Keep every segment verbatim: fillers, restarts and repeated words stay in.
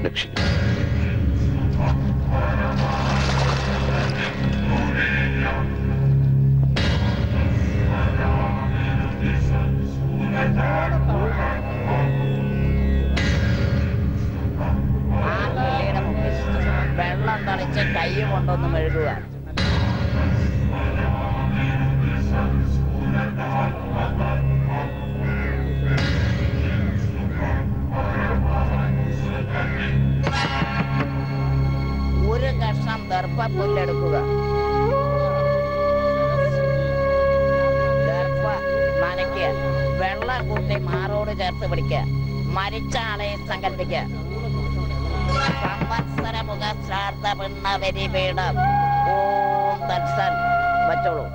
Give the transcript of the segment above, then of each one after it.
രക്ഷിക്കും. വെള്ളം തളിച്ച് കൈ കൊണ്ടൊന്ന് മെഴുകുക. ഒരു കഷ്ണം ദർഭ പുല്ലെടുക്കുക. ദർഭ നനയ്ക്കുക. വെള്ളം കൂട്ടി മാറോട് ചേർത്ത് പിടിക്കുക. മരിച്ച ആളെ സങ്കല്പിക്കുക. സംവത്സര മുഖ ശ്രാദ്ധ പിണ്ണ വരിപീഠം ഓം തത്സൻ വച്ചോളൂ.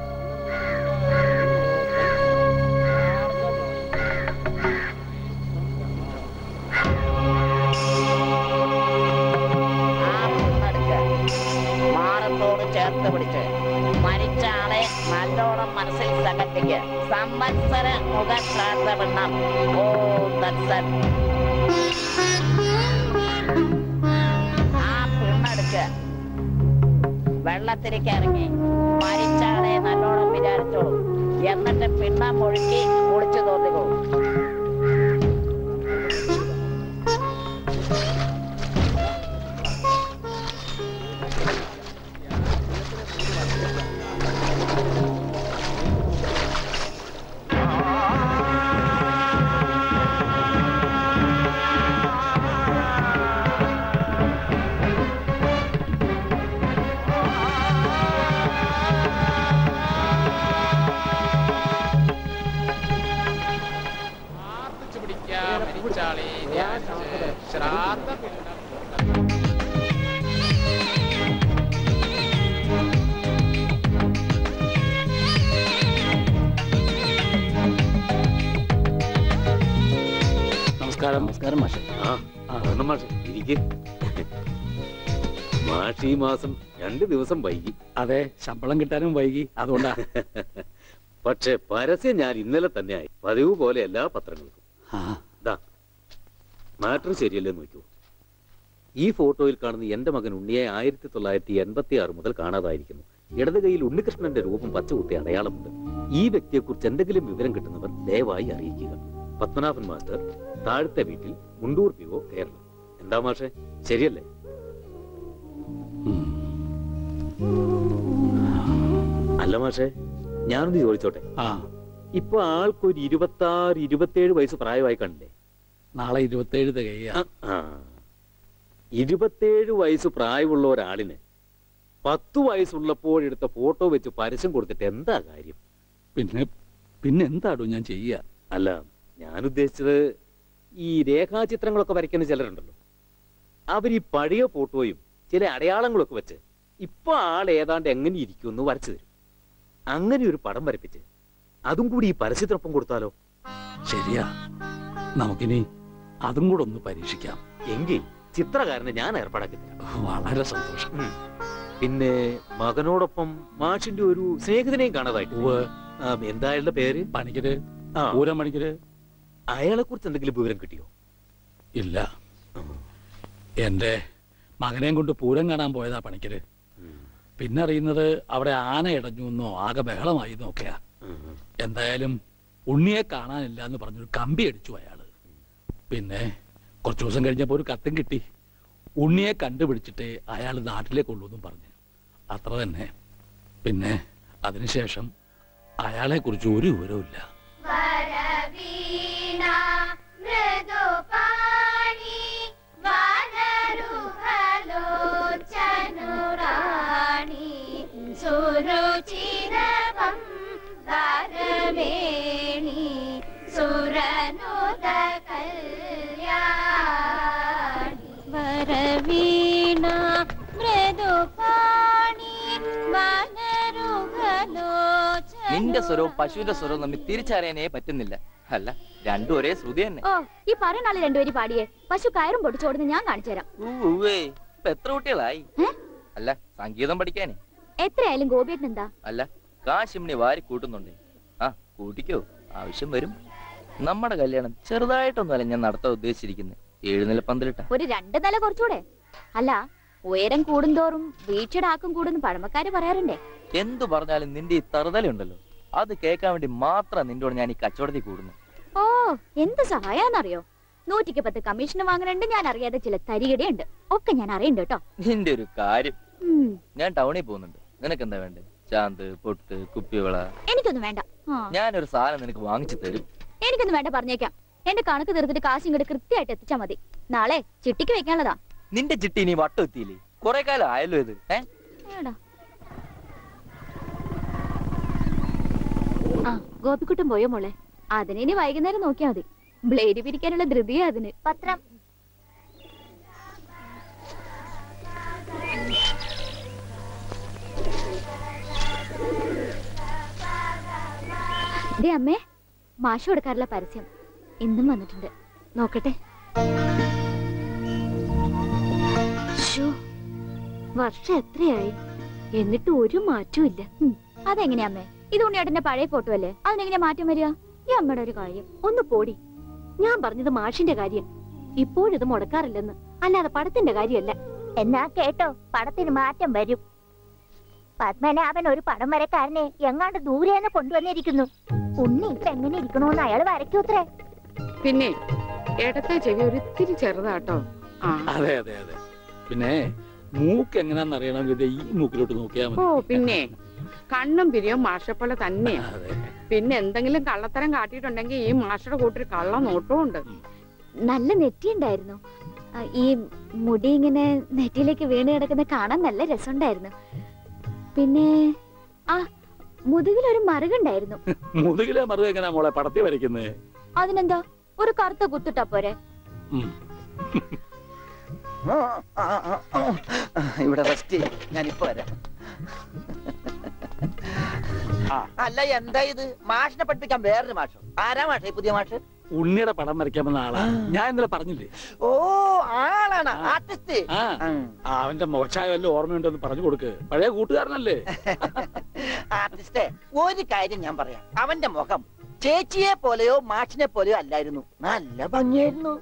മാറത്തോട് ചേർത്ത് പിടിച്ച് മരിച്ച ആളെ നല്ലോണം മനസ്സിൽ സങ്കല്പിക്കുക. സംവത്സര മുഖ ശ്രാദ്ധ പിണ്ണം ഓം തത്സൻ. വെള്ളത്തിലേക്ക് ഇറങ്ങി മരിച്ചാളെ നല്ലോണം വിചാരിച്ചോളൂ. എന്നിട്ട് പിണ്ണം ഒഴുക്കി കുളിച്ചു തോന്നിക്കോ. നമസ്കാരം മാഷെ. ആ മാഷെ ഇരിക്ക്. മാഷ് ഈ മാസം രണ്ടു ദിവസം വൈകി. അതെ, ശമ്പളം കിട്ടാനും വൈകി, അതുകൊണ്ടാ. പക്ഷെ പരസ്യം ഞാൻ ഇന്നലെ തന്നെ ആയി. പതിവ് പോലെ എല്ലാ പത്രങ്ങൾക്കും. മാറ്റർ ശരിയല്ലേ നോക്കൂ. ഈ ഫോട്ടോയിൽ കാണുന്ന എന്റെ മകൻ ഉണ്ണിയെ ആയിരത്തി തൊള്ളായിരത്തി എൺപത്തി ആറ് മുതൽ കാണാതായിരിക്കുന്നു. ഇടത് കൈയിൽ ഉണ്ണികൃഷ്ണന്റെ രൂപം പച്ചകുത്തി അടയാളമുണ്ട്. ഈ വ്യക്തിയെ കുറിച്ച് എന്തെങ്കിലും വിവരം കിട്ടുന്നവർ ദയവായി അറിയിക്കുക. പത്മനാഭൻ മാസ്റ്റർ, താഴത്തെ വീട്ടിൽ, മുണ്ടൂർ പി ഒ, കേരളം. എന്താ മാഷെ, ശരിയല്ലേ? അല്ല മാഷെ, ഞാനൊന്ന് ചോദിച്ചോട്ടെ. ആ, ഇപ്പൊ ആൾക്കൊരു ഇരുപത്തി ആറ് ഇരുപത്തിയേഴ് വയസ്സ് പ്രായമായി കണ്ടില്ലേ? നാളെ ഇരുപത്തേഴ് തികയ. ഇരുപത്തേഴ് വയസ്സ് പ്രായമുള്ള ഒരാളിന് പത്തു വയസ്സുള്ളപ്പോഴെടുത്ത ഫോട്ടോ വെച്ച് പരസ്യം കൊടുത്തിട്ട് എന്താ കാര്യം? പിന്നെ പിന്നെ എന്താടോ ഞാൻ ചെയ്യുക? അല്ല, ഞാൻ ഉദ്ദേശിച്ചത് ഈ രേഖാചിത്രങ്ങളൊക്കെ വരയ്ക്കുന്ന ചിലരുണ്ടല്ലോ, അവർ ഈ പഴയ ഫോട്ടോയും ചില അടയാളങ്ങളൊക്കെ വെച്ച് ഇപ്പൊ ആൾ ഏതാണ്ട് എങ്ങനെ ഇരിക്കുമെന്ന് വരച്ചു തരും. അങ്ങനെ ഒരു പടം വരപ്പിച്ച് അതും കൂടി ഈ പരസ്യത്തിനൊപ്പം കൊടുത്താലോ? ശരിയാ, നമുക്കിനി അതും കൂടെ ഒന്ന് പരീക്ഷിക്കാം. എങ്കിൽ ചിത്രകാരനെ ഞാൻ ഏർപ്പാടാക്കി തരാം. വളരെ സന്തോഷം. പിന്നെ മകനോടൊപ്പം മാഷിന്റെ ഒരു സ്നേഹിതനെയും കാണാതായിട്ട്. എന്തായാലും പേര്? പണിക്കര്, പൂരം പണിക്കര്. അയാളെ കുറിച്ച് എന്തെങ്കിലും വിവരം കിട്ടിയോ? ഇല്ല, എന്റെ മകനെയും കൊണ്ട് പൂരം കാണാൻ പോയതാ പണിക്കര്. പിന്നെ അറിയുന്നത് അവിടെ ആന ഇടഞ്ഞു എന്നോ ആകെ ബഹളമായി എന്നൊക്കെയാ. എന്തായാലും ഉണ്ണിയെ കാണാനില്ല എന്ന് പറഞ്ഞൊരു കമ്പി അടിച്ചു അയാള്. പിന്നെ കുറച്ചു ദിവസം കഴിഞ്ഞപ്പോ ഒരു കത്തും കിട്ടി. ഉണ്ണിയെ കണ്ടുപിടിച്ചിട്ട് അയാൾ നാട്ടിലേക്ക് ഉള്ളൂന്നും പറഞ്ഞു. അത്ര തന്നെ. പിന്നെ അതിനുശേഷം അയാളെ കുറിച്ച് ഒരു വിവരവും ഇല്ല. നിന്റെ സ്വരവും പശുവിന്റെ സ്വരവും തമ്മിൽ തിരിച്ചറിയാനേ പറ്റുന്നില്ല. അല്ല, രണ്ടും ഒരേ ശ്രുതി തന്നെ. ഓ, ഈ പറയുന്ന ആള് രണ്ടുപേരും പാടിയേ പശു കയറും പൊട്ടിച്ചോടുന്ന് ഞാൻ കാണിച്ചു തരാം. ഇപ്പൊ എത്ര കുട്ടികളായി? അല്ല, സംഗീതം പഠിക്കാനേ. എത്രയായാലും ഗോപിയേട്ടൻ എന്താ? അല്ല, കാശിമണി വാരി കൂട്ടുന്നുണ്ട്. ആ, കൂട്ടിക്കോ, ആവശ്യം വരും. നമ്മുടെ കല്യാണം ചെറുതായിട്ടൊന്നുമല്ല ഞാൻ നടത്താൻ ഉദ്ദേശിച്ചിരിക്കുന്നത്. ഏഴ് നില പന്തലിട്ട ഒരു രണ്ട് നില കുറച്ചുകൂടെ? അല്ല, ഉയരം കൂടുന്തോറും വീഴ്ചയുടെ ആക്കും കൂടുന്നു പഴമക്കാര് പറയാറുണ്ടേ. എന്തു പറഞ്ഞാലും നിന്റെ ഈ തറുതലുണ്ടല്ലോ, അത് കേൾക്കാൻ വേണ്ടി മാത്രം നിന്നോട് ഞാൻ ഈ കച്ചവടത്തിൽ കൂടുന്നു. ഓ, എന്ത് സഹായാന്നറിയോ? നൂറ്റിക്ക് പത്ത് കമ്മീഷൻ വാങ്ങണുണ്ട്, ഞാൻ അറിയാതെ ചില തരികടയുണ്ട്, ഒക്കെ ഞാൻ അറിയണ്ട് കേട്ടോ. നിന്റെ ഒരു കാര്യം, ഞാൻ ടൗണിൽ പോകുന്നുണ്ട്, നിനക്ക് എന്താ വേണ്ടേ? ചാന്ത്, പൊട്ട്, കുപ്പിവള? എനിക്കൊന്നും വേണ്ട. ഞാനൊരു സാധനം നിനക്ക് വാങ്ങിച്ചു തരും. എനിക്കൊന്നും വേണ്ട, പറഞ്ഞേക്കാം. എന്റെ കണക്ക് തീർത്തിട്ട് കാശ് ഇങ്ങോട്ട് കൃത്യമായിട്ട് എത്തിച്ചാ മതി. നാളെ ചിട്ടിക്ക് വെക്കാനുള്ളതാ. നിന്റെ ചിട്ടി നീ വട്ടം എത്തിയില്ലേ? കൊറേ കാലം ആയല്ലോ ഇത്. ആ, ഗോപിക്കുട്ടൻ പോയോ മോളെ? അതിനി വൈകുന്നേരം നോക്കിയാ മതി. ബ്ലേഡ് പിരിക്കാനുള്ള ധൃതിയാ അതിന്. പത്രം ദേ അമ്മേ, മാഷ് കൊടുക്കാറുള്ള പരസ്യം ഇന്നും വന്നിട്ടുണ്ട്, നോക്കട്ടെ. വർഷം എത്രയായി, എന്നിട്ട് ഒരു മാറ്റവും ഇല്ല. അതെങ്ങനെയാ അമ്മേ? ഇത് ഉണ്ണിയേട്ടന്റെ പഴയ ഫോട്ടോ അല്ലേ, അതിനെങ്ങനെയാ മാറ്റം വരിക? ഈ അമ്മയുടെ ഒരു കാര്യം ഒന്ന് പോടി. ഞാൻ പറഞ്ഞത് മാഷിന്റെ കാര്യം. ഇപ്പോഴിത് മുടക്കാറില്ലെന്ന്, അല്ലാതെ പടത്തിന്റെ കാര്യമല്ല. എന്നാ കേട്ടോ, പടത്തിന് മാറ്റം വരും. പത്മനാഭൻ ഒരു പടം വരക്കാരനെ എങ്ങാണ്ട് ദൂരെന്ന് കൊണ്ടുവന്നിരിക്കുന്നു. ഉണ്ണി ഇപ്പൊ എങ്ങനെ ഇരിക്കണോന്ന് അയാൾ വരയ്ക്കൂത്രേ. പിന്നെ ഇടത്തെ ചെവി ഒരിത്തിരി ചെറുതാട്ടോ. അതെ അതെ അതെ. പിന്നെ മൂക്ക് എങ്ങനെയാന്ന് അറിയണമെങ്കിൽ ഈ മൂക്കിലോട്ട് നോക്കിയാ മതി. ഓ പിന്നെ കണ്ണും പിരിയും മാഷപ്പോലെ തന്നെയാ. പിന്നെ എന്തെങ്കിലും കള്ളത്തരം കാട്ടിയിട്ടുണ്ടെങ്കിൽ ഈ മാഷയുടെ കൂട്ടൊരു കള്ള നോട്ടവും ഉണ്ട്. നല്ല നെറ്റിയുണ്ടായിരുന്നു. ഈ മുടി ഇങ്ങനെ നെറ്റിയിലേക്ക് വീണ് കിടക്കുന്ന കാണാൻ നല്ല രസമുണ്ടായിരുന്നു. പിന്നെ ആ മുതുകിലൊരു മറുകുണ്ടായിരുന്നു. മുതുകിലെ മറുക എങ്ങനെയാ മോളെ പടത്തി വരയ്ക്കുന്നേ? അതിനെന്താ, ഒരു കറുത്ത കുത്തിട്ടാ പോരെ? ഇവിടെ റെസ്റ്റ്, ഞാനിപ്പോ വരാം. അല്ല, എന്താ ഇത്? മാഷിനെ പഠിപ്പിക്കാൻ വേറൊരു മാഷോ? ആരാ മാഷേ പുതിയ മാഷ്? ഉണ്ണിയുടെ പടം വരയ്ക്കാമെന്ന ആളാ. ഞാൻ ഇന്നലെ പറഞ്ഞില്ലേ? ഓ, ആളാണ് ആർട്ടിസ്റ്റ്. അവന്റെ മോശമായ വല്ല ഓർമ്മയുണ്ടെന്ന് പറഞ്ഞു കൊടുക്ക്, പഴയ കൂട്ടുകാരനല്ലേ. ആർട്ടിസ്റ്റേ, ഒരു കാര്യം ഞാൻ പറയാം. അവന്റെ മുഖം ചേച്ചിയെ പോലെയോ മാഷിനെ പോലെയോ അല്ലായിരുന്നു, നല്ല ഭംഗിയായിരുന്നു.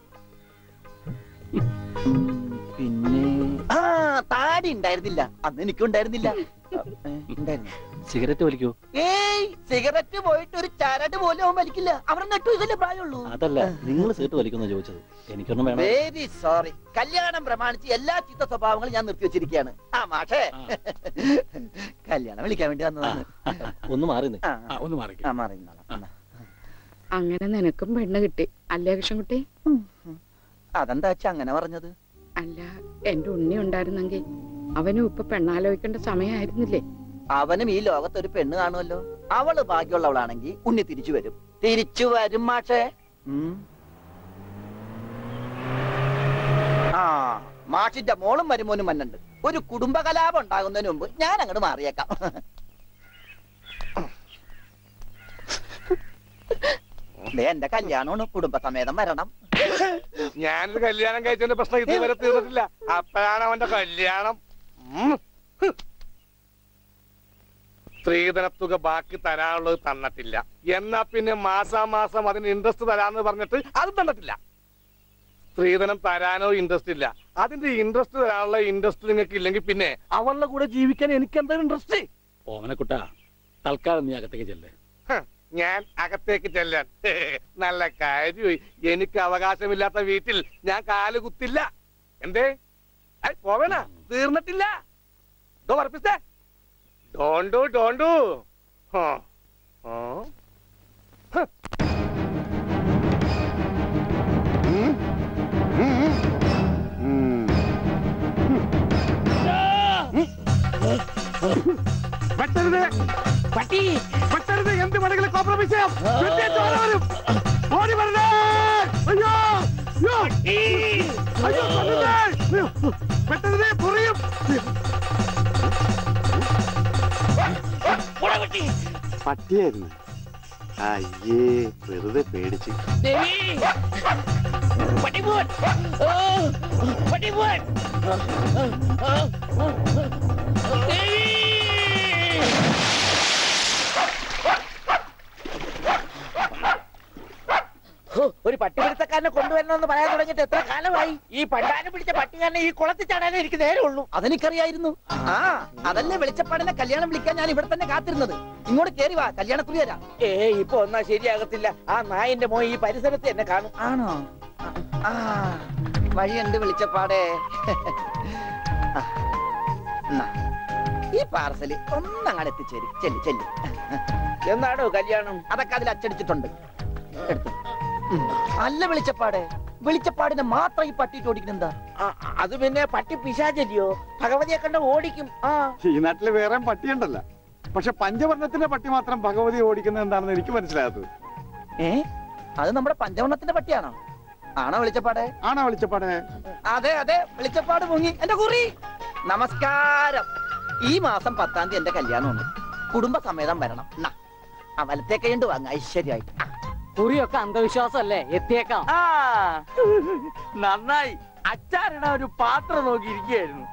പിന്നെ ആ താടി ഉണ്ടായിരുന്നില്ല, അന്ന് എനിക്കും ഉണ്ടായിരുന്നില്ല. സിഗരറ്റ് വലിക്കോ? ഏയ്, സിഗരറ്റ് പോയിട്ട് ഒരു ചരട് പോലും അവൻ വലിക്കില്ല. അവരുടെ നെട്ടു ഇതല്ലേ പ്രായമുള്ളൂ. അതല്ല, നിങ്ങൾ സീറ്റ് വലിക്കുന്ന ചോദിച്ചത്. എനിക്കൊന്നും വേണം. Very sorry. കല്യാണം പ്രമാണിച്ച് എല്ലാ ചീത്ത സ്വഭാവങ്ങളും ഞാൻ നിർത്തി വെച്ചിരിക്കുകയാണ്. ആ മാഷേ, കല്യാണം വിളിക്കാൻ വേണ്ടി വന്നതാണ്. ഒന്ന് മാറി ഒന്ന് മാറി മാറി. അങ്ങനെ നിനക്കും പെണ്ണ് കിട്ടി അല്ലേ കൃഷ്ണൻകുട്ടി? അതെന്താ വെച്ചാ അങ്ങനെ പറഞ്ഞത്? അല്ല, എന്റെ ഉണ്ണി ഉണ്ടായിരുന്നെങ്കിൽ അവനും ഇപ്പൊ പെണ്ണാലോചിക്കേണ്ട സമയമായിരുന്നില്ലേ? അവനും ഈ ലോകത്ത് ഒരു പെണ്ണ് കാണുമല്ലോ. അവള് ഭാഗ്യമുള്ളവളാണെങ്കിൽ ഉണ്ണി തിരിച്ചു വരും. തിരിച്ചു വരും മാഷേ. ആ മാഷിന്റെ മോളും മരുമോനും മന്നുണ്ട്. ഒരു കുടുംബകലാപം ഉണ്ടാകുന്നതിന് മുമ്പ് ഞാൻ അങ്ങോട്ട് മാറിയേക്കാം. എന്റെ കല്യാണമാണ്, കുടുംബസമേതം വരണം. ഞാനൊരു കല്യാണം കഴിച്ചതിന്റെ പ്രശ്നം ഇതുവരെ തീർന്നിട്ടില്ല. അപ്പോഴാണ് അവന്റെ കല്യാണം. സ്ത്രീധനത്തുക ബാക്കി തരാനുള്ളത് തന്നിട്ടില്ല. എന്നാ പിന്നെ മാസാമാസം അതിന് ഇൻട്രസ്റ്റ് തരാന്ന് പറഞ്ഞിട്ട് അത് തന്നിട്ടില്ല. സ്ത്രീധനം തരാനോ ഇൻട്രസ്റ്റ് ഇല്ല. അതിന്റെ ഇൻട്രസ്റ്റ് തരാനുള്ള ഇൻട്രസ്റ്റ് നിങ്ങൾക്ക് ഇല്ലെങ്കിൽ പിന്നെ അവളുടെ കൂടെ ജീവിക്കാൻ എനിക്ക് എന്താ ഇൻട്രസ്റ്റ്? ഓമനക്കുട്ട, തൽക്കാലം നീ അകത്തേക്ക് ചെല്ലേ. ഞാൻ അകത്തേക്ക് ചെല്ലാൻ നല്ല കാര്യമായി. എനിക്ക് അവകാശമില്ലാത്ത വീട്ടിൽ ഞാൻ കാല് കുത്തില്ല. എന്തേ പോവേണ? തീർന്നിട്ടില്ല. പറപ്പിച്ചേ ഡോണ്ടു ഡോണ്ടു. പട്ടി പറ്റരുത്. എന്ത് വേണമെങ്കിലും കോംപ്രമൈസ് ചെയ്യാം. ഓടി വരണേ. അയ്യോ അയ്യോ പെട്ടതിനെ പൊറിയും. പട്ടിയായിരുന്നു. അയ്യേ, വെറുതെ പേടിച്ച്. ഒരു പട്ടിപിടുത്തക്കാരനെ കൊണ്ടുവരണമെന്ന് പറയാൻ തുടങ്ങിയിട്ട് എത്ര കാലമായി? ഈ പണ്ടാരം പിടിച്ച പട്ടിക്കാരനെ ഈ കുളത്തിൽ ചാടാനേ എനിക്ക് നേരെ ഉള്ളൂ. അതെനിക്കറിയായിരുന്നു. ആ അതല്ലേ വെളിച്ചപ്പാടിനെ കല്യാണം വിളിക്കാൻ ഞാൻ ഇവിടെ തന്നെ കാത്തിരുന്നത്. ഇങ്ങോട്ട് കേറി വാ, കല്യാണക്കുറി തരാം. ഏ ഇപ്പൊ ഒന്നാ ശരിയാകത്തില്ല. ആ നായിന്റെ മോൻ ഈ പരിസരത്ത് എന്നെ കാണും. ആണോ? ആ വഴിയുണ്ട് വെളിച്ചപ്പാടേ. ഈ പാർസല് ഒന്നങ്ങാട് എത്തിച്ചേരും. ചെല്ലി ചെല്ലി. എന്നാടോ കല്യാണം? അതൊക്കെ അതിൽ അച്ചടിച്ചിട്ടുണ്ട്. അല്ല വെളിച്ചപ്പാട്, വെളിച്ചപ്പാടിനെ മാത്രം ഈ പട്ടിട്ട് ഓടിക്കുന്നെന്താ? അത് പിന്നെ പട്ടി പിശാചല്ലിയോ? ഭഗവതിയെ കണ്ട ഓടിക്കും. ആ ഈ നാട്ടില് വേറെ പട്ടിയുണ്ടല്ല, പക്ഷെ പഞ്ചവർണ്ണത്തിന്റെ പട്ടി മാത്രം ഭഗവതി ഓടിക്കുന്നത് എന്താണെന്ന് എനിക്ക് മനസ്സിലാകാത്തത്. ഏ അത് നമ്മുടെ പഞ്ചവർണ്ണത്തിന്റെ പട്ടിയാണോ? ആണോ വെളിച്ചപ്പാടെ? ആണോ വെളിച്ചപ്പാടെ? അതെ അതെ, വെളിച്ചപ്പാട് മുങ്ങി. എന്റെ കുറി നമസ്കാരം. ഈ മാസം പത്താം തീയതി എന്റെ കല്യാണമുണ്ട്. കുടുംബസമേതം വരണം. ആ വലത്തെ കൈണ്ട് വാങ്ങ ഐശ്വര്യമായിട്ട്. കുറിയൊക്കെ അന്ധവിശ്വാസമല്ലേ? എത്തിയേക്കാം. ആ നന്നായി. അച്ചാറിട ഒരു പാത്രം നോക്കി ഇരിക്കുകയായിരുന്നു.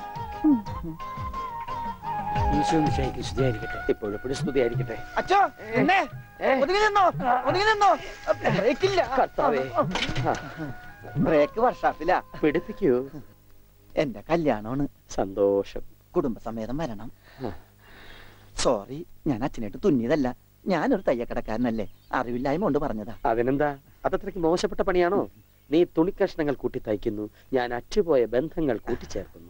ഇപ്പോഴെപ്പോഴും സ്തുതിയായിരിക്കട്ടെ. അച്ഛോ എന്നെ ഒതുങ്ങി നിന്നോ, ഒതുങ്ങി നിന്നോ. ബ്രേക്കില്ല. ബ്രേക്ക് വർഷാപ്പില്ല. പിടിപ്പിക്കൂ. എന്റെ കല്യാണമാണ്. സന്തോഷം. കുടുംബസമേതം വരണം. സോറി, ഞാൻ അച്ഛനായിട്ട് തുന്നിയതല്ല. ഞാനൊരു തയ്യക്കടക്കാരനല്ലേ, അറിവില്ലായ്മ കൊണ്ട് പറഞ്ഞതാ. അതിനെന്താ? അതത്രയ്ക്ക് മോശപ്പെട്ട പണിയാണോ? നീ തുണിക്കഷ്ണങ്ങൾ കൂട്ടി തയ്ക്കുന്നു, ഞാൻ അറ്റുപോയ ബന്ധങ്ങൾ കൂട്ടിച്ചേർക്കുന്നു.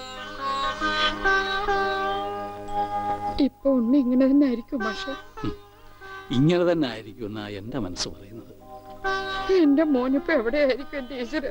ഇപ്പൊ ഉണ്ണി ഇങ്ങനെ തന്നെ ആയിരിക്കും പക്ഷെ. ഇങ്ങനെ തന്നെ ആയിരിക്കും എന്നാ എന്റെ മനസ്സ് പറയുന്നത്. എന്റെ മോനിപ്പോ എവിടെയായിരിക്കും എന്റെ ഈശ്വര?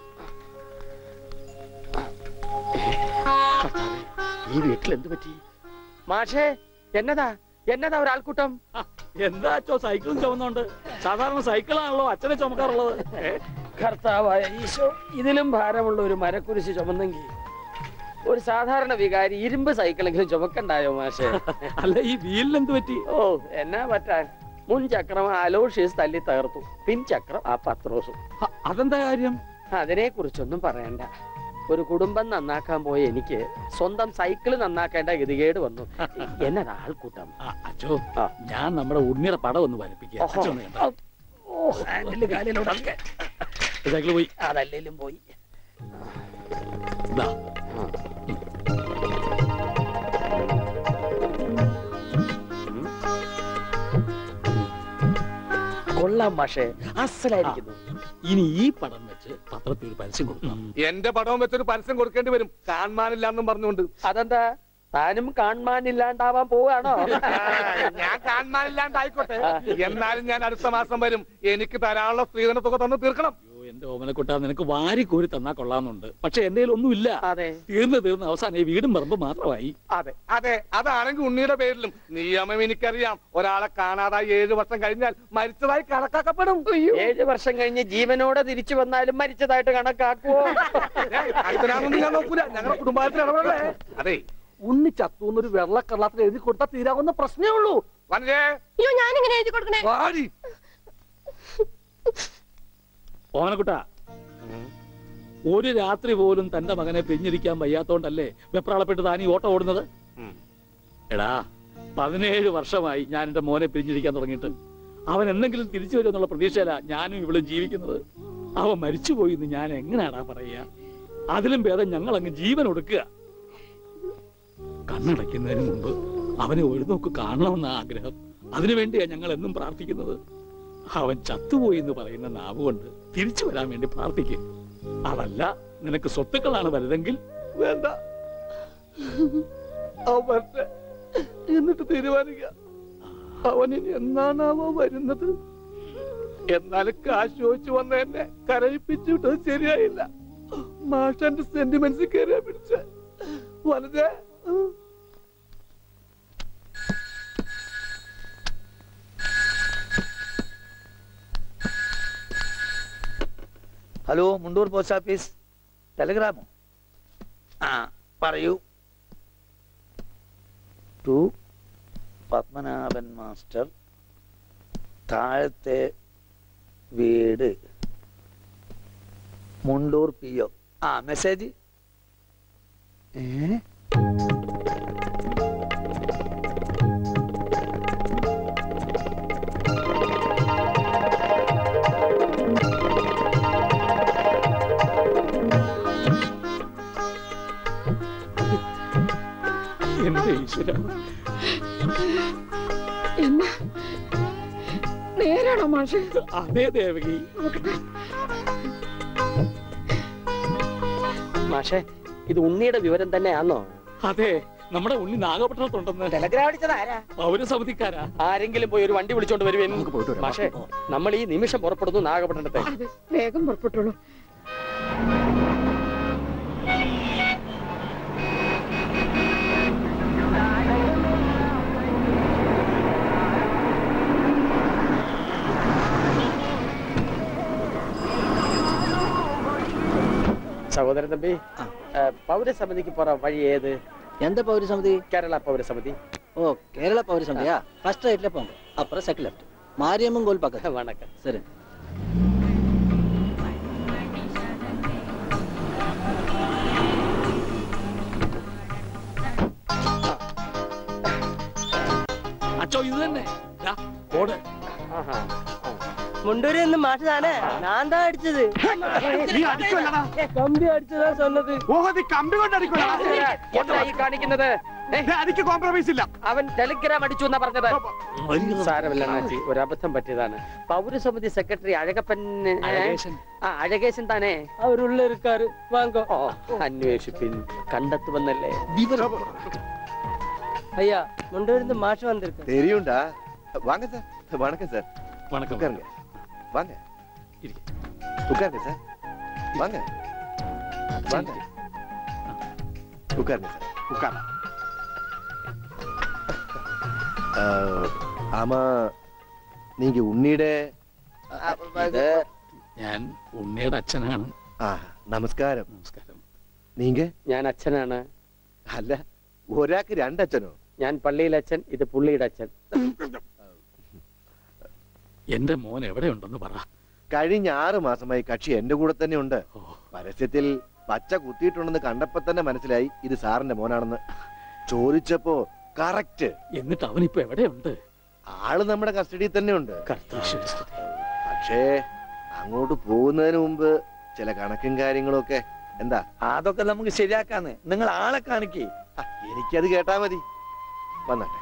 ഈ വീട്ടിൽ എന്ത് പറ്റി? മാഷേ എന്നതാ എന്നതാ ഒരാൾക്കൂട്ടം? എന്താ അച്ഛോ സൈക്കിളും ചുമന്നുണ്ട്? സാധാരണ സൈക്കിളാണല്ലോ അച്ഛനെ ചുമക്കാറുള്ളത്. കർത്താവായ ഈശോ, ഇതിലും ഭാരമുള്ള ഒരു മരക്കുരിശ് ചുമന്നെങ്കിൽ ഒരു സാധാരണ വികാരി ഇരുമ്പ് സൈക്കിളെങ്കിലും ചുമക്കണ്ടായോ മാഷെ? അല്ല ഈ വീലിന് എന്ത് പറ്റി? ഓ എന്നാ പറ്റാൻ, മുൻ ചക്രം അലോഷ്യസ് തല്ലി തകർത്തു, പിൻചക്രം ആ പത്രോസും. അതെന്താ കാര്യം? അതിനെ കുറിച്ചൊന്നും പറയണ്ട. ഒരു കുടുംബം നന്നാക്കാൻ പോയ എനിക്ക് സ്വന്തം സൈക്കിള് നന്നാക്കേണ്ട ഗതികേട് വന്നു. എന്നതാ ആൾക്കൂട്ടം? അച്ഛോ ഞാൻ നമ്മുടെ ഉണ്ണിയുടെ പടം ഒന്ന് വരപ്പിക്കുക. സൈക്കിള് പോയി. അതല്ലേലും പോയി. കൊള്ളാം മാഷേ, അസലായിരിക്കുന്നു. ഇനി ഈ പടം വെച്ച് പത്രത്തിൽ ഒരു പരസ്യം കൊടുക്കണം. എന്റെ പടവും വെച്ചൊരു പരസ്യം കൊടുക്കേണ്ടി വരും, കാണാനില്ലാന്നും പറഞ്ഞുകൊണ്ട്. അതെന്താ, താനും കാണാനില്ലാണ്ടാവാൻ പോവാണോ? ഞാൻ കാണാനില്ലാണ്ടായിക്കോട്ടെ, എന്നാലും ഞാൻ അടുത്ത മാസം വരും. എനിക്ക് തരാനുള്ള സ്ത്രീധന തുക തന്നു തീർക്കണം. എന്റെ ഓമനക്കുട്ട, നിനക്ക് വാരി കോരി തന്നാ കൊള്ളാന്നുണ്ട്, പക്ഷെ എന്റെ ഒന്നുമില്ല. അതെ, തീർന്ന് തീർന്ന് അവസാനം ഈ വീടും പറമ്പ് മാത്രമായി. അതെ അതെ, അതാണെങ്കിൽ ഉണ്ണിയുടെ പേരിലും നിയമം എനിക്കറിയാം. ഒരാളെ കാണാതായി ഏഴു വർഷം കഴിഞ്ഞാൽ മരിച്ചതായി കണക്കാക്കപ്പെടും. ഏഴു വർഷം കഴിഞ്ഞ് ജീവനോടെ തിരിച്ചു വന്നാലും മരിച്ചതായിട്ട് കണക്കാക്കുവോ? അടുത്തനാണെന്ന് ഞാൻ നോക്കൂല, ഞങ്ങളുടെ കുടുംബത്തിൽ ഇടപെടേ. അതെ, ഉണ്ണി ചത്തൂന്നൊരു വെള്ളക്കള്ളത്തിൽ എഴുതി കൊടുത്താൽ തീരാവുന്ന പ്രശ്നമേ ഉള്ളൂ. ഞാനിങ്ങനെ എഴുതി കൊടുക്കണേ? ഓമനക്കുട്ട, ഒരു രാത്രി പോലും തന്റെ മകനെ പിരിഞ്ഞിരിക്കാൻ വയ്യാത്തോണ്ടല്ലേ വെപ്രാളപ്പെട്ട് താൻ ഈ ഓട്ടം ഓടുന്നത്? എടാ, പതിനേഴ് വർഷമായി ഞാൻ എന്റെ മോനെ പിരിഞ്ഞിരിക്കാൻ തുടങ്ങിയിട്ട്. അവൻ എന്തെങ്കിലും തിരിച്ചു വരുമെന്നുള്ള പ്രതീക്ഷയില ഞാനും ഇവിടെ ജീവിക്കുന്നത്. അവൻ മരിച്ചുപോയി എന്ന് ഞാൻ എങ്ങനെയാടാ പറയുക? അതിലും ഭേദം ഞങ്ങൾ അങ്ങ് ജീവൻ ഒടുക്കുക. കണ്ണടയ്ക്കുന്നതിന് മുമ്പ് അവനെ ഒരു നോക്ക് കാണണമെന്ന ആഗ്രഹം. അതിനുവേണ്ടിയാ ഞങ്ങൾ എന്നും പ്രാർത്ഥിക്കുന്നത്. അവൻ ചത്തുപോയി എന്ന് പറയുന്ന നാവ് കൊണ്ട് തിരിച്ചു വരാൻ വേണ്ടി പ്രാർത്ഥിക്കും. അതല്ല നിനക്ക് സ്വത്തുക്കളാണ് വലുതെങ്കിൽ വേണ്ട, എന്നിട്ട് തീരുമാനിക്ക. അവൻ ഇനി എന്നാണാവോ വരുന്നത്? എന്നാലും കാശ് ചോദിച്ചു വന്ന എന്നെ കരയിപ്പിച്ചു വിട്ടത് ശരിയായില്ല. മാഷന്റെ സെന്റിമെന്റ്സ് കയറിയാ പിടിച്ച വലുതേ. ഹലോ, മുണ്ടൂർ പോസ്റ്റ് ഓഫീസ്, ടെലഗ്രാമോ? ആ പറയൂ. ടു പത്മനാഭൻ മാസ്റ്റർ, താഴത്തെ വീട്, മുണ്ടൂർ പി ഒ. ആ മെസ്സേജ്. ഏ ഈശ്വര. എന്നാ നേരാണോ മാഷെ? അതേ ദേവകി. മാഷെ ഇത് ഉണ്ണിയുടെ വിവരം തന്നെയാണോ? അതെ, നമ്മുടെ ഉണ്ണി നാഗപട്ടണത്തുണ്ടെന്ന്. ടെലഗ്രാം അടിച്ചത് ആരാ? പൗരസമിതിക്കാരാ. ആരെങ്കിലും പോയി ഒരു വണ്ടി വിളിച്ചോണ്ട് വരുവേൻ. മാഷെ നമ്മൾ ഈ നിമിഷം പുറപ്പെടുന്നു നാഗപട്ടണത്തെ. അതെ, വേഗം പുറപ്പെട്ടോളൂ. സഹോദരൻ തമ്പി, പൗരസമിതിക്ക് പോറ വഴി ഏത്? எந்த பௌரசமிதி? കേരള പൗരസമിതി. ஓ, கேரள பௌரசமிதியா? ஃபர்ஸ்ட் ரைட்ல போங்க, அப்புறம் செகண்ட் லெஃப்ட், மாரியம்மன் கோயில் பக்கத்துல. வணக்கம். சரி. അച്ചോ ഇത് തന്നെ ഓട്. മുണ്ടൂരി നിന്ന് മാഷ് താനേ ഞാൻ താ അടിച്ചത്. കമ്പി അടിച്ചതാ சொன்னது. കമ്പി കൊണ്ട് എന്തായി കാണിക്കുന്നത്? എനിക്ക് കോംപ്രമൈസ് ഇല്ല. അവൻ ടെലിഗ്രാം അടിച്ചു എന്നാ പറഞ്ഞത്. സാരമില്ല അണ്ണാച്ചി, ഒരു അബദ്ധം പറ്റിയതാണ്. പൗരസമിതി സെക്രട്ടറി അഴകപ്പൻ ആ അഴകേശൻ താനേ അവരുള്ള ഇരിക്കാറ്. വാങ്ങോ. അന്വേഷിപ്പിൻ, കണ്ടെത്തുവന്നല്ലേ. ஐயா முண்டூரிந்து மாஷ் வந்திருக்கு. தெரியும்டா. வாங்க சார். வணக்கம் சார். வணக்கம். உட்காருங்க. வாங்க. உட்காருங்க சார். வாங்க. வாங்க. உட்காருங்க சார். உட்கார. ஆமா, நீங்க உன்னிയുടെ ഞാൻ ഉണ്ണിയുടെ അച്ഛനാണ്. ആ നമസ്കാരം. നമസ്കാരം. നീങ്ക? ഞാൻ അച്ഛനാണ്. അല്ല, ഒരാൾക്ക് രണ്ടച്ഛനോ? ഞാൻ പള്ളിയിലെ അച്ഛൻ, ഇത് പുള്ളിയുടെ അച്ഛൻ. എന്റെ മോൻ എവിടെയുണ്ടെന്ന് പറ. കഴിഞ്ഞ ആറ് മാസമായി കക്ഷി എന്റെ കൂടെ തന്നെ ഉണ്ട്. പരസ്യത്തിൽ പച്ച കുത്തിയിട്ടുണ്ടെന്ന് കണ്ടപ്പോ തന്നെ മനസ്സിലായി ഇത് സാറിന്റെ മോനാണെന്ന്. ചോദിച്ചപ്പോ കറക്റ്റ്. എന്നിട്ട് അവനിപ്പോ എവിടെയുണ്ട്? ആള് നമ്മുടെ കസ്റ്റഡിയിൽ തന്നെ ഉണ്ട്. പക്ഷേ അങ്ങോട്ട് പോകുന്നതിന് മുമ്പ് ചില കണക്കും കാര്യങ്ങളും ഒക്കെ. എന്താ? അതൊക്കെ നമുക്ക് ശരിയാക്കാന്ന്. നിങ്ങൾ ആളെ കാണിക്കേ. എനിക്കത് കേട്ടാ മതി. വന്നാട്ടെ.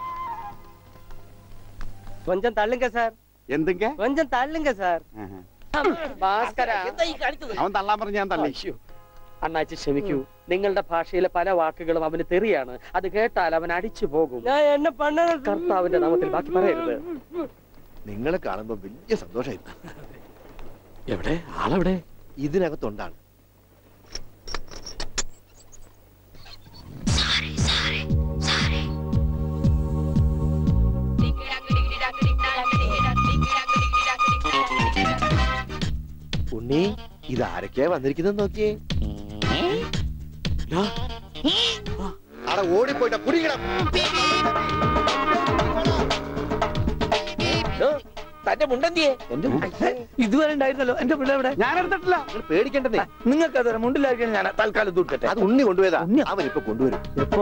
கொஞ்சம் தள்ளுங்க சார். എന്തെങ്ക? கொஞ்சம் தள்ளுங்க சார். അവൻ തള്ളാൻ പറഞ്ഞ ഞാൻ തള്ളി. അണ്ണാച്ചി ക്ഷമിക്കൂ, നിങ്ങളുടെ ഭാഷയിലെ പല വാക്കുകളും അവന് തെറിയാണ്. അത് കേട്ടാൽ അവൻ അടിച്ചു പോകും. என்ன பண்ண? കർത്താവിന്റെ നാമത്തിൽ ബാക്കി പറയരുത്. നിങ്ങളെ കാണുമ്പോ വലിയ സന്തോഷമായിരുന്നു. എവിടെ ആളെവിടെ? ഇതിനകത്തുണ്ടാണ്. ഉണ്ണി, ഇതാരൊക്കെയാ വന്നിരിക്കുന്നത് നോക്കിയേ. അവിടെ ഓടിപ്പോയിട്ട കുടിക്കണം. തന്റെ മുണ്ടെന്തിയെ? ഇതുവരെ ഉണ്ടായിരുന്നല്ലോ എന്റെ മുണ്ട ഇവിടെ. ഞാൻ എടുത്തിട്ടില്ല. പേടിക്കണ്ടേ, നിങ്ങൾക്ക് അത് മുണ്ടിലായിരിക്കും. ഞാൻ തൽക്കാലം ദൂക്കട്ടെ. അത് ഉണ്ണി കൊണ്ടുപോയതാ. അവൻ ഇപ്പൊ കൊണ്ടുവരും. എപ്പോ?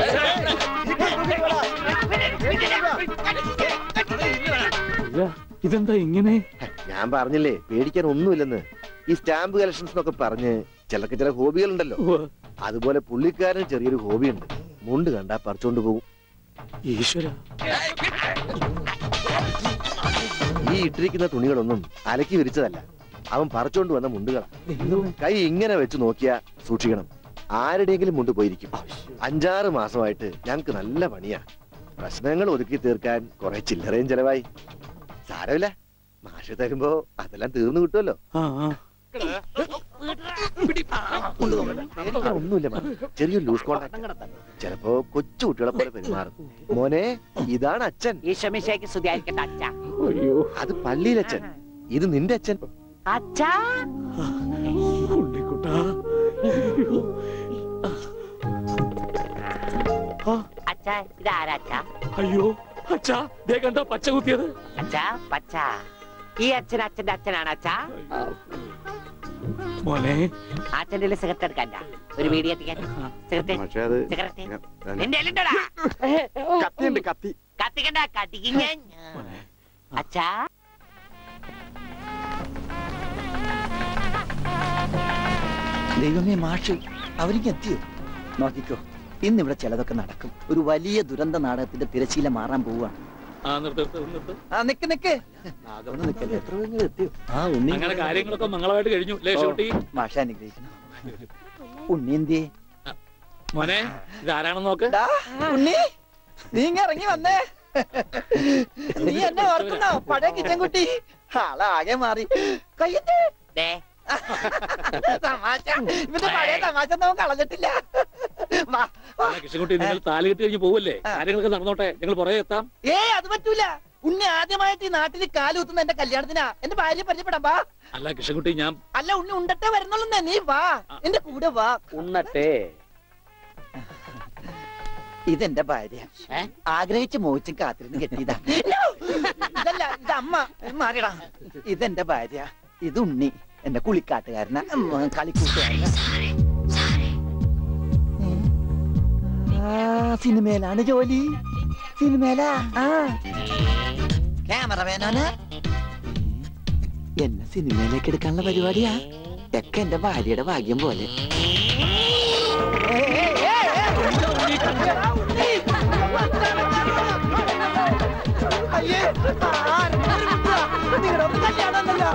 ഇതെന്താ ഇങ്ങനെ? ഞാൻ പറഞ്ഞില്ലേ പേടിക്കാൻ ഒന്നുമില്ലെന്ന്. ഈ സ്റ്റാമ്പ് കളക്ഷൻസ് എന്നൊക്കെ പറഞ്ഞ് ചിലർക്ക് ചില ഹോബികളുണ്ടല്ലോ. അതുപോലെ പുള്ളിക്കാരന് ചെറിയൊരു ഹോബിയുണ്ട്. മുണ്ട് കണ്ടാ പറിച്ചോണ്ട് പോകും. ഈശ്വര. ഈ ഇട്ടിരിക്കുന്ന തുണികളൊന്നും അലക്കി വിരിച്ചതല്ല, അവൻ പറിച്ചോണ്ട് വന്ന മുണ്ടുകളാ. കൈ ഇങ്ങനെ വെച്ച് നോക്കിയാ സൂക്ഷിക്കണം, ആരുടെയെങ്കിലും മുണ്ട് പോയിരിക്കും. അഞ്ചാറ് മാസമായിട്ട് ഞങ്ങക്ക് നല്ല പണിയാ. പ്രശ്നങ്ങൾ ഒതുക്കി തീർക്കാൻ കുറെ ചില്ലറയും ചെലവായി. സാരമില്ല, മാഷ് തരുമ്പോ അതെല്ലാം തീർന്നു കിട്ടുമല്ലോ. ഒന്നുമില്ല, ചെറിയൊരു ലൂസ് കോണ്ടാക്ട്. ചിലപ്പോ കൊച്ചു കുട്ടികളെ പോലെ പെരുമാറും. മോനെ, ഇതാണ് അച്ഛൻ. അത് പള്ളിയിലച്ഛൻ, ഇത് നിന്റെ അച്ഛൻ. അയ്യോ അച്ഛാ, ദേ കണ്ടോ പച്ച കുത്തിയത്? അച്ഛാ പച്ച. ഈ അച്ഛൻ അച്ഛന്റെ അച്ഛനാണ് അച്ഛാ. മോനെ, അച്ഛന്റെ സിഗരറ്റ് എടുക്കണ്ട, ഒരു വീഡിയോ എത്തിക്കാൻ. കത്തിയുണ്ട്, കത്തി. കത്തിക്കണ്ട, കത്തിക്കും ഞാൻ. അച്ഛാ ദൈവമേ, മാഷ് അവർക്ക് എത്തിയോ? നോക്കിക്കോ, ഇന്നിവിടെ ചിലതൊക്കെ നടക്കും. ഒരു വലിയ ദുരന്ത നാടകത്തിന്റെ തിരശീല മാറാൻ പോവുകയാണ്. ആ നിക്ക് നിക്ക് ഒന്ന് നിക്കല്ലേ. ആ ഉണ്ണി അങ്ങനെ കാര്യങ്ങളൊക്കെ മംഗളമായിട്ട് കഴിഞ്ഞു. മാഷ അനുഗ്രഹിക്കണം. ഉണ്ണി എന്തിയെ മോനെ ഇതാരാണെന്ന് നോക്ക്. ഉണ്ണി നീ ഇങ്ങ ഇറങ്ങി വന്നേ. നീ എന്നെ ഓർക്കുന്നോ? പഴയ കിച്ചൻകുട്ടി ആളാകെ മാറി. കയ്യത്തെ തമാശ ഇവന്റെ പഴയ തമാശ ഒന്നും കളഞ്ഞിട്ടില്ല. കൃഷ്ണൻകുട്ടി നിങ്ങൾ താലി കെട്ടി കഴിഞ്ഞ് പോവല്ലേ? കാര്യങ്ങളൊക്കെ നടന്നോട്ടെ, ഞങ്ങൾ പുറകെ എത്താം. ഏ അത് പറ്റൂല. ഉണ്ണി ആദ്യമായിട്ട് ഈ നാട്ടിൽ കാലുകുത്തുന്ന എന്റെ കല്യാണത്തിനാ. എന്റെ ഭാര്യ പരിചയപ്പെടാം. വാ. അല്ല കൃഷ്ണൻകുട്ടി ഞാൻ അല്ല ഉണ്ണി ഉണ്ടട്ടെ വരുന്നുള്ളൂ. നീ വാ എന്റെ കൂടെ വാ. ഉണ്ണട്ടെ. ഇതെന്റെ ഭാര്യ. ആഗ്രഹിച്ച് മോഹിച്ചും കാത്തിരുന്ന് കെട്ടിയതാ. ഇതല്ല ഇത് അമ്മ മാറിയടാ. ഇതെന്റെ ഭാര്യ. ഇത് ഉണ്ണി എന്റെ കുളിക്കാട്ടുകാരനാ, കളിക്കൂട്ടുകാരനാ. സിനിമയിലാണ് ജോലി. സിനിമയിലാ. ആ ക്യാമറമാനാണ്. എന്നെ സിനിമയിലേക്ക് എടുക്കാനുള്ള പരിപാടിയാ. ഒക്കെ എന്റെ ഭാര്യയുടെ ഭാഗ്യം പോലെ. അയ്യേ നിങ്ങളുടെ ഒന്ന് കല്യാണമല്ലോ.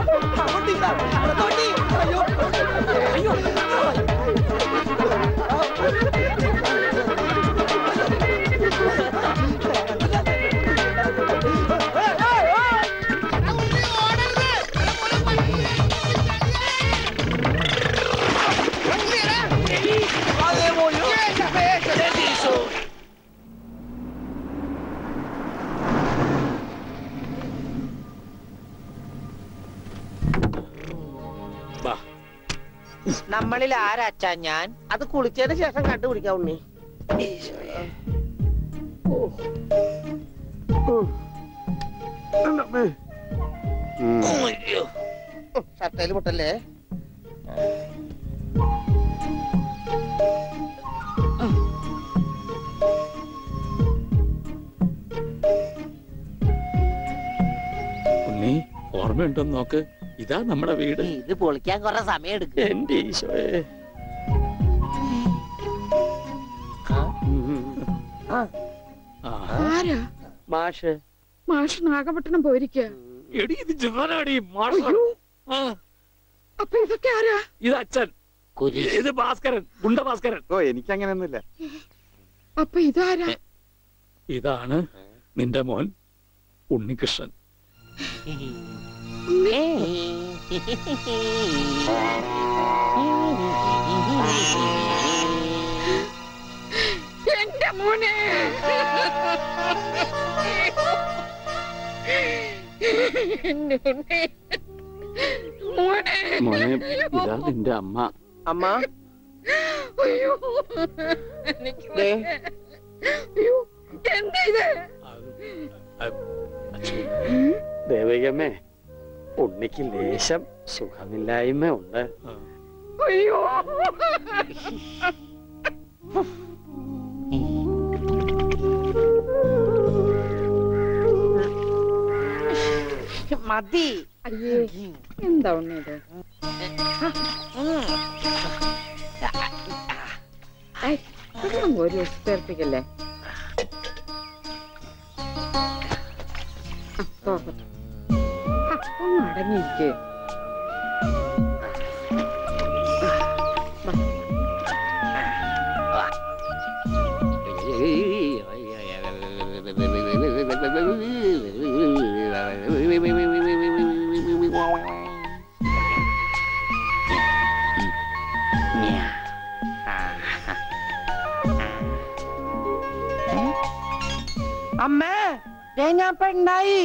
അയ്യോ അയ്യോ നമ്മളിൽ ആരാച്ചാ ഞാൻ? അത് കുളിച്ചതിന് ശേഷം കണ്ടുപിടിക്കാം ഉണ്ണി. ഷർട്ടയിൽ പൊട്ടല്ലേ? ഉണ്ണി ഓർമ്മയുണ്ടോന്ന് നോക്ക്. ഇതാ നമ്മുടെ വീട്. ഇത് പൊളിക്കാൻ കുറെ സമയം എടുക്കും. എന്റെ ഈശോയെ. ആരാ? മാഷ്. മാഷ് നാഗപട്ടണം പോയിരിക്കുക. അപ്പൊ ഇതൊക്കെ ആരാ? ഇത് അച്ഛൻ. ഇത് ഭാസ്കരൻ, ഗുണ്ട ഭാസ്കരൻ. ഓ എനിക്ക് അങ്ങനെയൊന്നുമില്ല. അപ്പൊ ഇതാരാ? ഇതാണ് നിന്റെ മോൻ ഉണ്ണികൃഷ്ണൻ. എന്റെ മോനെ. മോനെ ഇതാ നിന്റെ അമ്മ. അമ്മ അയ്യോ അയ്യോ എന്താ ഇത്? ദേവികമ്മേ, ഉണ്ണിക്ക് ലേശം സുഖമില്ലായ്മ ഉണ്ട്. അയ്യോ മതി. അയ്യേ എന്താ ഉണ്ണിയത്? ഒരു ഉസ്തേർപ്പിക്കല്ലേ? ഒന്ന് അടങ്ങിയിരിക്കേ. അമ്മേ ഞാൻ പെണ്ണായി.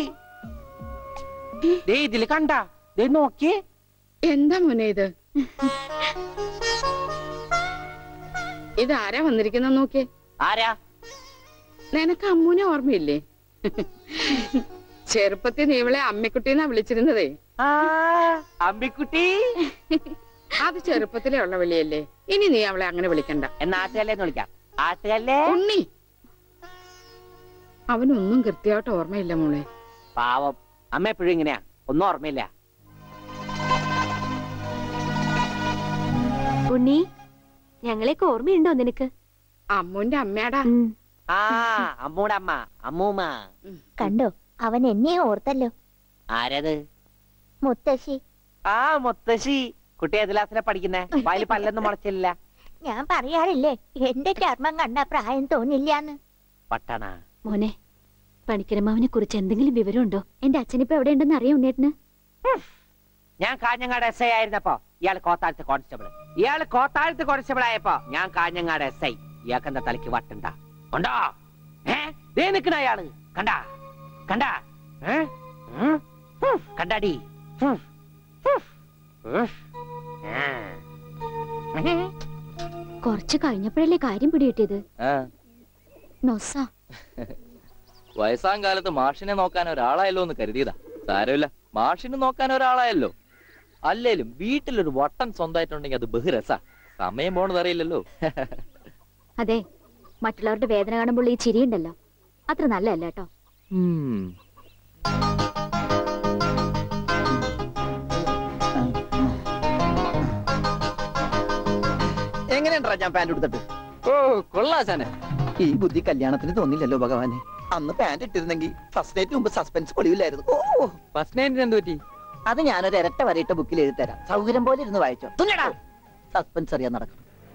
ഇതില് കണ്ട നോക്കി. എന്താ മോനെ ഇത്? ഇതാരാ വന്നിരിക്കുന്ന നോക്കിയേ. ആരാ? നിനക്ക് അമ്മൂനെ ഓർമ്മയില്ലേ? ചെറുപ്പത്തിൽ നീ ഇവളെ അമ്മിക്കുട്ടിന്നാ വിളിച്ചിരുന്നതേ. അമ്മിക്കുട്ടി അത് ചെറുപ്പത്തിലേ ഉള്ള വിളിയല്ലേ. ഇനി നീ അവളെ അങ്ങനെ വിളിക്കണ്ട. എന്നാ ആട്ടുകല്ലേന്ന് വിളിക്കാം. ആട്ടുകല്ലേ. ഉണ്ണി അവനൊന്നും കൃത്യമായിട്ട് ഓർമ്മയില്ല മോളെ. പാവം അമ്മ എപ്പോഴും ഇങ്ങനെയാ, ഒന്നും ഓർമ്മയില്ല. ഉണ്ണി ഞങ്ങളെയൊക്കെ ഓർമ്മയുണ്ടോ നിനക്ക്? അമ്മൂന്റെ അമ്മയാടാ. ആ അമ്മൂടെ അമ്മ അമ്മൂമ്മ. കണ്ടോ, അവൻ എന്നെ ഓർത്തല്ലോ. ആരത്? മുത്തശ്ശി. ആ മുത്തശ്ശി. കുട്ടി ഏത് ക്ലാസ്സിലാ പഠിക്കുന്നേ? വായിൽ പല്ലൊന്നും മുളച്ചില്ല. ഞാൻ പറയാറില്ലേ എന്റെ ചർമ്മം കണ്ട പ്രായം തോന്നില്ലാന്ന്. പട്ടണ മോനെ, പണിക്കരമാവിനെ കുറിച്ച് എന്തെങ്കിലും വിവരമുണ്ടോ? എന്റെ അച്ഛനിപ്പോ എവിടെ ഉണ്ടെന്ന് അറിയാം ഉണ്ണേട്ടന്? ഞാൻ കാഞ്ഞങ്ങാട് എസ് ഐ ആയിരുന്നപ്പോ ഇയാൾ കോത്താഴത്ത് കോൺസ്റ്റബിൾ. ഇയാൾ കോത്താഴത്ത് കോൺസ്റ്റബിൾ ആയപ്പോ ഞാൻ കാഞ്ഞങ്ങാട് എസ് ഐ. ഇയാൾക്ക് എന്താ തലയ്ക്ക് വട്ടുണ്ട? ഉണ്ടോ? ഏ ദേ നിക്കണ അയാള്. കണ്ടാ കണ്ടാ കണ്ടാടി? കുറച്ച് കഴിഞ്ഞപ്പോഴല്ലേ കാര്യം പിടികിട്ടിയത്. നൊസ വയസ്സാം കാലത്ത് മാഷിനെ നോക്കാൻ ഒരാളായല്ലോ എന്ന് കരുതിയതാ. സാരമില്ല, മാഷിനെ നോക്കാൻ ഒരാളായല്ലോ. അല്ലേലും വീട്ടിലൊരു വട്ടൻ സ്വന്തമായിട്ടുണ്ടെങ്കിൽ അത് ബഹുരസാ. സമയം പോണത് അറിയില്ലല്ലോ. അതെ, മറ്റുള്ളവരുടെ വേദന കാണുമ്പോൾ ഈ ചിരിയുണ്ടല്ലോ, അത്ര നല്ലതല്ല കേട്ടോ. എങ്ങനെയുണ്ടാ ഞാൻ പാന്റ് എടുത്തിട്ട്? ഓ കൊള്ളാശാനെ. ഈ ബുദ്ധി കല്യാണത്തിന് തോന്നില്ലല്ലോ ഭഗവാനെ. അന്ന് പാന്റ് ഇട്ടിരുന്നെങ്കിൽ ഫസ്റ്റ് നൈറ്റ് മുമ്പ് സസ്പെൻസ് പൊളിയില്ലായിരുന്നു. ഓ ഫസ്റ്റ് നൈറ്റിന് എന്ത് പറ്റി? അത് ഞാനൊരു ഇരട്ട വരയിട്ട ബുക്കിൽ എഴുതി തരാം. സൗകര്യം പോലെ ഇരുന്ന് വായിച്ചോ. തുന്നടാ, സസ്പെൻസ് അറിയാൻ നടക്കും.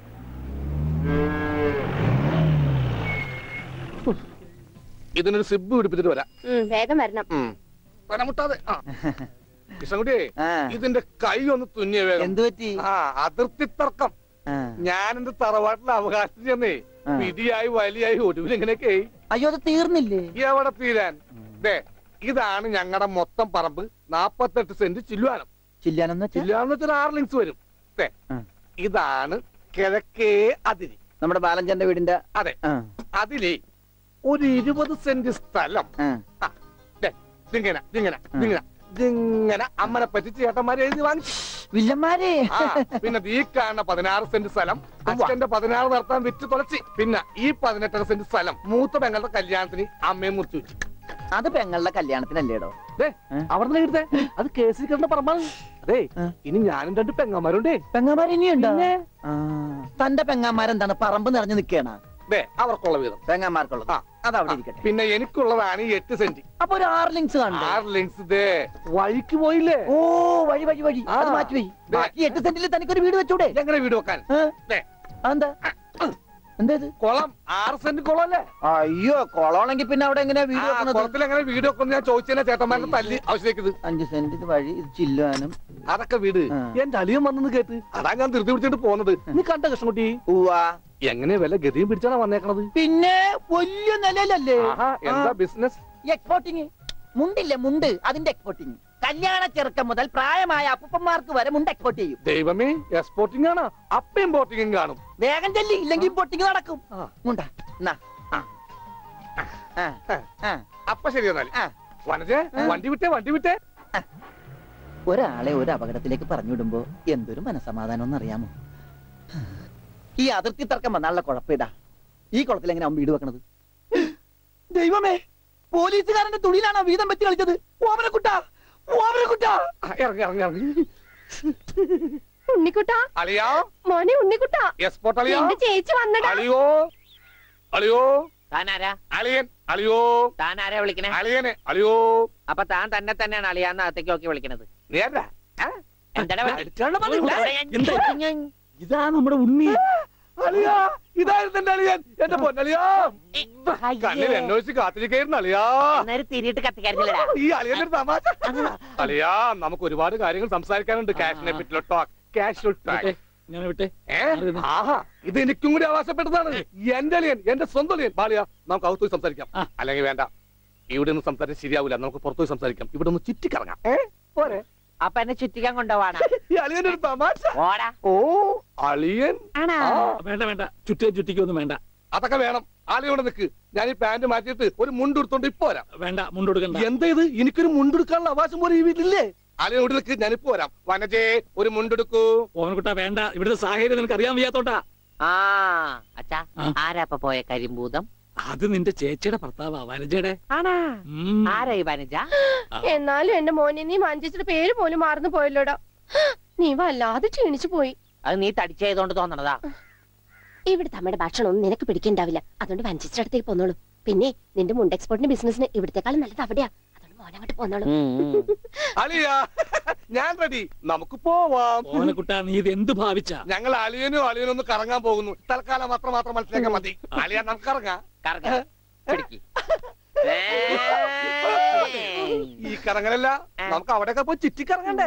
ഇതിനൊരു സിബ് പിടിപ്പിച്ചിട്ട് വരാം. വേഗം വരണം. മുട്ടാതെ. കൃഷ്ണൻകുട്ടിയെ, ഇതിന്റെ കൈ ഒന്ന് തുന്നിയ വേഗം. എന്ത് പറ്റി? ആ അതിർത്തി തർക്കം. ഞാൻ എന്റെ തറവാട്ടിലെ അവകാശം ചെന്നേ വിധിയായി വലിയായി ഒടുവിൽ ഇങ്ങനെയൊക്കെ. അയ്യോ, അത് തീർന്നില്ലേ? എവിടെ തീരാൻ? ദേ ഇതാണ് ഞങ്ങളുടെ മൊത്തം പറമ്പ്. നാപ്പത്തെട്ട് സെന്റ് ചില്ലുവാനം. ചില്ലാനം ചില്ലുവാനം വെച്ചാൽ ആറ് ലിങ്സ് വരും. ഇതാണ് കിഴക്കേ അതിരി. നമ്മുടെ ബാലഞ്ചന്റെ വീടിന്റെ. അതെ, അതിലേ ഒരു ഇരുപത് സെന്റ് സ്ഥലം ഇങ്ങനെ ഇങ്ങനെ ഇങ്ങനെ ഇങ്ങനെ അമ്മനെ പറ്റിച്ച് ചേട്ടന്മാരെ എഴുതി വാങ്ങിച്ചു. വില്ലന്മാരെ. പിന്നെ ഈ കാണുന്ന പതിനാറ് സെന്റ് സ്ഥലം അച്ഛന്റെ പതിനാറ് നടത്താൻ വിറ്റ് തുളച്ചി. പിന്നെ ഈ പതിനെട്ടര സെന്റ് സ്ഥലം മൂത്ത പെങ്ങളുടെ കല്യാണത്തിന് അമ്മയെ മുറിച്ചു വെച്ചു. അത് പെങ്ങളുടെ കല്യാണത്തിനല്ലേടോ? അവിടെ എഴുതേ, അത് കേസിൽ കിടന്ന പറമ്പാണ്. അതെ, ഇനി ഞാനും രണ്ട് പെങ്ങന്മാരുണ്ടേ. പെങ്ങന്മാർ ഇനിയുണ്ടോ? തന്റെ പെങ്ങന്മാരെന്താണ് പറമ്പ് നിറഞ്ഞു നിൽക്കണ? അവർക്കുള്ള വീതം പെങ്ങന്മാർക്കുള്ളത് അതവിടെ ഇരിക്കട്ടെ. പിന്നെ എനിക്കുള്ളതാണ് ഈ എട്ട് സെന്റ്. അപ്പൊ ഒരു ആറ് ലിങ്സ് കാണും. ആറ് ലിങ്സ് ഇതേ വഴിക്ക് പോയില്ലേ? ഓ വഴി വഴി വഴി അത് മാറ്റി പോയി. ബാക്കി എട്ട് സെന്റിൽ തനിക്കൊരു വീട് വെച്ചൂടെ? എങ്ങനെ വീട് വെക്കാൻ? എന്താ എന്താ കുളം? ആറ് സെന്റ് കുളം അല്ലേ? അയ്യോ, കുളമാണെങ്കിൽ പിന്നെ അവിടെ എങ്ങനെയാ വീട് വെക്കുന്നത്? കുളത്തിൽ എങ്ങനെ വീട് വെക്കുന്നത് ഞാൻ ചോദിച്ചാൽ ചേട്ടന്മാരുടെ തല്ലി ആവശ്യത്തേക്ക്. അഞ്ച് സെന്റ് ഇത് വഴി, ഇത് ചില്ലുവാനും. അതൊക്കെ വീട് എന്റെ അളിയൻ വന്നെന്ന് കേട്ട് അതാ ഞാൻ ധൃതി പിടിച്ചിട്ട് പോകുന്നത്. നീ കണ്ട കൃഷ്ണൻകുട്ടി? എങ്ങനെ വില ഗതിയും പിടിച്ചാണ് വന്നേക്കണത്? പിന്നെ വലിയ നിലയിലല്ലേ? എന്താ ബിസിനസ്? എക്സ്പോർട്ടിങ്. മുണ്ടില്ലേ മുണ്ട്, അതിന്റെ എക്സ്പോർട്ടിങ്. കല്യാണ ചെറുക്കം മുതൽ പ്രായമായ അപ്പൂപ്പന്മാർക്ക് വരെ മുണ്ട് എക്സ്പോർട്ട് ചെയ്യും. ദൈവമേ, എക്സ്പോർട്ടിംഗ് ആണ്. അപ്പ ഇമ്പോർട്ടിംഗും കാണും. വേഗം ചെല്ലി, ഇല്ലെങ്കിൽ ഇമ്പോർട്ടിംഗ് നടക്കും. അപ്പൊ ശരി എന്നാൽ വനജേ, വണ്ടി വിട്ടേ വണ്ടി വിട്ടേ. ഒരാളെ ഒരു അപകടത്തിലേക്ക് പറഞ്ഞുവിടുമ്പോ എന്തൊരു മനസമാധാനം എന്നറിയാമോ? ഈ അതിർത്തി തർക്കം വന്നാലുള്ള കുഴപ്പമിതാ. ഈ കുളത്തിൽ എങ്ങനെ അവൻ വീട് വെക്കണത്? ദൈവമേ, പോലീസുകാരന്റെ തുണിയിലാണോ വീതം വെച്ച് കളിച്ചത്? ഓമനക്കുട്ടാ, ഓമനക്കുട്ടാ, ഇറങ്ങി ഇറങ്ങി ഇറങ്ങി. ഉണ്ണിക്കുട്ടാ, അളിയാ, മോനെ ഉണ്ണിക്കുട്ടാ, എക്സ്പോർട്ട് അളിയാ, എന്റെ ചേച്ചി വന്നടാ. അളിയോ അളിയോ, താനാരാ? അളിയൻ. അളിയോ, താനാരാ വിളിക്കണേ? അളിയനെ. അളിയോ. അപ്പൊ താൻ തന്നെ തന്നെയാണ് അളിയാന്ന് അകത്തേക്ക് നോക്കി വിളിക്കണത്? ഇതാ നമ്മുടെ ഉണ്ണി. അളിയാ, ഇതായിരുന്നു എന്റെ അളിയൻ. എന്റെ പൊന്നളിയാ, കണ്ണിൽ അന്വേഷിച്ച് കാത്തിരിക്കായിരുന്നു അളിയാ. തിരിയിട്ട് കത്തിക്കാറില്ല ഈ അളിയന്റെ തമാശ. അളിയാ, നമുക്ക് ഒരുപാട് കാര്യങ്ങൾ സംസാരിക്കാനുണ്ട്. കാഷിനെ പറ്റിയുള്ള ടോക്ക്, കാഷ്വൽ ടോക്ക്. ആഹാ, ഇത് എനിക്കും കൂടി അവകാശപ്പെട്ടതാണ്. എന്റെ അളിയൻ, എന്റെ സ്വന്തം അളിയൻ. ബാലിയ, നമുക്ക് അകത്ത് പോയി സംസാരിക്കാം. അല്ലെങ്കിൽ വേണ്ട, ഇവിടെ നിന്ന് സംസാരിച്ചാൽ ശരിയാവില്ല. നമുക്ക് പുറത്തുപോയി സംസാരിക്കാം. ഇവിടെ ഒന്ന് ചുറ്റിക്കറങ്ങാം. പോരെ? അപ്പൊ എന്നെ ചുറ്റിക്കാൻ കൊണ്ടുപോവാണ്. ഈ അളിയന്റെ ഒരു തമാശ. ഓ അളിയൻ. വേണ്ട വേണ്ട, ചുറ്റിയെ ചുറ്റിക്കൊന്നും വേണ്ട. അതൊക്കെ വേണം. ആളിയോടെ നിൽക്ക്. ഞാൻ ഈ പാന്റ് മാറ്റിയിട്ട് ഒരു മുണ്ടെടുത്തോണ്ട് ഇപ്പൊ വരാം. വേണ്ട, മുണ്ടെടുക്കണ്ട. എന്താ ഇത്? എനിക്കൊരു മുണ്ടെടുക്കാനുള്ള അവകാശം പോലെ ഈ വീട്ടിലില്ലേ? ആളിയോട് നിൽക്ക്, ഞാനിപ്പോ വരാം. വനജേ, ഒരു മുണ്ടെടുക്കൂ. ഓമനക്കുട്ടാ വേണ്ട, ഇവിടുത്തെ സാഹചര്യം നിനക്ക് അറിയാൻ വയ്യാത്തോട്ടാ. ആ അച്ഛാ, ആരാപ്പ പോയ കരിമ്പൂതം? അത് നിന്റെ ചേച്ചിയുടെ ഭർത്താവാ, വനജയുടെ. ആരായി വനജ? എന്നാലും എന്റെ മോനെ നീ മഞ്ചേച്ചിയുടെ പേര് പോലും മാറുന്നു പോയല്ലോടാ. നീ വല്ലാതെ ക്ഷീണിച്ചു പോയി. അത് നീ തടിച്ചതുകൊണ്ട് തോന്നണതാ. ഇവിടുത്തെ അമ്മയുടെ ഭക്ഷണം ഒന്നും നിനക്ക് പിടിക്കണ്ടാവില്ല. അതുകൊണ്ട് വഞ്ചിച്ചിട്ട് അടുത്തേക്ക് പോന്നോളൂ. പിന്നെ നിന്റെ മുണ്ട് എക്സ്പോർട്ടിന്റെ ബിസിനസിന് ഇവിടത്തെക്കാളും നല്ലത് അവിടെയാ. അതുകൊണ്ട് മോനങ്ങോട്ട് പോന്നോളൂ. അലിയ ഞാൻ റെഡി, നമുക്ക് പോവാം. ഓനക്കുട്ടാ നീ ഇത് എന്ത് ഭാവിച്ച? ഞങ്ങൾ അലിയനും അലിയനും ഒന്ന് കറങ്ങാൻ പോകുന്നു. തൽക്കാലം മാത്രം മാത്രം മനസ്സിലാക്കാൻ മതി. അലിയ നമുക്ക് ഇറങ്ങാം. ഈ കറങ്ങലല്ല, നമുക്ക് അവിടെയൊക്കെ പോയി ചുറ്റിക്കറങ്ങണ്ടേ?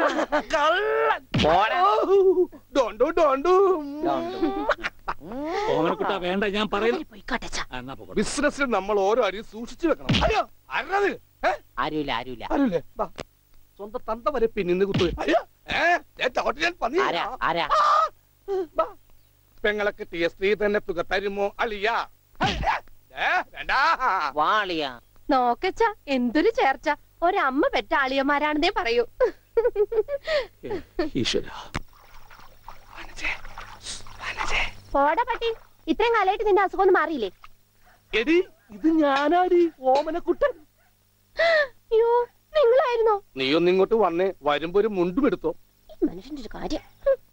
ഓനക്കുട്ടാ വേണ്ട, ഞാൻ പറയുന്നു. ബിസിനസ്സിൽ നമ്മൾ ഓരോ അരിയും സൂക്ഷിച്ചു വെക്കണം. അയ്യോ ആരത്? ആരുമില്ല ആരുമില്ല ആരുമില്ലേ? സ്വന്തം തന്ത വരെ പിന്നിന്ന് കുത്തു. പെങ്ങളെ കിട്ടിയ സ്ത്രീ തന്നെ തുക തരുമോ അലിയ? നോക്കച്ച എന്തൊരു ചേർച്ച. ഒരമ്മ പെറ്റ ആളിയന്മാരാണെന്നേ പറയൂ. പോടാ പട്ടി, ഇത്രയും കാലമായിട്ട് നിന്റെ അസുഖം ഒന്നും മാറിയില്ലേ? എടി ഇത് ഞാനാടി, ഓമനക്കുട്ടൻ. അയ്യോ നിങ്ങളായിരുന്നോ? നീ ഒന്ന് ഇങ്ങോട്ട് വന്നേ, വരുമ്പോ ഒരു മുണ്ടും എടുത്തോ. മനുഷ്യന്റെ ഒരു കാര്യം.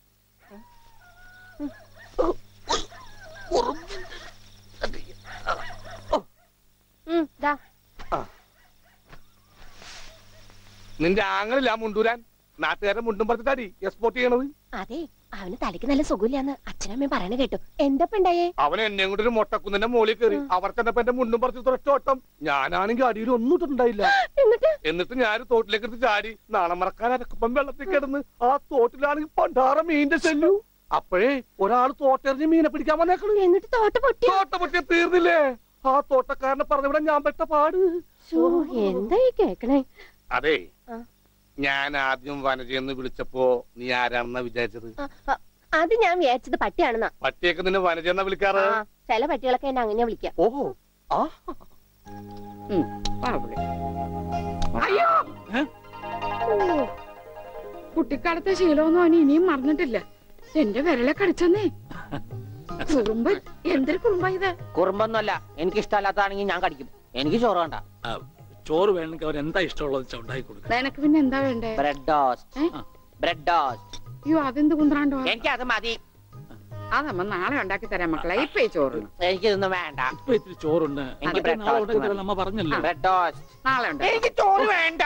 നിന്റെ ആങ്ങളില്ല മുണ്ടൂരാൻ, നാട്ടുകാരെ മുണ്ടും പറഞ്ഞിട്ടാടി എക്സ്പോർട്ട് ചെയ്യണത്. അതെ, അവന് തലയ്ക്ക് നല്ല സുഖമില്ലാന്ന് അച്ഛനമ്മയും പറയണ കേട്ടു. എന്താ അവൻ എന്നെ കൊണ്ട് ഒരു മൊട്ടക്കുന്നിന്റെ മോളിൽ കയറി അവർ തന്നെ എന്റെ മുണ്ടും പറിച്ച് തുറച്ചോട്ടം. ഞാനാണെങ്കിൽ അടിയിൽ ഒന്നും ഇട്ടുണ്ടായില്ല. എന്നിട്ട് ഞാൻ തോട്ടിലേക്ക് എടുത്ത് ചാടി നാണം മറക്കാൻ അരക്കപ്പം വെള്ളത്തിൽ കിടന്ന് ആ തോട്ടിലാണെങ്കിൽ പണ്ടാറ മീനിന്റെ ശല്യു. അപ്പോഴേ ഒരാൾ തോട്ടെറിഞ്ഞ് മീനെ പിടിക്കാൻ വന്നേക്കണു. എന്നിട്ട് തോട്ട പൊട്ടി തോട്ട പൊട്ടിയ തീർന്നില്ലേ? ആ തോട്ടക്കാരനെ പറഞ്ഞവിടെ ഞാൻ പെട്ട പാട്. എന്തായി കേക്കണേ? അതെ, ഞാൻ ആദ്യം വനജയെന്ന് വിളിച്ചപ്പോ നീ ആരാണെന്നാ വിചാരിച്ചത്? അത് ഞാൻ വിചാരിച്ചത് പട്ടിയാണെന്നാ. പട്ടിയൊക്കെ നിന്നെ വനജയെന്നാ വിളിക്കാറ്? ചില പട്ടികളൊക്കെ എന്നെ അങ്ങനെ വിളിക്കാം. ഓഹോ, ആ കുട്ടിക്കാലത്തെ ശീലമൊന്നും അവന് ഇനിയും മറന്നിട്ടില്ല. എന്റെ വിരലെ കടിച്ചെന്നേ. കുറുമ്പ്, എന്തൊരു കുറുമ്പ ഇത്? കുറുമ്പൊന്നുമല്ല, എനിക്ക് ഇഷ്ടമല്ലാത്തതാണെങ്കിൽ ഞാൻ കടിക്കും. എനിക്ക് ചോറ് വേണ്ട. ചോറ് വേണമെങ്കിൽ അവർ എന്താ ഇഷ്ടമുള്ളത് ഉണ്ടാക്കി കൊടുക്കും. നിനക്ക് പിന്നെ എന്താ വേണ്ടേ? Bread toast. Bread toast. അയ്യോ അതെന്ത് കുന്ത്രാണ്ടോ? എനിക്ക് അത് മതി. അതമ്മ നാളെ ഉണ്ടാക്കി തരാം മക്കളെ. ഇപ്പൊ ഈ ചോറ് എനിക്കിതൊന്നും വേണ്ട. ഇപ്പൊ ഇത്തിരി ചോറുണ്ട്. എനിക്ക് ബ്രെഡ് ടോസ്റ്റ് നമ്മ പറഞ്ഞല്ലോ. ബ്രെഡ് ടോസ്റ്റ് നാളെ ഉണ്ട്. എനിക്ക് ചോറ് വേണ്ട.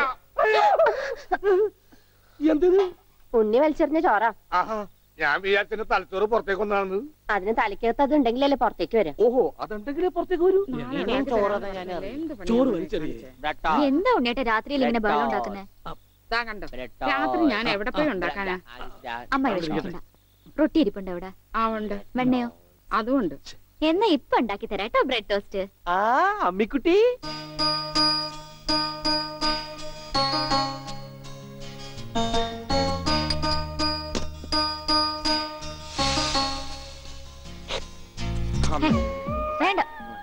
എന്തിന്? ഉണ്ണി വലിച്ചെറിഞ്ഞ ചോറാ. ഞാൻ വിചാരിച്ചെന്റെ തലച്ചോറ് പുറത്തേക്ക് ഒന്നാണ്. അതിന് തലയ്ക്കകത്ത് അത് ഉണ്ടെങ്കിലല്ലേ പുറത്തേക്ക് വരാം. ഓഹോ, അതുണ്ടെങ്കിലേ പുറത്തേക്ക് വരൂ. ചോറ് വലിച്ചെറിയേ. എന്താ ഉണ്ണിയേട്ടാ രാത്രിയിൽ ഇങ്ങനെ ബഹളം ഉണ്ടാക്കുന്നേ? കണ്ടോ, രാത്രി ഞാൻ എവിടെ പോയി ഉണ്ടാക്കാനാ? അമ്മ വിഷമിക്കണ്ട, റൊട്ടി ഇരിപ്പുണ്ട് അവിടെ. ആ ഉണ്ട്. വെണ്ണയോ? അതും ഉണ്ട്. എന്നാ ഇപ്പൊ ഉണ്ടാക്കി തരാം കേട്ടോ ബ്രെഡ് ടോസ്റ്റ്. ആ അമ്മിക്കുട്ടി, വേണ്ട.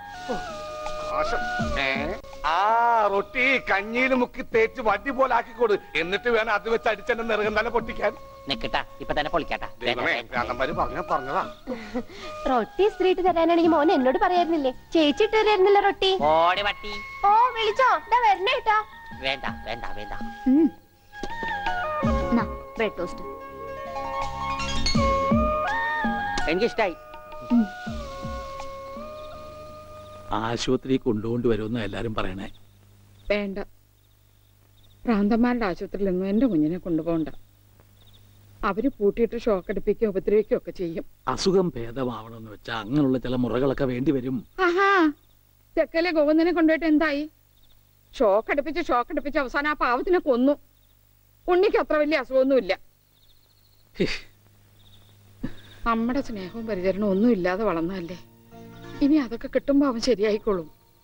ആ റൊട്ടി കഞ്ഞിയിൽ മുക്കി തേച്ച് വടി പോലെ ആക്കിക്കോട്. എന്നിട്ട് വേണം അത് വെച്ച് അടിച്ചെന്നെ നിറകം തന്നെ പൊട്ടിക്കാൻ. നിക്കട്ടാ, ഇപ്പൊ തന്നെ പൊളിക്കാട്ടാ. പറഞ്ഞ പറഞ്ഞതാ. റൊട്ടി സ്ത്രീട്ട് തരാനാണെങ്കിൽ മോൻ എന്നോട് പറയായിരുന്നില്ലേ? ചേച്ചി ഇട്ട് തരായിരുന്നില്ല റൊട്ടി. ഓടി പട്ടി. ഓ വിളിച്ചോ, ഇതാ വരണേ കേട്ടാ. വേണ്ട വേണ്ട വേണ്ട. ബ്രെഡ് ടോസ്റ്റ് എനിക്കിഷ്ടായി. ആശുപത്രി കൊണ്ടുകൊണ്ട് വരുമെന്ന് എല്ലാരും പറയണേ. വേണ്ട, ഭ്രാന്തന്മാരുടെ ആശുപത്രിയിലൊന്നും എന്റെ കുഞ്ഞിനെ കൊണ്ടുപോകണ്ട. അവര് പൂട്ടിയിട്ട് ഷോക്ക് അടിപ്പിക്കുകയോ ഉപദ്രവിക്കുകയോ ഒക്കെ ചെയ്യും. അസുഖം ഭേദമാവണമെന്ന് വെച്ചാൽ അങ്ങനെയുള്ള ചില മുറകളൊക്കെ വേണ്ടി വരും. ആഹാ, തെക്കലെ ഗോവിന്ദനെ കൊണ്ടുപോയിട്ട് എന്തായി? ഷോക്ക് അടിപ്പിച്ച് ഷോക്ക് അടിപ്പിച്ച് അവസാനം ആ പാവത്തിനെ കൊന്നു. ഉണ്ണിക്ക് അത്ര വലിയ അസുഖമൊന്നുമില്ല. നമ്മുടെ സ്നേഹവും പരിചരണവും ഒന്നും ഇല്ലാതെ വളർന്നല്ലേ. ഇനി അതൊക്കെ കിട്ടുമ്പോ അവൻ ശരിയായിക്കോളും.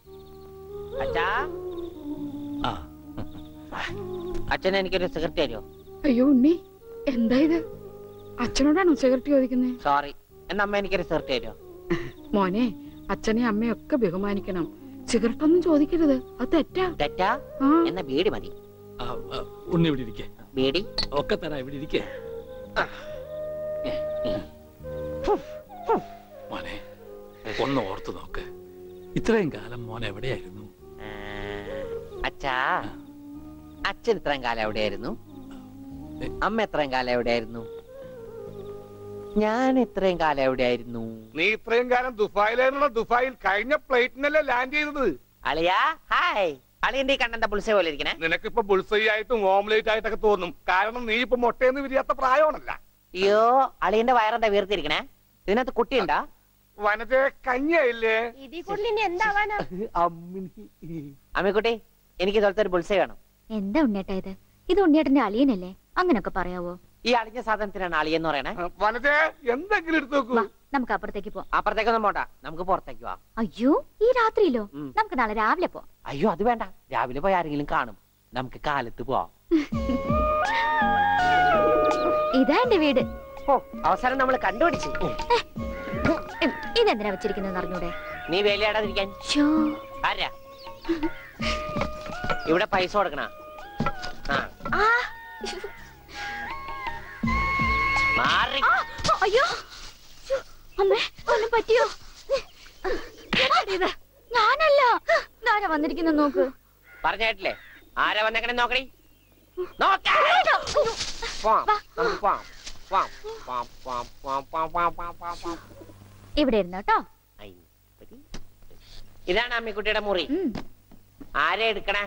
അച്ഛൻ എനിക്കൊരു സിഗരറ്റ് തരുമോ? അയ്യോ ഉണ്ണി, എന്താ ഇത്? അച്ഛനോടാണോ സിഗരറ്റ് ചോദിക്കുന്നത്? സോറി, എന്നാ അമ്മ എനിക്കൊരു സിഗരറ്റ് തരുമോ? മോനെ, അച്ഛനെ അമ്മയൊക്കെ ബഹുമാനിക്കണം. സിഗരറ്റ് ഒന്നും ചോദിക്കരുത്, അത് തെറ്റാ. തെറ്റാ? എന്നാ ബീഡി മതി. ഉണ്ണി ഇവിടെ ഇരിക്കേ. ബീഡി ഒക്കെ തരാ, ഇവിടെ ഇരിക്കേ. മോനെ ഒന്ന് ഓർത്തു നോക്ക്, ഇത്രയും കാലം മോൻ എവിടെയായിരുന്നു? അച്ഛാ, അച്ഛൻ ഇത്രയും കാലം എവിടെയായിരുന്നു? അമ്മ എത്രയും കാലം എവിടെയായിരുന്നു? ഞാൻ ഇത്രയും കാലം എവിടെയായിരുന്നു? നീ ഇത്രയും കാലം ദുബായിലായിരുന്ന ദുബായിൽ കഴിഞ്ഞ പ്ലേറ്റിനല്ലേ ലാൻഡ് ചെയ്തത്. അളിയാ ഹായ്. അളിയന്റെ ഈ കണ്ണന്റെ ബുൾസൈ പോലെ ഇരിക്കണേ. നിനക്കിപ്പോ ബുൾസൈ ആയിട്ടും ഓംലേറ്റ് ആയിട്ടൊക്കെ തോന്നും. കാരണം നീ ഇപ്പൊ മുട്ടയെന്ന് വിരിയാത്ത പ്രായമാണല്ല. അയ്യോ അളിയന്റെ വയറെന്താ വീർത്തിരിക്കണേ? ഇതിനകത്ത് കുട്ടിയുണ്ടാ? വനത്തെ കഞ്ഞിയായില്ലേ? ഇതിൽ കൂടുതൽ ഇനി എന്താവാനാ? അമ്മിക്കുട്ടി എനിക്ക് ഇതുപോലത്തെ ഒരു ബുൾസൈ വേണം. എന്താ ഉണ്ണേട്ടാ ഇത്? ഇത് ഉണ്ണിയേട്ടന്റെ അളിയനല്ലേ? അങ്ങനൊക്കെ പറയാവോ? ഈ അളിഞ്ഞ സാധനത്തിനാണ് അളിയെന്ന് പറയണേ. വനത്തെ എന്തെങ്കിലും എടുത്തു നോക്കൂ. നമുക്ക് അപ്പുറത്തേക്ക് പോവാം. അപ്പുറത്തേക്കൊന്നും പോണ്ട, നമുക്ക് പുറത്തേക്ക് പോവാം. അയ്യോ ഈ രാത്രിയിലോ? നമുക്ക് നാളെ രാവിലെ പോവാം. അയ്യോ അത് വേണ്ട, രാവിലെ പോയി ആരെങ്കിലും കാണും. നമുക്ക് കാലത്ത് പോവാം. ഇതാ എന്റെ വീട്. ഓ അവസാനം നമ്മൾ കണ്ടുപിടിച്ചു. ഇതെന്തിനാ വെച്ചിരിക്കുന്നത് അറിഞ്ഞൂടെ? നീ വേലയാടാതിരിക്കാൻ. ആരാ ഇവിടെ പൈസ കൊടുക്കണ? അയ്യോ അമ്മേ ഒന്നും പറ്റിയോ? ഇത് ഞാനല്ല. ആരാ വന്നിരിക്കുന്നു നോക്ക്. പറഞ്ഞിട്ടില്ലേ ആരാ വന്നേക്കണേ നോക്കണേ. ഇവിടെ ഇരുന്നോ കേട്ടോ. ഇതാണ് അമ്മിക്കുട്ടിയുടെ മുറി. ആരാ എടുക്കണേ?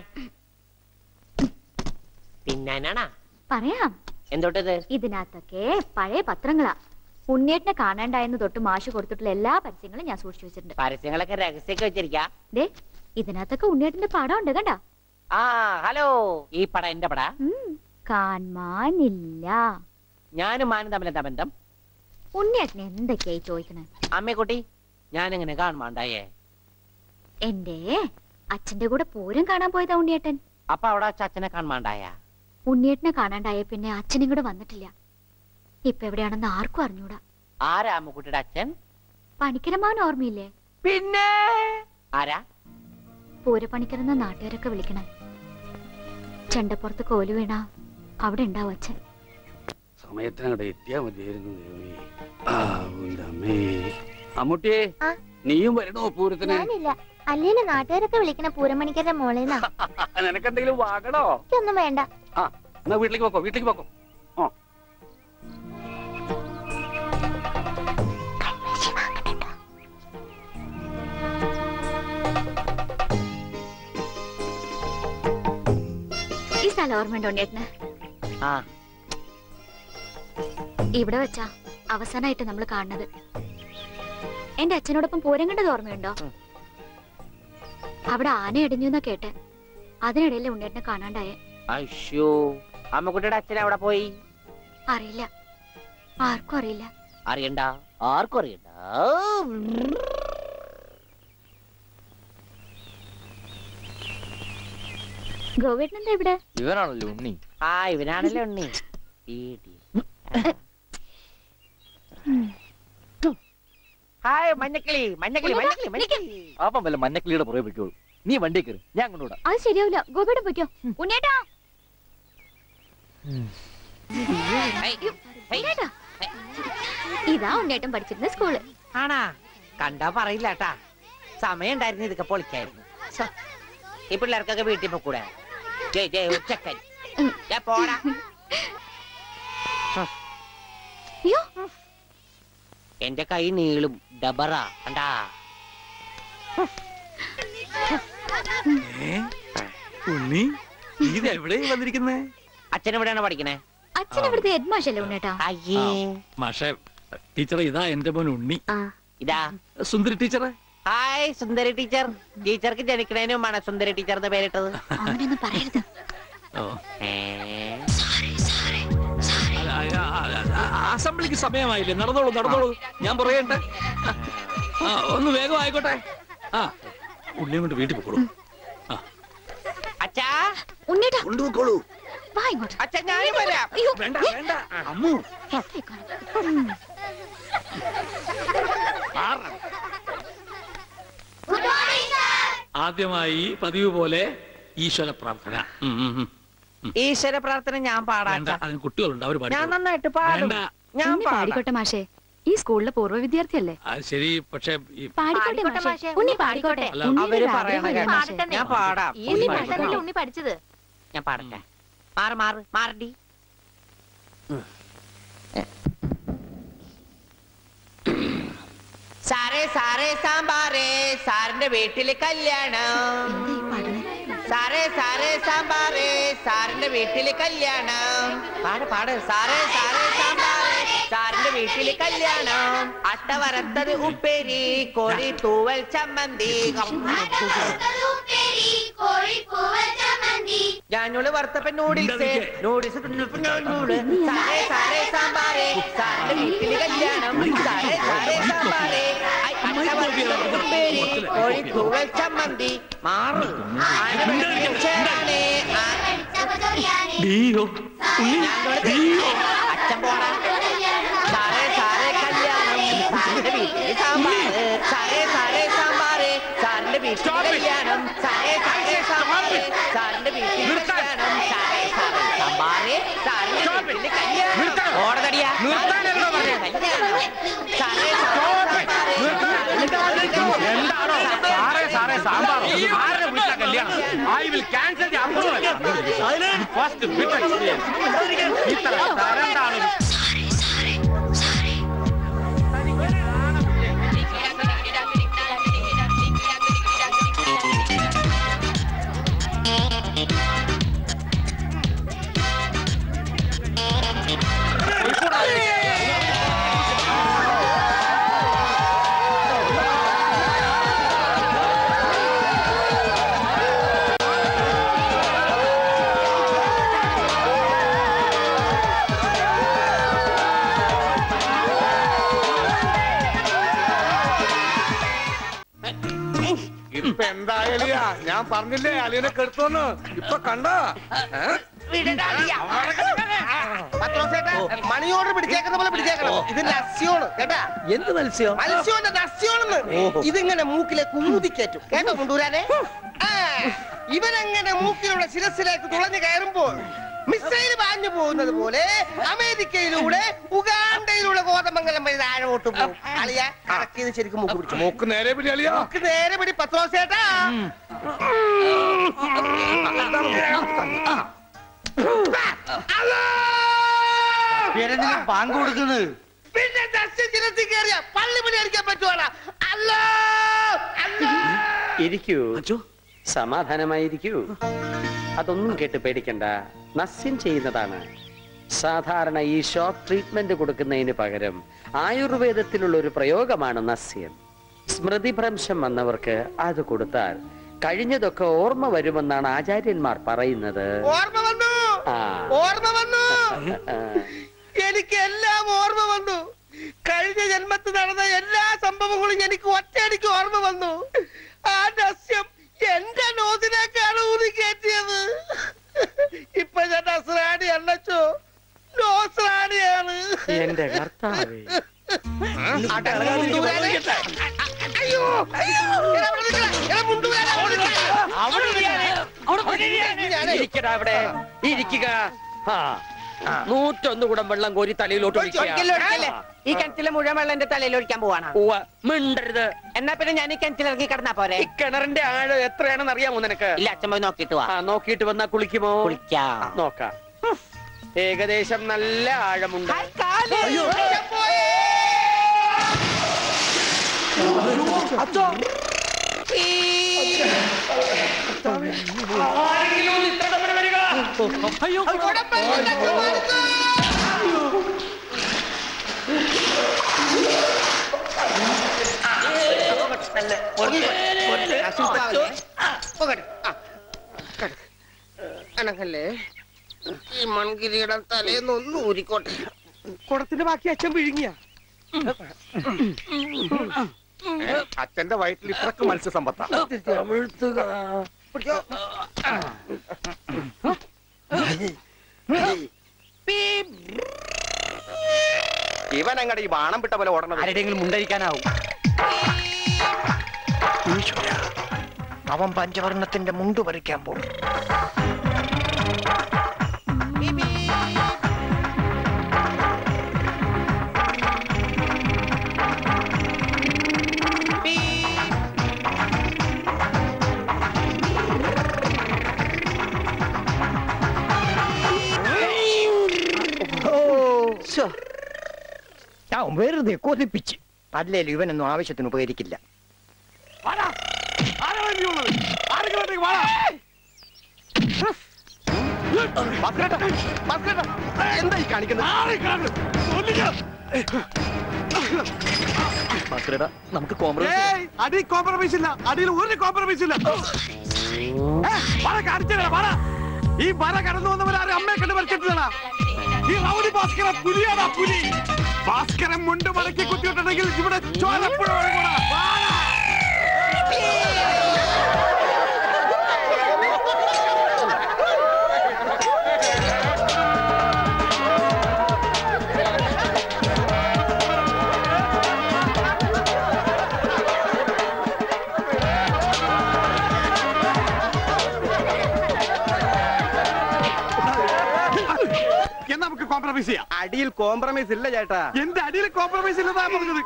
തിന്നാനാണാ? പറയാം. എന്തോട്ടത്? ഇതിനകത്തൊക്കെ പഴയ പത്രങ്ങളാ. ഉണ്ണിയേട്ടനെ കാണാണ്ടായെന്ന് തൊട്ട് മാഷ് കൊടുത്തിട്ടുള്ള എല്ലാ പരസ്യങ്ങളും ഞാൻ സൂക്ഷിച്ചു വെച്ചിട്ടുണ്ട്. പരസ്യങ്ങളൊക്കെ രഹസ്യമൊക്കെ വെച്ചിരിക്കാ. ദേ ഇതിനകത്തൊക്കെ ഉണ്ണിയേട്ടന്റെ പടം ഉണ്ട് കണ്ടാ. ആ ഹലോ, ഈ പടം എന്റെ പടാ? കാണാനില്ല. ഞാനും മാനും തമ്മിലെന്താ ബന്ധം? ഉണ്ണിയേട്ടനെ എന്തൊക്കെയായി ചോദിക്കണേ? അമ്മക്കുട്ടി ഞാനെങ്ങനെ കാണുമാണ്ടായേ? എന്റെ അച്ഛന്റെ കൂടെ പൂരം കാണാൻ പോയതാ ഉണ്ണിയേട്ടൻ. അപ്പൊ അവിടെ അച്ഛനെ കാണുമാണ്ടായ? ഉണ്ണിയേട്ടനെ കാണാണ്ടായ പിന്നെ അച്ഛനും കൂടെ വന്നിട്ടില്ല. ഇപ്പൊ എവിടെയാണെന്ന് ആർക്കും അറിഞ്ഞൂടാ. ആരാ അമ്മക്കുട്ടിയുടെ അച്ഛൻ? പണിക്കരമാവൻ ഓർമ്മയില്ലേ? പിന്നെ ആരാ? പൂരപ്പണിക്കരെന്ന നാട്ടുകാരൊക്കെ വിളിക്കണം. ചെണ്ടപ്പുറത്ത് കോലു വീണ അവിടെ ഉണ്ടാവും അച്ഛൻ. സമയത്തിനവിടെ എത്തിയാ മതിയായിരുന്നു. അമ്മൂട്ടിയെ നീയും വരണോ പൂരത്തിന്? അല്ലേലും നാട്ടുകാരൊക്കെ വിളിക്കണ പൂരമണിക്കരുടെ മോളേന്നാ. നിനക്കെന്തെങ്കിലും വാങ്ങണോ? ഒന്നും വേണ്ട. ആ എന്നാ വീട്ടിലേക്ക് പോക്കോ, വീട്ടിലേക്ക് പോക്കോ. ഓ ഈ സ്ഥലം ഓർമ്മയുണ്ടോ ഉണ്ണിയേട്ടന്? ഇവിടെ വെച്ചാ അവസാനായിട്ട് നമ്മൾ കാണുന്നത്. എന്റെ അച്ഛനോടൊപ്പം പൂരം കണ്ടത് ഓർമ്മയുണ്ടോ? അവിടെ ആന ഇടിഞ്ഞു എന്നാ കേട്ടെ. അതിനിടയിലെ ഉണ്ണിയേട്ടനെ കാണാണ്ടായേ. അയ്യോ അമ്മക്കുട്ടിയുടെ അച്ഛൻ അവിടെ പോയി? അറിയില്ല, ആർക്കും അറിയില്ല. അറിയണ്ട, ആർക്കും അറിയണ്ട. ഗോവേട്ടനെന്താ ഇവിടെ? ഇവനാണല്ലോ ഉണ്ണി. ആ ഇവനാണല്ലോ ഉണ്ണി. ഹായ് മഞ്ഞക്കിളി, മഞ്ഞക്കിളി, മഞ്ഞക്കിളി, മഞ്ഞക്കിളി. അപ്പം വല്ല മഞ്ഞക്കിളിയുടെ പുറകെ പൊയ്ക്കോളൂ. നീ വണ്ടി കയറി, ഞാൻ കൊണ്ടുവിടാം. അത് ശരിയാവില്ല, ഗോപേട്ടൻ പൊയ്ക്കോ. ഉണ്ണേട്ടാ ഇതാ ഉണ്ണേട്ടൻ പഠിച്ചിരുന്ന സ്കൂള്. ആണാ? കണ്ടാ പറയില്ല കേട്ടാ. സമയം ഉണ്ടായിരുന്നു ഇതൊക്കെ പൊളിക്കായിരുന്നു. ഈ പിള്ളേർക്കൊക്കെ വീട്ടിൽ പോക്കൂടെ? ഉച്ചക്കൻ പോടാ. എന്റെ കൈ നീളും ഡബറ കണ്ടാ. ഉണ്ണി ഇതെവിടെ വന്നിരിക്കുന്നേ? അച്ഛൻ എവിടെയാണ് പഠിക്കണേ? അച്ഛൻ ഇവിടുത്തെ ഹെഡ് മാഷല്ലേ ഉണ്ണേട്ടാ? അയ്യേ മാഷേ, ടീച്ചറെ ഇതാ എന്റെ മോൻ ഉണ്ണി. ഇതാ സുന്ദരി ടീച്ചറെ. Hi Sundari teacher. ടീച്ചർക്ക് ജനിക്കണേന് മുമ്പാണ് സുന്ദരി ടീച്ചർ എന്ന് പേരിട്ടത്. അങ്ങനെയൊന്നും പറയരുത്. അസംബ്ലിക്ക് സമയമായില്ലേ? നടന്നോളൂ നടന്നോളൂ, ഞാൻ പറയട്ടെ. ഒന്ന് വേഗം ആയിക്കോട്ടെ. ആ ഉണ്ണിയും കൊണ്ട് വീട്ടിൽ പോക്കോളൂ. അച്ഛാ ഉണ്ണേട്ടാ കൊണ്ടുപോക്കോളൂ. വാ ഇങ്ങോട്ട്. അച്ഛാ ഞാനും വരാം. വേണ്ട വേണ്ട അമ്മു. ആദ്യമായി പതിവ് പോലെ ഈശ്വര പ്രാർത്ഥന. ഈശ്വര പ്രാർത്ഥന ഞാൻ പാടാം. അതിന് കുട്ടികളുണ്ട്, അവർ ഞാൻ നന്നായിട്ട് പാടും. ഞാൻ പാടിക്കോട്ടെ മാഷേ, ഈ സ്കൂളിലെ പൂർവ്വ വിദ്യാർത്ഥിയല്ലേ? ശരി, പക്ഷേ പാടിക്കോട്ടെ മാഷേ. ഉണ്ണി പാടിക്കോട്ടെ. അവര് പറയണ ഞാൻ പാടാം. ഉണ്ണി പഠിച്ചത് ഞാൻ പാടട്ടെ. മാറ് മാറ് മാറടി. സാറേ സാറേ സാമ്പാറേ സാറിന്റെ വീട്ടില് കല്യാണം. സാറേ സാറേ സാമ്പാറേ സാറിന്റെ വീട്ടില് കല്യാണം. പാട് പാട്. സാറേ സാറേ സാമ്പാറേ സാറിന്റെ വീട്ടില് കല്യാണം. അട്ട വറുത്തത് ഉപ്പേരി കോഴി തൂവൽ ചമ്മന്തി. ഞാനോള് വറുത്തപ്പൻ നൂഡിൽസ് നൂഡിൽസ്. സാറേ സാറേ സാമ്പാറേ സാറിന്റെ വീട്ടില് കല്യാണം. സാറേ സാറേ സാമ്പാറേ അട്ട വറുത്തത് ഉപ്പേരി കോഴി തൂവൽ ചമ്മന്തി. മാറ് അച്ഛൻ പോണ. സാറേ സാറേ കല്യാണം സാറിന്റെ വീട്ടില് സാമ്പാറ്. സാറേ സാറേ സാമ്പാറ് സാറിന്റെ വീട്ടില് കല്യാണം. സാറേ സാറേ സാമ്പാറ് സാറിന്റെ വീട്ടില് കല്യാണം. സാറേ സാറേ സാമ്പാറ് സാറിന്റെ വീട്ടില് കല്യാണം. ഓടതടിയാ സാറേ സാറേ സാറേ സാമ്പാർ ആരുടെ വീട്ടിലെ കല്യാണം? I will cancel the approval. First bit experience. ഇത്ര തരണ്ടാണ്. ഇപ്പൊ എന്തായാലും ഞാൻ പറഞ്ഞില്ലേ അലിയനെ കെടുത്തോന്ന്. ഇപ്പൊ കണ്ടോ? മണിയോട് പിടിച്ചേക്കുന്ന പോലെ പിടിച്ചേക്കണം. ഇത് നസ്യോണ് കേട്ടാ. എന്ത് മത്സ്യം? മത്സ്യോന്റെ നസ്യോണെന്ന്. ഇതിങ്ങനെ മൂക്കിലെ കുമുതിക്കേറ്റും കേട്ടോ മുണ്ടൂരാനെ. ഇവനെങ്ങനെ മൂക്കിലൂടെ ശിരസിലേക്ക് തുളഞ്ഞു കയറുമ്പോൾ മിസൈൽ പാഞ്ഞു പോകുന്നത് പോലെ അമേരിക്കയിലൂടെ ഉഗാണ്ടയിലൂടെ കോതമംഗലം വഴി താഴോട്ട് പോകും. അളിയ കറക്റ്റ് ചെയ്ത് ശരിക്കും മൂക്ക് പിടിച്ചു. മൂക്ക് നേരെ പിടി അളിയ. മൂക്ക് നേരെ പിടി പത്രോസേട്ടാ. ബാങ്ക് കൊടുക്കുന്നത് പിന്നെ ശിരസിൽ കയറിയ പള്ളി പണി അടിക്കാൻ പറ്റുവാണ്. അല്ലോ അല്ലോ. ഇരിക്കൂ, സമാധാനമായിരിക്കൂ. അതൊന്നും കേട്ട് പേടിക്കണ്ട. നസ്യം ചെയ്യുന്നതാണ്. സാധാരണ ഈ ഷോക്ക് ട്രീറ്റ്മെന്റ് കൊടുക്കുന്നതിന് പകരം ആയുർവേദത്തിലുള്ള ഒരു പ്രയോഗമാണ് നസ്യം. സ്മൃതിഭ്രംശം വന്നവർക്ക് അത് കൊടുത്താൽ കഴിഞ്ഞതൊക്കെ ഓർമ്മ വരുമെന്നാണ് ആചാര്യന്മാർ പറയുന്നത്. ഓർമ്മ വന്നു, ഓർമ്മ വന്നു. എനിക്ക് എല്ലാം ഓർമ്മ വന്നു. കഴിഞ്ഞ ജന്മത്തിൽ നടന്ന എല്ലാ സംഭവങ്ങളും എനിക്ക് ഒറ്റയടിക്ക് ഓർമ്മ വന്നു. ആ നസ്യം എന്റെ നോസിലേക്കാണ് ഊതി കയറ്റിയത്. ഇപ്പൊ ഞാൻ നസ്രാണി അല്ലച്ചോ, നോസ്രാണിയാണ്. എന്റെ കർത്താവേ. അയ്യോ ഇരിക്കടാ അവിടെ, ഇരിക്കുക. നൂറ്റൊന്ന് കുടം വെള്ളം കോരി തലയിലോട്ട് ഈ കിണറ്റിലെ മുഴുവൻ വെള്ളം എന്റെ തലയിൽ ഒഴിക്കാൻ പോവാണ്. മിണ്ടരുത്. എന്നാ പിന്നെ ഞാൻ ഈ കിണറ്റിൽ ഇറങ്ങി കിടന്നാ പോരെ? കിണറിന്റെ ആഴം എത്രയാണെന്ന് അറിയാമോ നിനക്ക്? ഇല്ല, അച്ഛൻ പോയി നോക്കിട്ട് വാ. നോക്കിട്ട് വന്നാ കുളിക്കുമോ? കുളിക്കാം. നോക്കാം. ഏകദേശം നല്ല ആഴമുണ്ട്. അയ്യോ അനക്കല്ലേ ഈ മൺകിരിയുടെ തലേന്നൊന്ന് ഊരിക്കോട്ടെ. കുടത്തിന്റെ ബാക്കി അച്ഛൻ വിഴുങ്ങിയ. അച്ഛന്റെ വയറ്റിൽ ഇത്രക്ക് മത്സ്യസമ്പത്താ. ഇവൻ അങ്ങടെ ഈ ബാണം വിട്ട പോലെ ഓടണം. ആരുടെയെങ്കിലും മുണ്ടരിക്കാനാവും. അവൻ പഞ്ചവർണ്ണത്തിന്റെ മുണ്ടു പറിക്കാൻ പോകും. ഞാൻ വെറുതെ കൊതിപ്പിച്ച് അല്ലേലും ഇവനൊന്നും ആവശ്യത്തിന് ഉപകരിക്കില്ല. എന്തായി കാണിക്കുന്നത്? നമുക്ക് അടി കോംപ്രമൈസ് ഇല്ല, അടിയിൽ ഒരു കോംപ്രമൈസ് ഇല്ല. ഈ വര കടന്നു വന്നവരാരും അമ്മയെ കണ്ട് മരിച്ചിട്ടില്ല. ഈ റൗഡി ഭാസ്കര പുലിയാടാ പുലി. ഭാസ്കരൻ മുണ്ട് മടക്കി കുത്തിയിട്ടുണ്ടെങ്കിൽ ഇവിടെ ചോരപ്പുഴ ഒഴുകൂടാ. നമുക്ക് കോംപ്രമൈസ് ചെയ്യാം. അടിയിൽ കോംപ്രമൈസ് ഇല്ല ചേട്ടാ. എന്റെ അടിയിൽ കോംപ്രമൈസ് ഇല്ലെന്നാ പറഞ്ഞത്.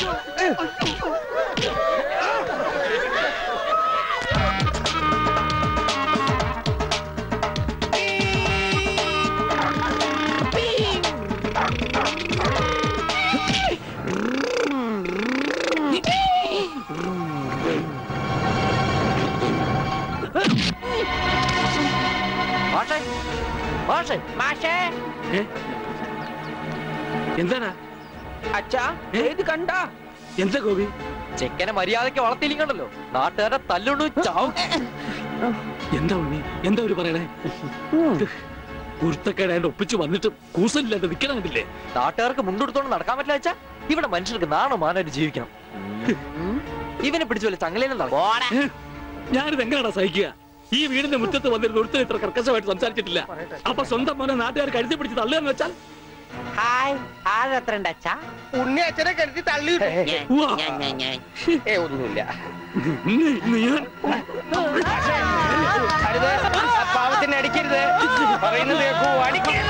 എന്താണ് അച്ഛാ ഇത് കണ്ട? എന്താ ഗോപി? ചെക്കനെ മര്യാദയ്ക്ക് വളർത്തിയില്ലണ്ടല്ലോ, നാട്ടുകാരെ തല്ലുകൊണ്ട് ചാവും. എന്താ ഉണ്ണി, എന്താ ഒരു പറയണേ? കുരുത്തക്കേടായിട്ട് ഒപ്പിച്ച് വന്നിട്ട് കൂസലില്ലാണ്ട് നിക്കണമെന്നില്ലേ? നാട്ടുകാർക്ക് മുണ്ടെടുത്തോണ്ട് നടക്കാൻ പറ്റില്ല അച്ഛാ. ഇവിടെ മനുഷ്യർക്ക് നാണോ മാനായിട്ട് ജീവിക്കണം. ഇവനെ പിടിച്ചു വല്ല ചങ്ങലയിലെന്താണ്? ഞാനിത് എങ്ങനെയാണോ സഹിക്കുക? ഈ വീടിന്റെ മുറ്റത്ത് വന്നിരുന്ന ഒരുത്തരം ഇത്ര കർക്കശമായിട്ട് സംസാരിച്ചിട്ടില്ല. അപ്പൊ സ്വന്തം മോനെ നാട്ടുകാർ കഴുതി പിടിച്ച് തള്ളുകയെന്ന് വെച്ചാൽ ഹായ് ആരെത്രണ്ട് അച്ഛാ? ഉണ്ണി അച്ഛനെ കരുതി തള്ളി. ഏ ഒന്നുമില്ല. പാവത്തിന് അടിക്കരുത്, പറയുന്നത് കേൾക്കൂ. അടിക്കരുത്.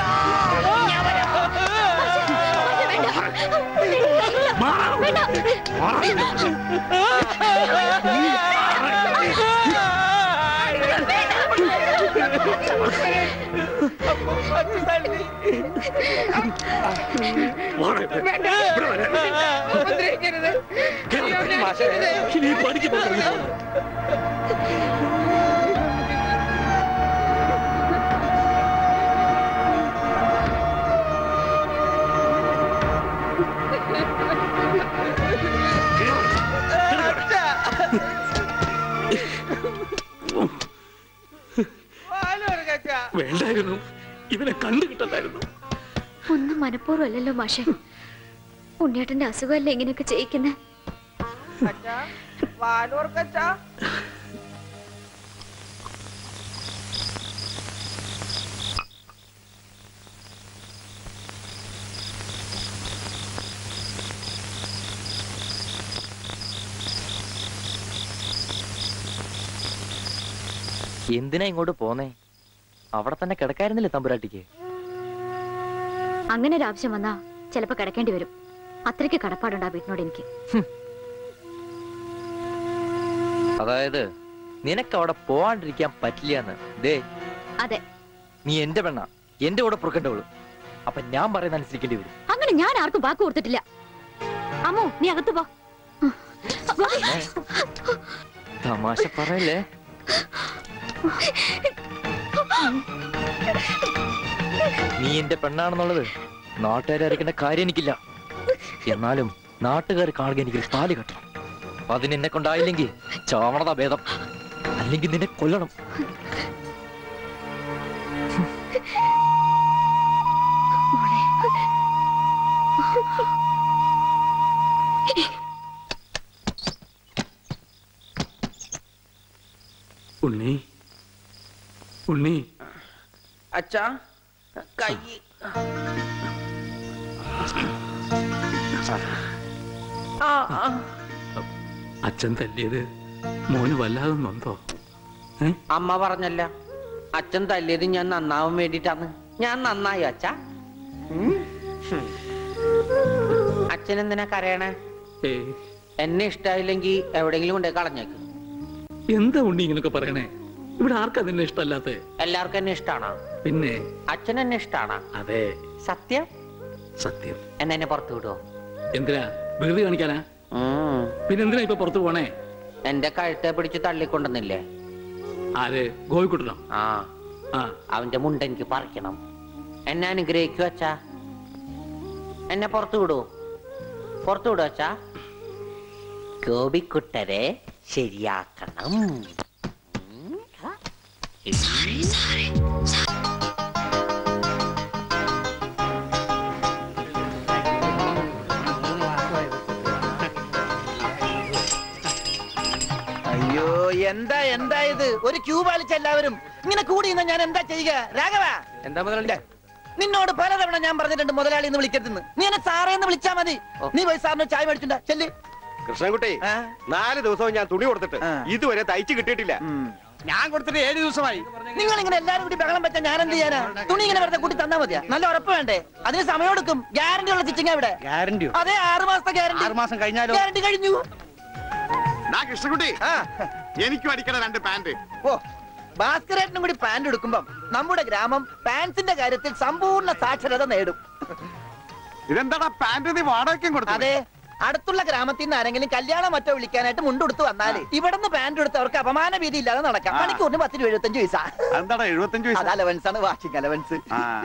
വേണ്ടായിരുന്നു, ഇവനെ കണ്ടു കിട്ടണ്ടായിരുന്നു. ഒന്നും മനഃപൂർവ്വമല്ലല്ലോ മാഷെ. ഉണ്ണിയേട്ടന്റെ അസുഖമല്ലേ ഇങ്ങനെയൊക്കെ ചെയ്യിക്കുന്നേ? എന്തിനാ ഇങ്ങോട്ട് പോന്നേ? അവിടെ തന്നെ കിടക്കായിരുന്നില്ലേ തമ്പുരാട്ടിക്ക്? അങ്ങനെ ഒരു ആവശ്യം വന്നാ ചിലപ്പോ കിടക്കേണ്ടി വരും. അത്രയ്ക്ക് കടപ്പാടുണ്ടാ വീട്ടിനോട് എനിക്ക്. അതായത് നിനക്ക് അവിടെ പോവാണ്ടിരിക്കാൻ പറ്റില്ല. ദേ അതെ, നീ എന്റെ പെണ്ണ, എന്റെ കൂടെ പുറക്കേണ്ടവള്. അപ്പൊ ഞാൻ പറയുന്ന അനുസരിക്കേണ്ടി വരും. അങ്ങനെ ഞാൻ ആർക്കും വാക്ക് കൊടുത്തിട്ടില്ല. അമ്മോ നീ അകത്ത് പോ. തമാശ പറയല്ലേ? നീ എന്റെ പെണ്ണാണെന്നുള്ളത് നാട്ടുകാരെ അറിയിക്കേണ്ട കാര്യം എനിക്കില്ല. എന്നാലും നാട്ടുകാർ കാണുക എനിക്ക് താലി കെട്ടണം. അതിന് എന്നെ കൊണ്ടായില്ലെങ്കിൽ ചാവണതാ ഭേദം, അല്ലെങ്കിൽ നിന്നെ കൊല്ലണം. ഉണ്ണി, ഉണ്ണി. അച്ഛാ കൈ അച്ഛൻ തല്ലിയത് മോന് വല്ലാതെ നൊന്തോ? അമ്മ പറഞ്ഞല്ല, അച്ഛൻ തല്ലിയത് ഞാൻ നന്നാവാൻ വേണ്ടിട്ടാണ്. ഞാൻ നന്നായി അച്ഛാ. അച്ഛൻ എന്തിനാ കരയണേ? എന്നെ ഇഷ്ടായില്ലെങ്കിൽ എവിടെയെങ്കിലും കൊണ്ടേ കളഞ്ഞേക്ക്. എന്താ ഉണ്ണി ഇങ്ങനൊക്കെ പറയണേ? ഇവിടെ ആർക്കാ നിന്നെ ഇഷ്ടമല്ലാത്ത? എല്ലാവർക്കും എന്നെ ഇഷ്ടാണോ? പിന്നെ അച്ഛൻ എന്നെ ഇഷ്ടാണോ? അതെ. സത്യം? സത്യം. എന്നെ എന്നെ പുറത്തു വിടുവോ? എന്തിനാ? വെറുതെ കാണിക്കാനാ? പിന്നെന്തിനാ ഇപ്പൊ പുറത്തു പോണേ? എന്റെ കഴുത്തെ പിടിച്ച് തള്ളിക്കൊണ്ടെന്നില്ലേ? ആര്? ഗോപിക്കുട്ടനോ? ആ അവന്റെ മുണ്ട എനിക്ക് പറിക്കണം. എന്നെ അനുഗ്രഹിക്കു അച്ഛാ. എന്നെ പുറത്തു വിടൂ, പുറത്തു വിടൂ അച്ഛാ. ഗോപിക്കുട്ടരെ ശരിയാക്കണം. അയ്യോ എന്താ എന്താ ഇത്? ഒരു ക്യൂ പാലിച്ച എല്ലാവരും ഇങ്ങനെ കൂടി നിന്നാ ഞാൻ എന്താ ചെയ്യുക? രാഘവ, എന്താ മുതലാളി? നിന്നോട് പലതവണ ഞാൻ പറഞ്ഞിട്ടുണ്ട് മുതലാളി എന്ന് വിളിക്കരുതെന്ന്. നീ എന്നെ സാറേ എന്ന് വിളിച്ചാ മതി. നീ പോയി സാറിന് ചായ മേടിച്ചിട്ടുണ്ടാ ചെല്ലി. കൃഷ്ണൻകുട്ടി, നാല് ദിവസവും ഞാൻ തുണി കൊടുത്തിട്ട് ഇതുവരെ തയ്ച്ചു കിട്ടിയിട്ടില്ല. ഞാൻ കൊടുത്തിട്ട് ഏഴ് ദിവസമായി. നിങ്ങൾ ഇങ്ങനെ എല്ലാരും കൂടി ബഹളം വെച്ചാൽ ഞാൻ എന്ത് ചെയ്യാനാ? തുണി ഇങ്ങനെ വെറുതെ കൂട്ടി തന്നാ മതിയാ? നല്ല ഉറപ്പ് വേണ്ടേ? അതിന് സമയം എടുക്കും. ഗ്യാരണ്ടി ഉള്ള സ്റ്റിച്ചിങ് ഇവിടെ. ഗ്യാരണ്ടിയോ? അതെ, ആറ് മാസത്തെ ഗ്യാരണ്ടി. ആറ് മാസം കഴിഞ്ഞാലോ? ഗ്യാരണ്ടി കഴിഞ്ഞു. കൃഷ്ണൻകുട്ടി, എനിക്കും അടിക്കണം രണ്ട് പാന്റ്. ഓ, ഭാസ്കരേട്ടനും കൂടി പാന്റ് എടുക്കുമ്പം നമ്മുടെ ഗ്രാമം പാൻസിന്റെ കാര്യത്തിൽ സമ്പൂർണ്ണ സാക്ഷരത നേടും. ഇതെന്താടാ പാന്റ് നീ വാടകയ്ക്കും കൊടുത്തു? അതെ, അടുത്തുള്ള ഗ്രാമത്തിൽ നിന്ന് ആരെങ്കിലും കല്യാണം മറ്റോ വിളിക്കാനായിട്ട് മുണ്ടെടുത്ത് വന്നാല് ഇവിടുന്ന് പാന്റ് എടുത്ത് അവർക്ക് അപമാന ഭീതി ഇല്ലാതെ നടക്കാം. മണിക്കൂറിന് പത്ത് രൂപ എഴുപത്തഞ്ച് പൈസ. എന്താടാ എഴുപത്തഞ്ച് പൈസ? അത് അലവൻസ് ആണ്, വാഷിംഗ് അലവൻസ്.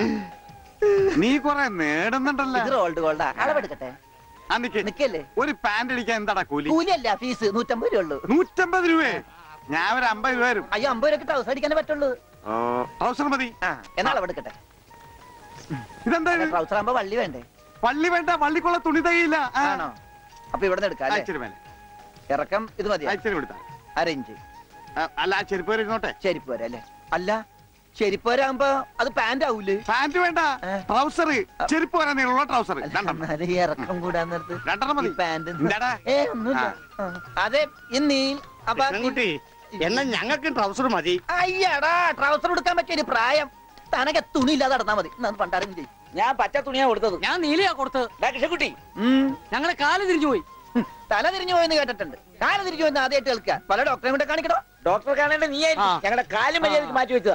നീ കൊറേ നേടുന്നുണ്ടല്ലോ. ഇത് റോൾഡ് ഗോൾഡാ. അളവെടുക്കട്ടെ? നിക്കല്ലേ. ഒരു പാന്റ് അടിക്കാൻ എന്താടാ കൂലി? കൂലിയല്ല, ഫീസ് നൂറ്റമ്പത് രൂപ ഉള്ളൂ. നൂറ്റമ്പത് രൂപയെ? ഞാൻ ഒരു അമ്പത് രൂപ വരും. അയ്യോ, അമ്പത് രൂപ ട്രൗസർ അടിക്കാനേ പറ്റുള്ളൂ. ട്രൗസർ മതി. എന്നാ അളവെടുക്കട്ടെ? ഇതെന്താ? ട്രൗസർ ആകുമ്പോ വള്ളി വേണ്ടേ? വള്ളി വേണ്ട, വള്ളിക്കുള്ള തുണി തയ്യില്ല. ആണോ? അപ്പൊ ഇവിടെ എടുക്കാം. ഇറക്കം ഇത് മതി. അരയിഞ്ച് അല്ല, ചെരുപ്പ് വരെ ഇരുന്നോട്ടെ. ചെരുപ്പ് വരെ അല്ലേ? അല്ല, ചെരുപ്പ് വരാകുമ്പോ അത് പാന്റ് ആവൂലേ? പാന്റ് വേണ്ട, ട്രൗസർ. ചെരുപ്പ് വരാൻ നീളമുള്ള ട്രൗസർ ഇറക്കം കൂടാൻ നേരത്ത് രണ്ടെണ്ണം മതി. പാന്റ് ഏ ഒന്നുമില്ല. അതെ, ഇന്നീ കുട്ടി എന്നാ ഞങ്ങൾക്ക് ട്രൗസർ മതി. അയ്യടാ, ട്രൗസർ എടുക്കാൻ പറ്റിയ പ്രായം. തനക്ക് തുണി ഇല്ലാതെ നടന്നാ മതി. പണ്ടാരും ചെയ്യും. ഞാൻ പച്ച തുണിയാ കൊടുത്തത്. ഞാൻ നീലയാ കൊടുത്തത്. കൃഷ്ണൻകുട്ടി, ഞങ്ങളെ കാല് തിരിഞ്ഞു പോയി. തല തിരിഞ്ഞു പോയെന്ന് കേട്ടിട്ടുണ്ട്. കാല് തിരിഞ്ഞു പോയെന്ന് ആദ്യമായിട്ട് കേൾക്കുക. പല ഡോക്ടറെ കൊണ്ട് കാണിക്കണോ? ഡോക്ടറെ കാണേണ്ട നീ ഞങ്ങളുടെ കാലും മര്യാദക്ക് മാറ്റി വെച്ചതാ.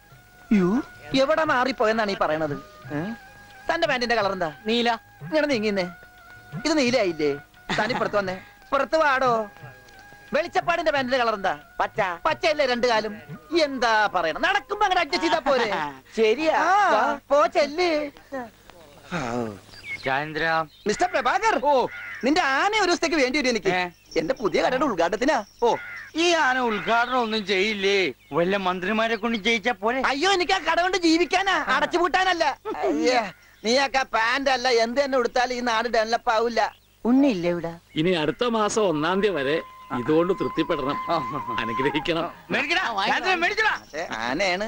എവിടെ മാറിപ്പോയെന്നാണ് ഈ പറയണത്? തന്റെ പാന്റിന്റെ കളർ എന്താ? നീല. ഇങ്ങനെ നീങ്ങിന്നേ. ഇത് നീലയായില്ലേ? തനിപ്പുറത്ത് വന്നേ. പുറത്ത് വാടോ. വെളിച്ചപ്പാടിന്റെ പാന്റിന്റെ കളർ എന്താ? പച്ച. പച്ചയല്ലേ രണ്ടു കാലും? എന്താ പറയണം? നടക്കുമ്പോ അങ്ങനെ അഡ്ജസ്റ്റ് ചെയ്താ പോരെ? ശരിയാ, പോ ചെല്ല്. മിസ്റ്റർ പ്രഭാകർ, ഓ നിന്റെ ആന ഒരു ദിവസത്തേക്ക് വേണ്ടി വരും എനിക്ക്. എന്റെ പുതിയ കടയുടെ ഉദ്ഘാടനത്തിനാ. ഓ, ഈ ആന ഉദ്ഘാടനം ഒന്നും ചെയ്യില്ലേ? വല്ല മന്ത്രിമാരെ കൊണ്ട് ചെയ്യിച്ചാ പോലെ. അയ്യോ, എനിക്ക് ആ കട കൊണ്ട് ജീവിക്കാനാ, അടച്ചുപൂട്ടാനല്ല. നീയൊക്കെ പാന്റ് അല്ല എന്ത് തന്നെ കൊടുത്താലും ഈ നാട് ഡെവലപ്പ് ആവില്ല. ഉണ്ണിയില്ലേ ഇവിടെ? ഇനി അടുത്ത മാസം ഒന്നാം തീയതി വരെ ഇതുകൊണ്ട് തൃപ്തിപ്പെടണം, അനുഗ്രഹിക്കണം. ആനയാണ്.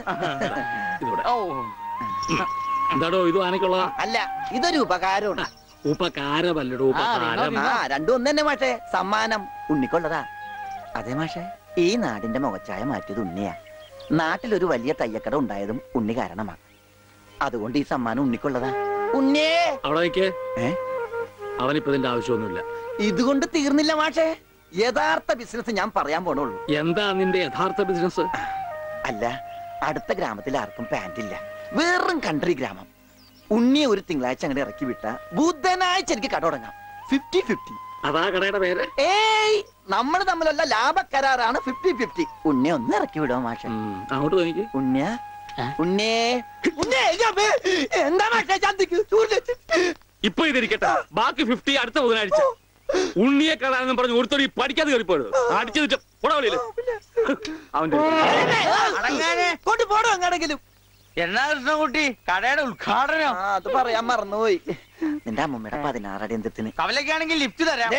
എന്താടോ ഇത് ആനക്കുള്ള? അല്ല, ഇതൊരു ഉപകാരമാണ്. ഉപകാരമല്ലടോ, ഉപകാരം. ആ, രണ്ടും ഒന്ന് തന്നെ മാഷേ. സമ്മാനം ഉണ്ണിക്കൊള്ളതാ. അതെ മാഷേ, ഈ നാടിന്റെ മുഖച്ചായ മാറ്റിയത് ഉണ്ണിയാ. നാട്ടിലൊരു വലിയ തയ്യക്കട ഉണ്ടായതും ഉണ്ണി കാരണമാ. അതുകൊണ്ട് ഈ സമ്മാനം ഉണ്ണിക്കൊള്ളതാ. ഉണ്ണിയേ അവിടെ നിൽക്കേ. അവനിപ്പോ ഇതിന്റെ ആവശ്യമൊന്നുമില്ല. ഇതുകൊണ്ട് തീർന്നില്ല മാഷേ. യഥാർത്ഥ ബിസിനസ് ഞാൻ പറയാൻ പോണുള്ളൂ. എന്താ നിന്റെ യഥാർത്ഥ ബിസിനസ്? അല്ല, അടുത്ത ഗ്രാമത്തിൽ ആർക്കും പാന്റ് ഇല്ല. വെറും കൺട്രി ഗ്രാമം. ഉണ്ണിയെ ഒരു തിങ്കളാഴ്ച അങ്ങനെ ഇറക്കി വിട്ട ബുധനാഴ്ച എനിക്ക് കട തുടങ്ങാം. Fifty fifty. അതാ കടയുടെ പേര്? ഏയ്, നമ്മൾ തമ്മിലുള്ള ലാഭക്കരാറാണ് ഫിഫ്റ്റി ഫിഫ്റ്റി. ഉണ്ണിയെ ഒന്ന് ഇറക്കി വിടുമോ മാഷ? അങ്ങോട്ട് നോക്കി. ഉണ്ണിയ ഉണ്ണിയേ ഉണ്ണിയേ എന്താ മാഷേ? ഇപ്പൊ ഇതിരിക്കട്ടെ, ബാക്കി ഫിഫ്റ്റി അടുത്ത ബുധനാഴ്ച. ഉണ്ണിയെ കാണാനെന്നും പറഞ്ഞു ഒരുത്തോടി പഠിക്കാതെ കയറിപ്പോയത് അടിച്ചു പോടാവളിയില്. അവന്റെ കൊണ്ട് പോടോ എങ്ങാണെങ്കിലും. എന്നാ കൃഷ്ണൻകുട്ടി, കടയുടെ ഉദ്ഘാടനം? അത് പറയാൻ മറന്നുപോയി. നിന്റെ അമ്മൂമ്മയുടെ പതിനാറടി എന്തിന് കവലക്കാണെങ്കിൽ ലിഫ്റ്റ് തരാം.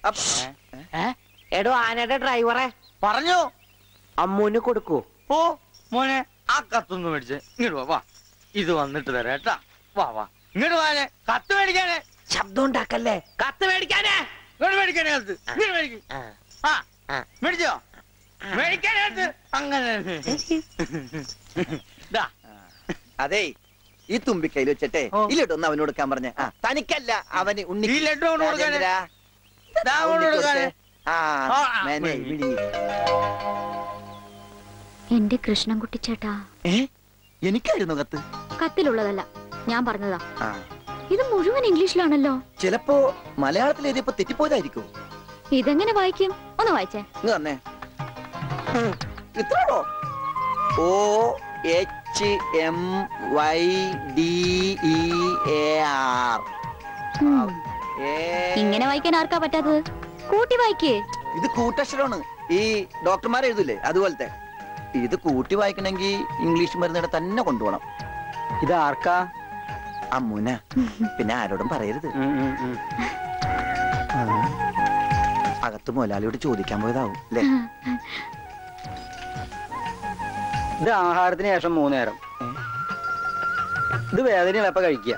എടോ, ആനയുടെ ഡ്രൈവറെ പറഞ്ഞു അമ്മൂന് കൊടുക്കൂ. ഓ മോനെ, ആ കത്തൊന്ന് മേടിച്ച് ഇങ്ങോട്ട് വാ. വാ, ഇത് വന്നിട്ട് തരാം കേട്ടാ. വാ വാ, ഇങ്ങോട്ട് വാനെ. കത്ത് മേടിക്കാനേ. ശബ്ദം ഉണ്ടാക്കല്ലേ. കത്ത് മേടിക്കാനേ. ഇങ്ങോട്ട് മേടിക്കാനേ കത്ത്. ഇങ്ങോട്ട് മേടിക്കും. ആ മേടിച്ചോ? മേടിക്കാനേ കത്ത്. അങ്ങനെ അതെ, ഈ തുമ്പിക്കൈയിൽ വെച്ചിട്ടേ ഈ ലഡു ഒന്ന് അവന് കൊടുക്കാൻ പറഞ്ഞ. തനിക്കല്ല, അവന് ഉണ്ണി. ഈ ലഡു അവന് കൊടുക്കാനേ. എന്റെ കൃഷ്ണൻകുട്ടി ചേട്ടാ. എനിക്കായിരുന്നു കത്ത്. കത്തിലുള്ളതല്ല, ഞാൻ പറഞ്ഞതാ. ഇത് മുഴുവൻ ഇംഗ്ലീഷിലാണല്ലോ. ചിലപ്പോ മലയാളത്തിൽ എഴുതിയപ്പോ തെറ്റിപ്പോയതായിരിക്കും. ഇതെങ്ങനെ വായിക്കും? ഒന്ന് വായിച്ചേ. ഇങ്ങ് തന്നെ. ഇത്രയോ? O H M Y D E A R. ഇങ്ങനെ വായിക്കാൻ ആർക്കാ പറ്റാത്തത്? കൂട്ടി വായിക്കേ. ഇത് കൂട്ടക്ഷരമാണ്. ഈ ഡോക്ടർമാർ എഴുതില്ലേ അതുപോലത്തെ. ഇത് കൂട്ടി വായിക്കണമെങ്കിൽ ഇംഗ്ലീഷ് മരുന്നിടെ തന്നെ കൊണ്ടുപോകണം. ഇത് ആർക്കാ? അമ്മൂന. പിന്നെ ആരോടും പറയരുത്. അകത്ത് മുതലാളിയോട് ചോദിക്കാൻ പോയതാവും അല്ലേ? ഇത് ആഹാരത്തിന് ശേഷം മൂന്ന് നേരം. ഇത് വേദനയാണ് എപ്പ കഴിക്കുക.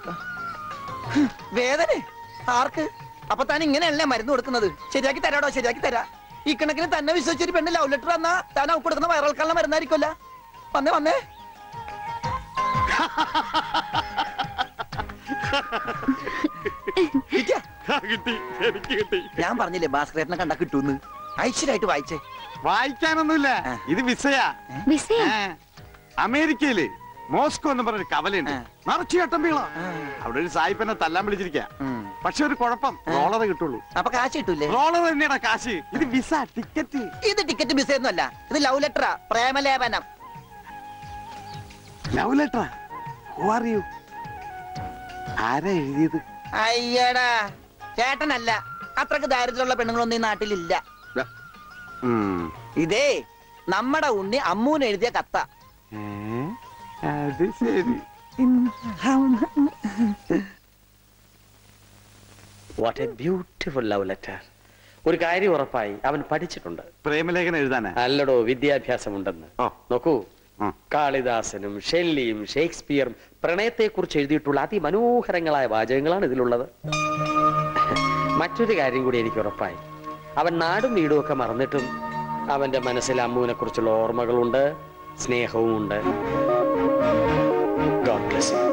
വേദന ആർക്ക്? അപ്പൊ താൻ ഇങ്ങനെയല്ലേ മരുന്ന് കൊടുക്കുന്നത്? ശരിയാക്കി തരാടോ, ശരിയാക്കി തരാ. ഈ കണക്കിന് തന്നെ വിശ്വസിച്ചൊരു പെണ്ണ് ലവ് ലെറ്റർ വന്നാ താൻ അവർക്ക് കൊടുക്കുന്ന വയറിളക്കാനുള്ള മരുന്നായിരിക്കുമല്ല. വന്നേ വന്നേ. ഞാൻ പറഞ്ഞില്ലേ ഭാസ്കരേട്ടനെ കണ്ടാ കിട്ടൂന്ന്. ഐശ്വര്യമായിട്ട് വായിച്ചേ. വായിക്കാനൊന്നുമില്ല, ഇത് വിസയാ. അമേരിക്കയില് മോസ്കോ എന്ന് പറഞ്ഞൊരു കവലയുണ്ട്, നിറച്ചു ചട്ടമ്പികള. അവിടെ ഒരു സായിപ്പനെ തല്ലാൻ വിളിച്ചിരിക്ക. പക്ഷെ ഒരു കുഴപ്പം, റോളറ് കിട്ടുള്ളൂ. അപ്പൊ കാശ് കിട്ടൂലേ? റോളർ തന്നെയാണ് കാശ്. ഇത് വിസ, ടിക്കറ്റ്. ഇത് ടിക്കറ്റ് വിസ ഒന്നും അല്ല, ഇത് ലവ് ലെറ്ററാ, പ്രേമലേപനം. ലവ് ലെറ്ററാ? Who are you? ആരാ എഴുതിയത്? അയ്യടാ ചേട്ടനല്ല, അത്രക്ക് ദാരിദ്ര്യമുള്ള പെണ്ണുങ്ങളൊന്നും ഈ നാട്ടിലില്ല. ഇതേ നമ്മുടെ ഉണ്ണി അമ്മൂന് എഴുതിയ കത്ത. അത് ശരി. What a beautiful love letter. ഒരു കാര്യം ഉറപ്പായി, അവൻ പഠിച്ചിട്ടുണ്ട്. പ്രേമലേഖനം എഴുതാനാ? അല്ലടോ, വിദ്യാഭ്യാസമുണ്ടെന്ന്. നോക്കൂ, കാളിദാസനും ഷെല്ലിയും ഷേക്സ്പിയറും പ്രണയത്തെ കുറിച്ച് എഴുതിയിട്ടുള്ള അതിമനോഹരങ്ങളായ വാചകങ്ങളാണ് ഇതിലുള്ളത്. മറ്റൊരു കാര്യം കൂടി എനിക്ക് ഉറപ്പായി, അവൻ നാടും വീടും ഒക്കെ മറന്നിട്ടും അവന്റെ മനസ്സിൽ അമ്മൂനെ കുറിച്ചുള്ള ഓർമ്മകളുണ്ട്, സ്നേഹവും ഉണ്ട്. God bless you.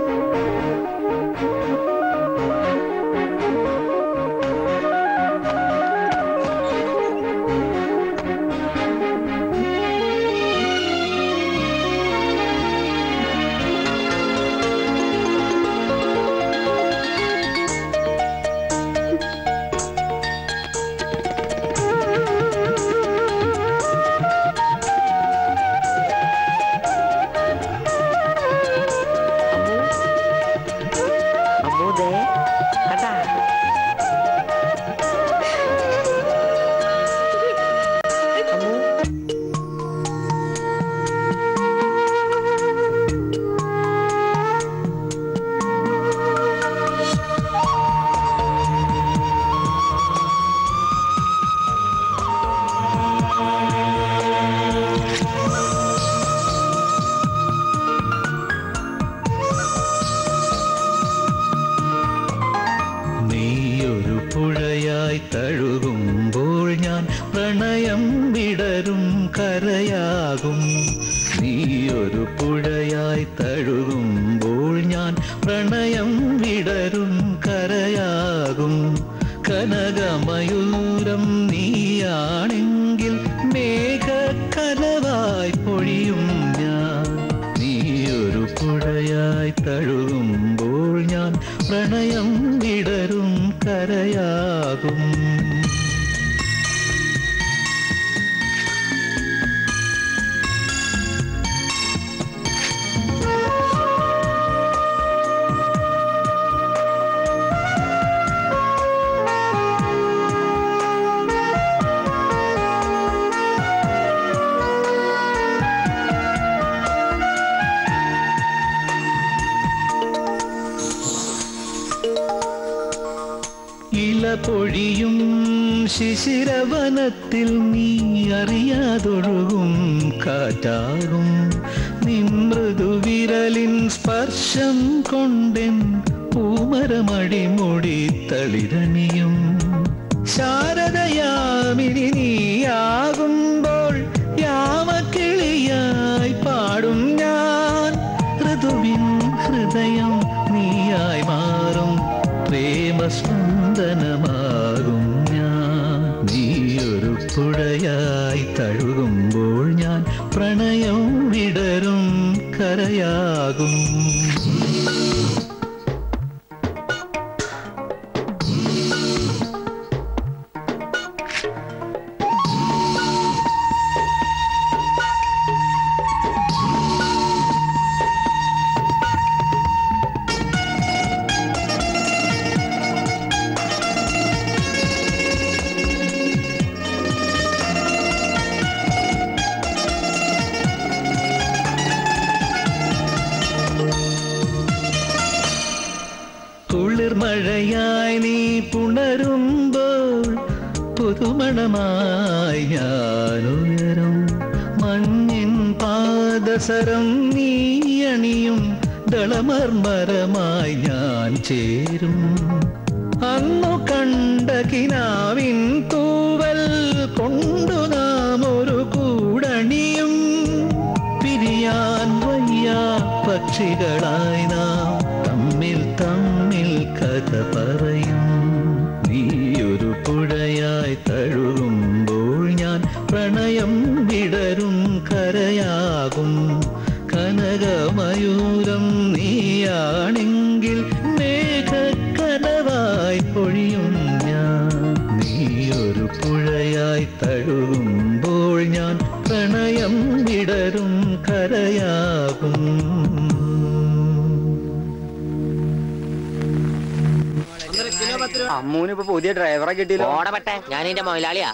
പൊഴിയും ശിശിരവനത്തിൽ നീ അറിയാതൊഴുകും കാറ്റാകും. നിമൃദുവിരലിൻ സ്പർശം കൊണ്ടെൻ പൂമരമടിമുടി തളിരണിയും. ശാരദയാമിനി നീയാകുമ്പോൾ യാമക്കിളിയായി പാടും ഞാൻ. ഋതുവിൻ ഹൃദയം നീയായി മാറും, പ്രേമസ്പന്ദനമാകും ഞാൻ. നീയൊരു പുഴയായി തഴുകുമ്പോൾ ഞാൻ പ്രണയം വിടരും കരയാകും. കുളിർമഴയായി നീ പുണരുമ്പോൾ പുതുമണമായി ഞാനുയരും. മഞ്ഞിൻ പാദസരം നീ അണിയും ദളമർമരമായി ഞാൻ ചേരും. അന്നു കണ്ട കിനാവിൻ തൂവൽ കൊണ്ടു നാം ഒരു കൂടണിയും. പിരിയാൻ വയ്യാ പക്ഷികളായി നാം തമ്മിൽ തമ്മിൽ കഥ പറയും. നീയൊരു പുഴയായി തഴുകുമ്പോൾ ഞാൻ പ്രണയം വിടരും കരയാകും. കനകമയൂരം നീയാണെങ്കിൽ മേഘക്കനവായി പൊഴിയും ഞാൻ. നീയൊരു പുഴയായി തഴുകുമ്പോൾ ഞാൻ പ്രണയം വിടരും കരയാകും. അമ്മൂന് ഇപ്പൊ പുതിയ ഡ്രൈവറെ കിട്ടിയില്ല. ഓടപെട്ടെ, ഞാൻ എന്റെ മൊയിലാളിയാ.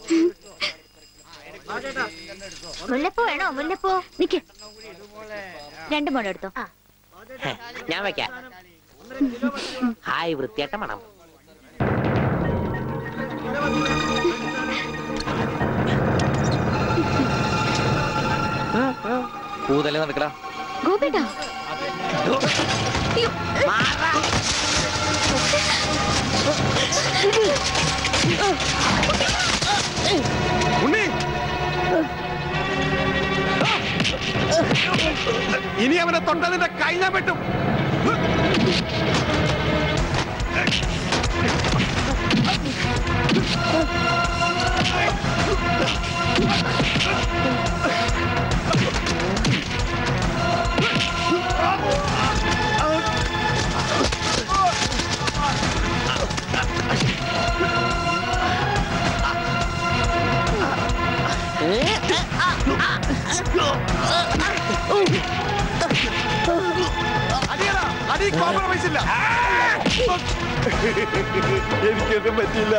മുല്ലപ്പൂ വേണോ? മുല്ലപ്പൂ നിക്ക്, രണ്ടു മോണം എടുത്തോ. ഞാൻ വെക്കാം. ഹായ്, വൃത്തിയായിട്ട മണം. പൂതല്ലേ നടക്കടാ. ഗോപേട്ടാ ഉണ്ണി, ഇനി അവനെ തൊട്ടതിന്റെ കൈ ഞാൻ വെട്ടും. അടിയടാ, അടി കോംപ്രമൈസ് ഇല്ല. എനിക്കൊന്നും പറ്റില്ല.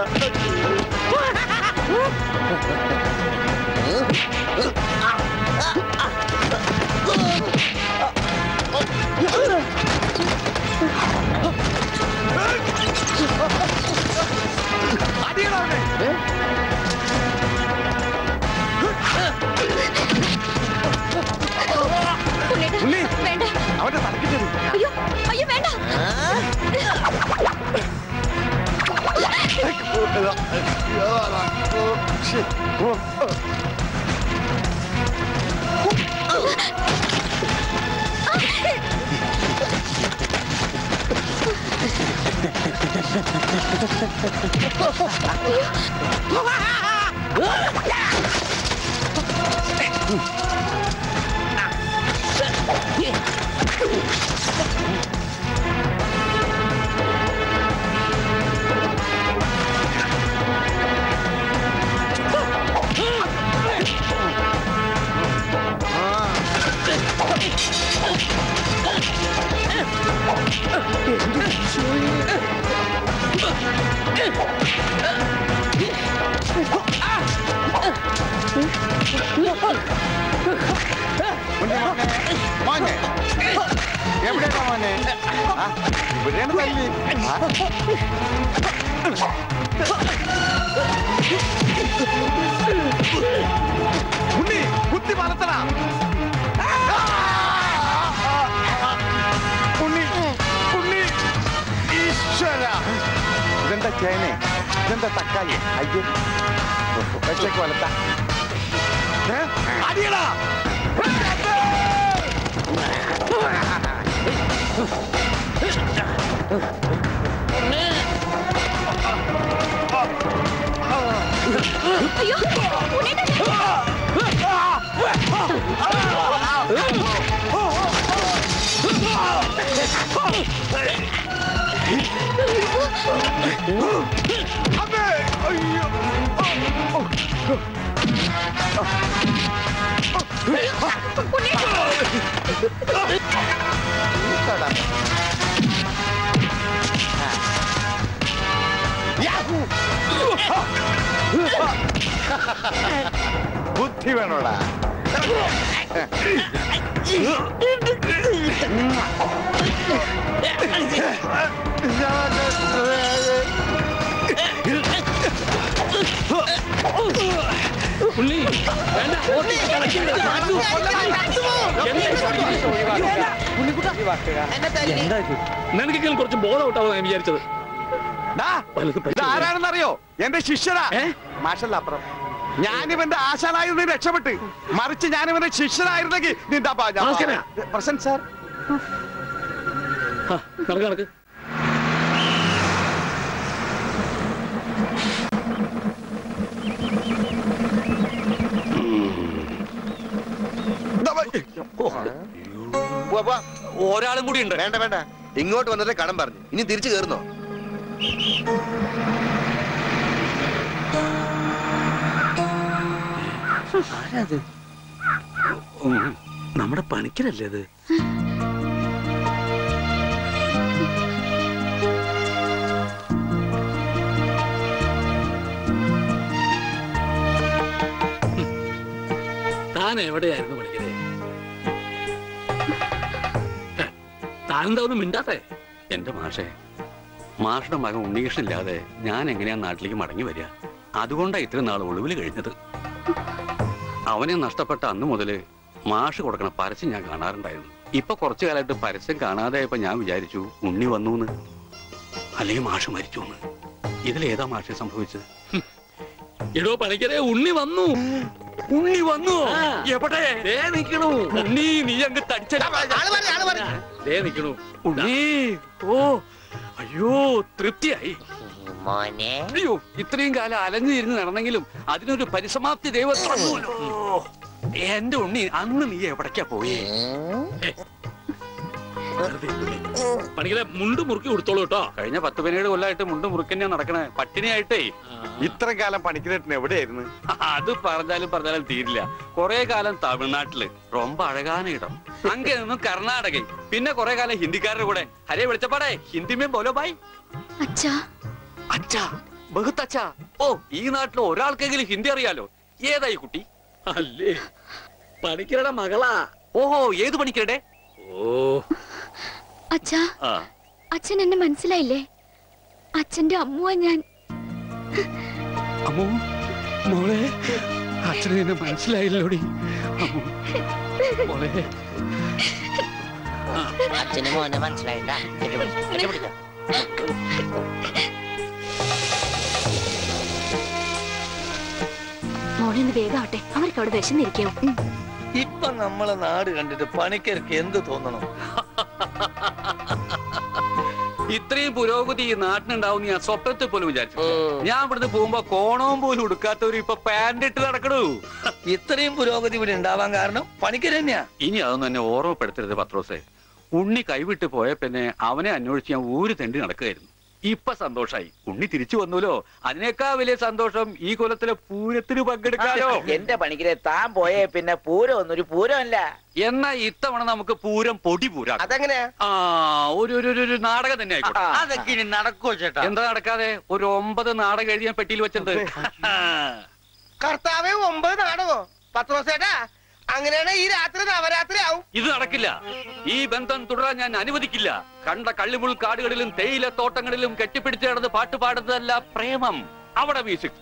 അടിയടാ അവനെ. ഉണ്ണി, വേണ്ട, അവന്റെ തലക്കിട്ടത്. അയ്യോ അയ്യോ വേണ്ട. മോനെ, എവിടെയാണോ മോനെ? ഇവിടെയാണ് തല്ലി. ഉണ്ണി, കുത്തി വളർത്തണ. ഉണ്ണി, ഉണ്ണി, ഈശ്വര. ഇതെന്താ ചേനെ? ഇതെന്താ തക്കാളി? അയ്യേ, വെച്ചേക്ക് വളർത്ത. അടിയടാ. അയ്യോ ബുദ്ധി വേണോടാ. ഉണ്ണി വേണ്ട നിനക്കെങ്കിലും കുറച്ച് ബോധം ഔട്ടാവും ഞാൻ വിചാരിച്ചത്. ആരാണെന്നറിയോ? എന്റെ ശിഷ്യനാ. മാഷല്ല അപ്പുറം. ഞാനിവന്റെ ആശാനായിരുന്നു രക്ഷപ്പെട്ട്, മറിച്ച് ഞാനിവന്റെ ശിഷ്യനായിരുന്നെങ്കിൽ നിന്റെ പ്രസന്റ് സാർ നടക്ക് നടക്ക്. ഒരാളും കൂടി ഉണ്ട്. വേണ്ട വേണ്ട, ഇങ്ങോട്ട് വന്നിട്ട് കടം പറഞ്ഞു. ഇനി തിരിച്ചു കയറുന്നോ? ആരാത്? നമ്മുടെ പണിക്കരല്ലേ അത്? താൻ എവിടെയായിരുന്നു പണിക്കരെ? താനെന്താ ഒന്നും മിണ്ടാത്തെ? എന്റെ മാഷേ, മാഷയുടെ മകൻ ഉണ്ണികൃഷ്ണനില്ലാതെ ഞാൻ എങ്ങനെയാ നാട്ടിലേക്ക് മടങ്ങി വരിക? അതുകൊണ്ടാ ഇത്രയും നാൾ ഒളിവിൽ കഴിഞ്ഞത്. അവനെ നഷ്ടപ്പെട്ട അന്ന് മുതല് മാഷ് കൊടുക്കണ പരസ്യം ഞാൻ കാണാറുണ്ടായിരുന്നു. ഇപ്പൊ കുറച്ചു കാലമായിട്ട് പരസ്യം കാണാതായപ്പോ ഞാൻ വിചാരിച്ചു ഉണ്ണി വന്നു എന്ന്, അല്ലെങ്കിൽ മാഷ് മരിച്ചു എന്ന്. ഇതിലേതാ മാഷെ സംഭവിച്ചത്? എടോ പണിക്കരെ, ഉണ്ണി വന്നു. ഉണ്ണി വന്നു. എവിടെ? ദേ നിക്കണു ഉണ്ണി. നീ അങ്ങ് തടിച്ച ദേ നിക്കണു ഉണ്ണി. ഓ അയ്യോ, തൃപ്തിയായി. അയ്യോ, ഇത്രയും കാലം അലഞ്ഞു തിരിഞ്ഞ് നടന്നെങ്കിലും അതിനൊരു പരിസമാപ്തി ദൈവം തന്നൂലോ. എന്റെ ഉണ്ണി, അന്ന് നീ എവിടേക്കാ പോയി? പണിക്കരെ, മുണ്ട് മുറുക്കി കൊടുത്തോളൂ കേട്ടോ. കഴിഞ്ഞ പത്ത് പതിനേഴ് കൊല്ലമായിട്ട് മുണ്ട് മുറുക്കന്നെയാ നടക്കണേ, പട്ടിണിയായിട്ടേ. ഇത്ര കാലം പണിക്കരേട്ടൻ എവിടെയായിരുന്നു? അത് പറഞ്ഞാലും പറഞ്ഞാലും തീരില്ല. കൊറേ കാലം തമിഴ്നാട്ടില് ரொம்ப അഴകാന ഇടം, അങ്ങേ നിന്നും കർണാടക, പിന്നെ കൊറേ കാലം ഹിന്ദിക്കാരുടെ കൂടെ. ഹരേ വിളിച്ചപ്പാടേ ഹിന്ദിമേ ബോലോ ബായ്. അച്ഛാ അച്ഛാ, ബഹുത്ത് അച്ഛാ. ഓ, ഈ നാട്ടിൽ ഒരാൾക്കെങ്കിലും ഹിന്ദി അറിയാലോ. ഏതായി കുട്ടി? അല്ലേ, പണിക്കരുടെ മകളാ. ഓഹോ, ഏത് പണിക്കരുടെ? ഓ അച്ഛാ, അച്ഛൻ എന്നെ മനസ്സിലായില്ലേ? അച്ഛന്റെ അമ്മുവാ ഞാൻ. അമ്മോ മോളെ, അച്ഛനെ എന്നെ മനസ്സിലായില്ലോടി. മോളെ, അച്ഛന് മോനെ മനസ്സിലായിട്ടാ. മോളൊന്ന് വേഗാവട്ടെ, അവർക്ക് അവിടെ വിശന്നിരിക്കും. ഇപ്പൊ നമ്മളെ നാട് കണ്ടിട്ട് പണിക്കർക്ക് എന്ത് തോന്നണം? ഇത്രയും പുരോഗതി ഈ നാട്ടിനുണ്ടാവും ഞാൻ സ്വപ്നത്തിൽ പോലും വിചാരിച്ചു. ഞാൻ ഇവിടുന്ന് പോകുമ്പോ കോണവും പോലും ഉടുക്കാത്തവര് ഇപ്പൊ പാന്റ് ഇട്ട് നടക്കണു. ഇത്രയും പുരോഗതി ഇവിടെ ഉണ്ടാവാൻ കാരണം പണിക്കർ തന്നെയാ. ഇനി അതൊന്നും എന്നെ ഓർമ്മപ്പെടുത്തരുത് പത്രോസേ. ഉണ്ണി കൈവിട്ട് പോയ പിന്നെ അവനെ അന്വേഷിച്ച് ഞാൻ ഊര് തെണ്ടി നടക്കുകയായിരുന്നു. ഇപ്പൊ സന്തോഷായി, ഉണ്ണി തിരിച്ചു വന്നൂലോ. അതിനേക്കാൾ വലിയ സന്തോഷം ഈ കൊല്ലത്തിലെ പൂരത്തിന് പങ്കെടുക്കാലോ. എന്റെ പണിക്കരെ, താൻ പോയേ പിന്നെ പൂരം ഒന്നൊരു പൂരമല്ല. എന്നാ ഇത്തവണ നമുക്ക് പൂരം പൊടി പൂരാ. അതെങ്ങനെയാ? ആ, ഒരു ഒരു നാടകം തന്നെ ആയിക്കോട്ടെ. അതൊക്കെ ഇനി നടക്കോ ചേട്ടാ? എന്താ നടക്കാതെ? ഒരു ഒമ്പത് നാടകം എഴുതിയാൻ പെട്ടിയിൽ വെച്ചത്. കർത്താവേ, ഒമ്പത് നാടകോ? പത്ത് ദിവസേട്ടാ, അങ്ങനെയാണ് ഈ രാത്രി നവരാത്രി ആവും. ഇത് നടക്കില്ല. ഈ ബന്ധം തുടരാൻ ഞാൻ അനുവദിക്കില്ല. കണ്ട കള്ളിമുൾ കാടുകളിലും തേയില തോട്ടങ്ങളിലും കെട്ടിപ്പിടിച്ച് കിടന്ന് പാട്ട് പാടുന്നതല്ല പ്രേമം. അവിടെ മ്യൂസിക്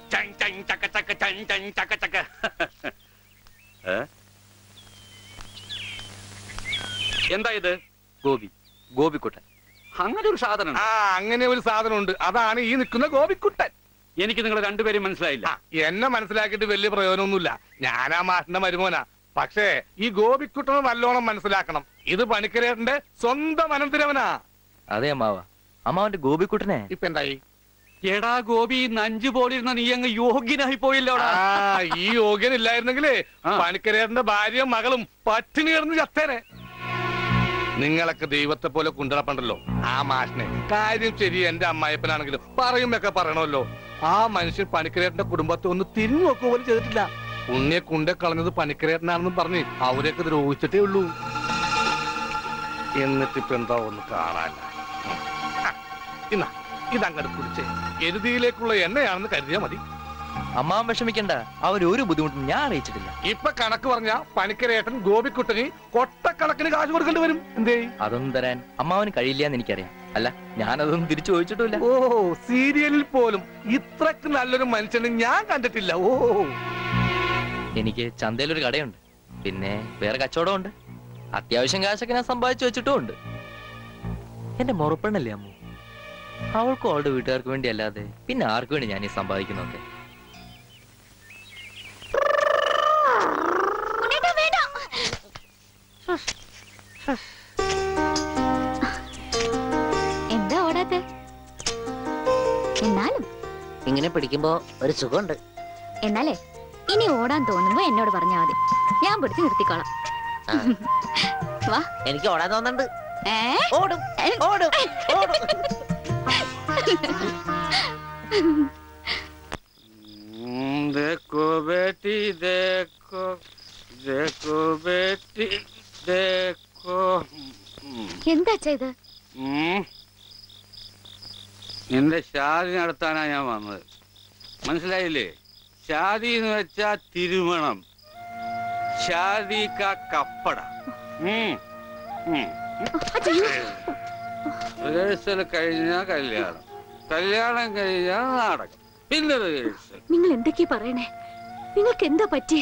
എന്താ ഇത്? ഗോപി, ഗോപിക്കുട്ടൻ. അങ്ങനെ ഒരു സാധനം. ആ, അങ്ങനെ ഒരു സാധനം ഉണ്ട്. അതാണ് ഈ നിൽക്കുന്ന ഗോപിക്കുട്ടൻ. എനിക്ക് നിങ്ങൾ രണ്ടുപേരും മനസ്സിലായില്ല. എന്നെ മനസ്സിലാക്കിയിട്ട് വലിയ പ്രയോജനമൊന്നുമില്ല. ഞാനാ മാഷിന്റെ മരുമോനാ. പക്ഷേ ഈ ഗോപിക്കുട്ടനെ നല്ലോണം മനസ്സിലാക്കണം. ഇത് പണിക്കരേട്ടന്റെ സ്വന്തം അനന്തരവനാ. അതെ അമ്മാവ, അമ്മാവന്റെ ഗോപിക്കുട്ടനെ ഇപ്പൊ എന്തായി? എടാ ഗോപി, നഞ്ചു പോലിരുന്ന നീ അങ്ങ് യോഗ്യനായി പോയില്ലോടാ. ഈ യോഗ്യനില്ലായിരുന്നെങ്കിലേ പണിക്കരേട്ടന്റെ ഭാര്യയും മകളും പട്ടിണി കിടന്ന് ചത്തേനെ. നിങ്ങളൊക്കെ ദൈവത്തെ പോലെ കുണ്ടളപ്പണ്ടല്ലോ ആ മാഷിനെ. കാര്യം ശരി, എന്റെ അമ്മായപ്പനാണെങ്കിലും പറയുമ്പൊക്കെ പറയണമല്ലോ. ആ മനുഷ്യൻ പണിക്കരേട്ടന്റെ കുടുംബത്തെ ഒന്ന് തിരിഞ്ഞു നോക്കുക പോലും ചെയ്തിട്ടില്ല. ഉണ്ണിയെ കുണ്ടെ കളഞ്ഞത് പണിക്കരേട്ടനാണെന്ന് പറഞ്ഞ് അവരെയൊക്കെ ദ്രോഹിച്ചിട്ടേ ഉള്ളൂ. എന്നിട്ടിപ്പോ എന്താ ഒന്ന് കാണാനില്ല. ഇന്നാ ഇതങ്ങോട്ട് കുടിച്ചേ. എരുതിയിലേക്കുള്ള എണ്ണയാണെന്ന് കരുതിയാ മതി. അമ്മാവൻ വിഷമിക്കണ്ട, അവർ ഒരു ബുദ്ധിമുട്ടും ഞാൻ അറിയിച്ചിട്ടില്ല. ഇപ്പൊ കണക്ക് പറഞ്ഞ പണിക്കരേട്ടൻ ഗോപിക്കുട്ടന് കൊട്ടക്കണക്കിന് കാശ് കൊടുക്കേണ്ടി വരും. എന്തേ? അതൊന്നും തരാൻ അമ്മാവന് കഴിയില്ല എന്ന് എനിക്കറിയാം. അല്ല, ഞാനതൊന്നും തിരിച്ചു ചോദിച്ചിട്ടില്ല. ഓ, സീരിയലിൽ പോലും ഇത്രക്ക് നല്ലൊരു മനുഷ്യനെ ഞാൻ കണ്ടിട്ടില്ല. ഓ, എനിക്ക് ചന്തയിലൊരു കടയുണ്ട്, പിന്നെ വേറെ കച്ചവടമുണ്ട്. അത്യാവശ്യം കാശൊക്കെ ഞാൻ സമ്പാദിച്ചു വെച്ചിട്ടും ഉണ്ട്. എന്റെ മുറപ്പെണ്ണല്ലേ അമ്മു, അവൾക്കും അവളുടെ വീട്ടുകാർക്ക് വേണ്ടി അല്ലാതെ പിന്നെ ആർക്ക് വേണ്ടി ഞാൻ ഈ സമ്പാദിക്കുന്നൊക്കെ? എന്താ ഓടാത്തെ? എന്നാലും ഇങ്ങനെ പിടിക്കുമ്പോ ഒരു സുഖമുണ്ട്. എന്നാലേ ഇനി ഓടാൻ തോന്നുമ്പോ എന്നോട് പറഞ്ഞാ മതി, ഞാൻ പിടിച്ച് നിർത്തിക്കോളാം. വാ. എനിക്ക് ഓടാൻ തോന്നുന്നുണ്ട്. ഓടും ഓടും ഓടും. देखो बेटी देखो देखो बेटी देखो. എന്താ ചെയ്ത്? നിന്റെ ഷാദി നടത്താനാ ഞാൻ വന്നത്, മനസ്സിലായില്ലേ? ഷാദി എന്ന് വെച്ചാ തിരുമണം, ഷാദി കാ കപ്പട. റിഹേഴ്സൽ കഴിഞ്ഞാ കല്യാണം, കല്യാണം കഴിഞ്ഞാ നാടകം, പിന്നെ റിഹേഴ്സൽ. നിങ്ങൾ എന്തൊക്കെയാ പറയണേ? നിങ്ങൾക്ക് എന്താ പറ്റിയേ?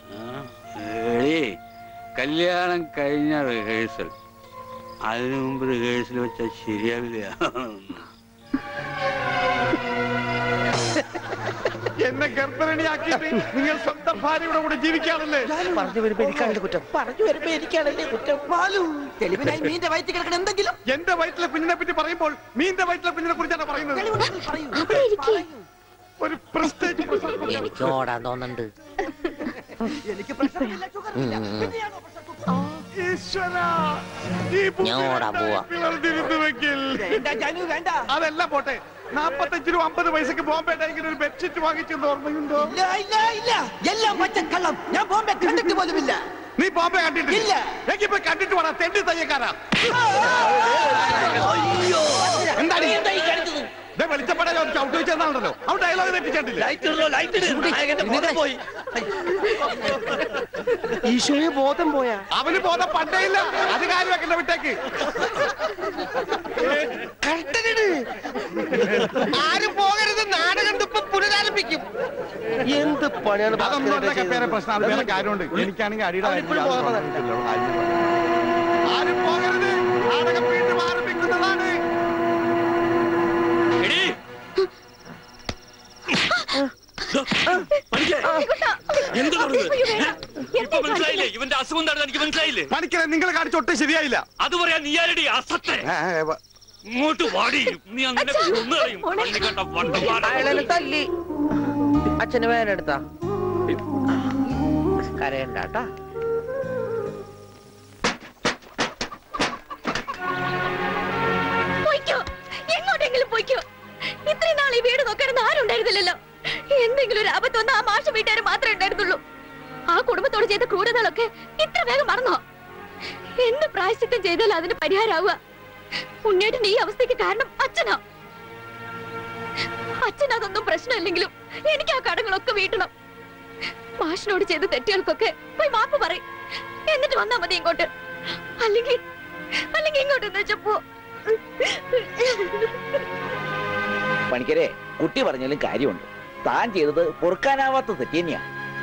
കല്യാണം കഴിഞ്ഞ റിഹേഴ്സൽ, അതിനു മുമ്പ് റിഹേഴ്സൽ വെച്ചാൽ ശരിയാവില്ല. എന്നെ ഗർഭിണിയാക്കിയിട്ട് നിങ്ങൾ സ്വന്തം ഭാര്യയുടെ കൂടെ ജീവിക്കാണല്ലേ? പറഞ്ഞു വരുമ്പോ എനിക്കാണല്ലേ കുറ്റം, പറഞ്ഞു വരുമ്പോ എനിക്കാണല്ലേ കുറ്റം. പാലു തെളിവിനായി മീന്റെ വയറ്റിൽ കിടക്കണ എന്തെങ്കിലും. എന്റെ വയറ്റിലെ കുഞ്ഞിനെ പറ്റി പറയുമ്പോൾ മീന്റെ വയറ്റിലെ കുഞ്ഞിനെ കുറിച്ചാണ് പറയുന്നത്. ഒരു പ്രസ്റ്റേജ്. എനിക്ക് ഓടാൻ തോന്നുന്നുണ്ട്. എനിക്ക് ഞാൻ ഓടാൻ പോവാ. അതല്ല പോട്ടെ, നാപ്പത്തഞ്ച് രൂപ അമ്പത് പൈസക്ക് ബോംബെ ടൈഗിന് ഒരു ബെഡ്ഷീറ്റ് വാങ്ങിച്ചെന്ന് ഓർമ്മയുണ്ടോ? ഇല്ല ഇല്ല ഇല്ല, എല്ലാം പച്ചക്കള്ളം. ഞാൻ ബോംബെ കണ്ടിട്ട് പോലുമില്ല. നീ ബോംബെ കണ്ടിട്ടില്ല? എങ്കിപ്പോ കണ്ടിട്ട് വേണം തെണ്ടി തയ്യക്കാരാ. എന്താണ് വെളിച്ചപ്പെടാൻ ചവിട്ട് വെച്ചെന്നാണല്ലോ അവൻ ഡയലോഗ് തെറ്റിച്ചിട്ടില്ല. ഈശോയെ ബോധം പോയാ? അവന് ബോധം പണ്ടേ ഇല്ല, അത് കാര്യം വെക്കണ്ട വിട്ടേക്ക്. ആരും പോകരുത്, നാടകം ഇപ്പൊ പുനരാരംഭിക്കും. എന്ത് പണിയാണ്? അതൊന്നും അതൊക്കെ പേരെ പ്രശ്നമാണ്, വേറെ കാര്യമുണ്ട്. എനിക്കാണെങ്കിൽ അടിയുടെ ആരും പോകരുത്, നാടകം വീണ്ടും ആരംഭിക്കുന്നതാണ്. ഇവന്റെ അസുഖം എന്താണെന്ന് എനിക്ക് മനസ്സിലായില്ലേ? പണിക്കരെ നിങ്ങൾ കാണിച്ചൊട്ടും ശരിയായില്ല. അത് പറയാൻ നീ ആരടി അസത്തെ? ഇങ്ങോട്ട് വാടി, നീ അങ്ങനെ കൊന്നു കളയും. അയാളെ തല്ലി. അച്ഛന് വേദന എടുത്താ കരയണ്ടാട്ടാ. പോയിക്കോ, എങ്ങോട്ടെങ്കിലും പോയിക്കോ. ഇത്രയും നാൾ ഈ വീട് നോക്കാനൊന്നും ആരും ഉണ്ടായിരുന്നില്ലല്ലോ. എന്തെങ്കിലും ഒരു ആപത്ത് വന്ന ആ മാഷ വീട്ടുകാർ മാത്രമേ ഉണ്ടായിരുന്നുള്ളൂ. ആ കുടുംബത്തോട് ചെയ്ത ക്രൂരതകളൊക്കെ ഇത്ര വേഗം മറന്നോ? എന്ത് പ്രായശ്ചിത്തം ചെയ്താൽ അതിന് പരിഹാരമാവുക? ഉണ്ണേട്ടൻ ഈ അവസ്ഥയ്ക്ക് കാരണം അച്ഛനാ. അച്ഛൻ അതൊന്നും പ്രശ്നമില്ലെങ്കിലും എനിക്ക് ആ കടങ്ങളൊക്കെ വീട്ടണം. മാഷിനോട് ചെയ്ത തെറ്റുകൾക്കൊക്കെ പോയി മാപ്പ് പറയും, എന്നിട്ട് വന്നാ മതി ഇങ്ങോട്ട്. അല്ലെങ്കിൽ അല്ലെങ്കിൽ ഇങ്ങോട്ട് എന്ന് വെച്ചപ്പോ. പണിക്കരെ, കുട്ടി പറഞ്ഞാലും കാര്യമുണ്ട്. താൻ ചെയ്തത് പൊറുക്കാനാവാത്ത തെറ്റ് തന്നെയാ.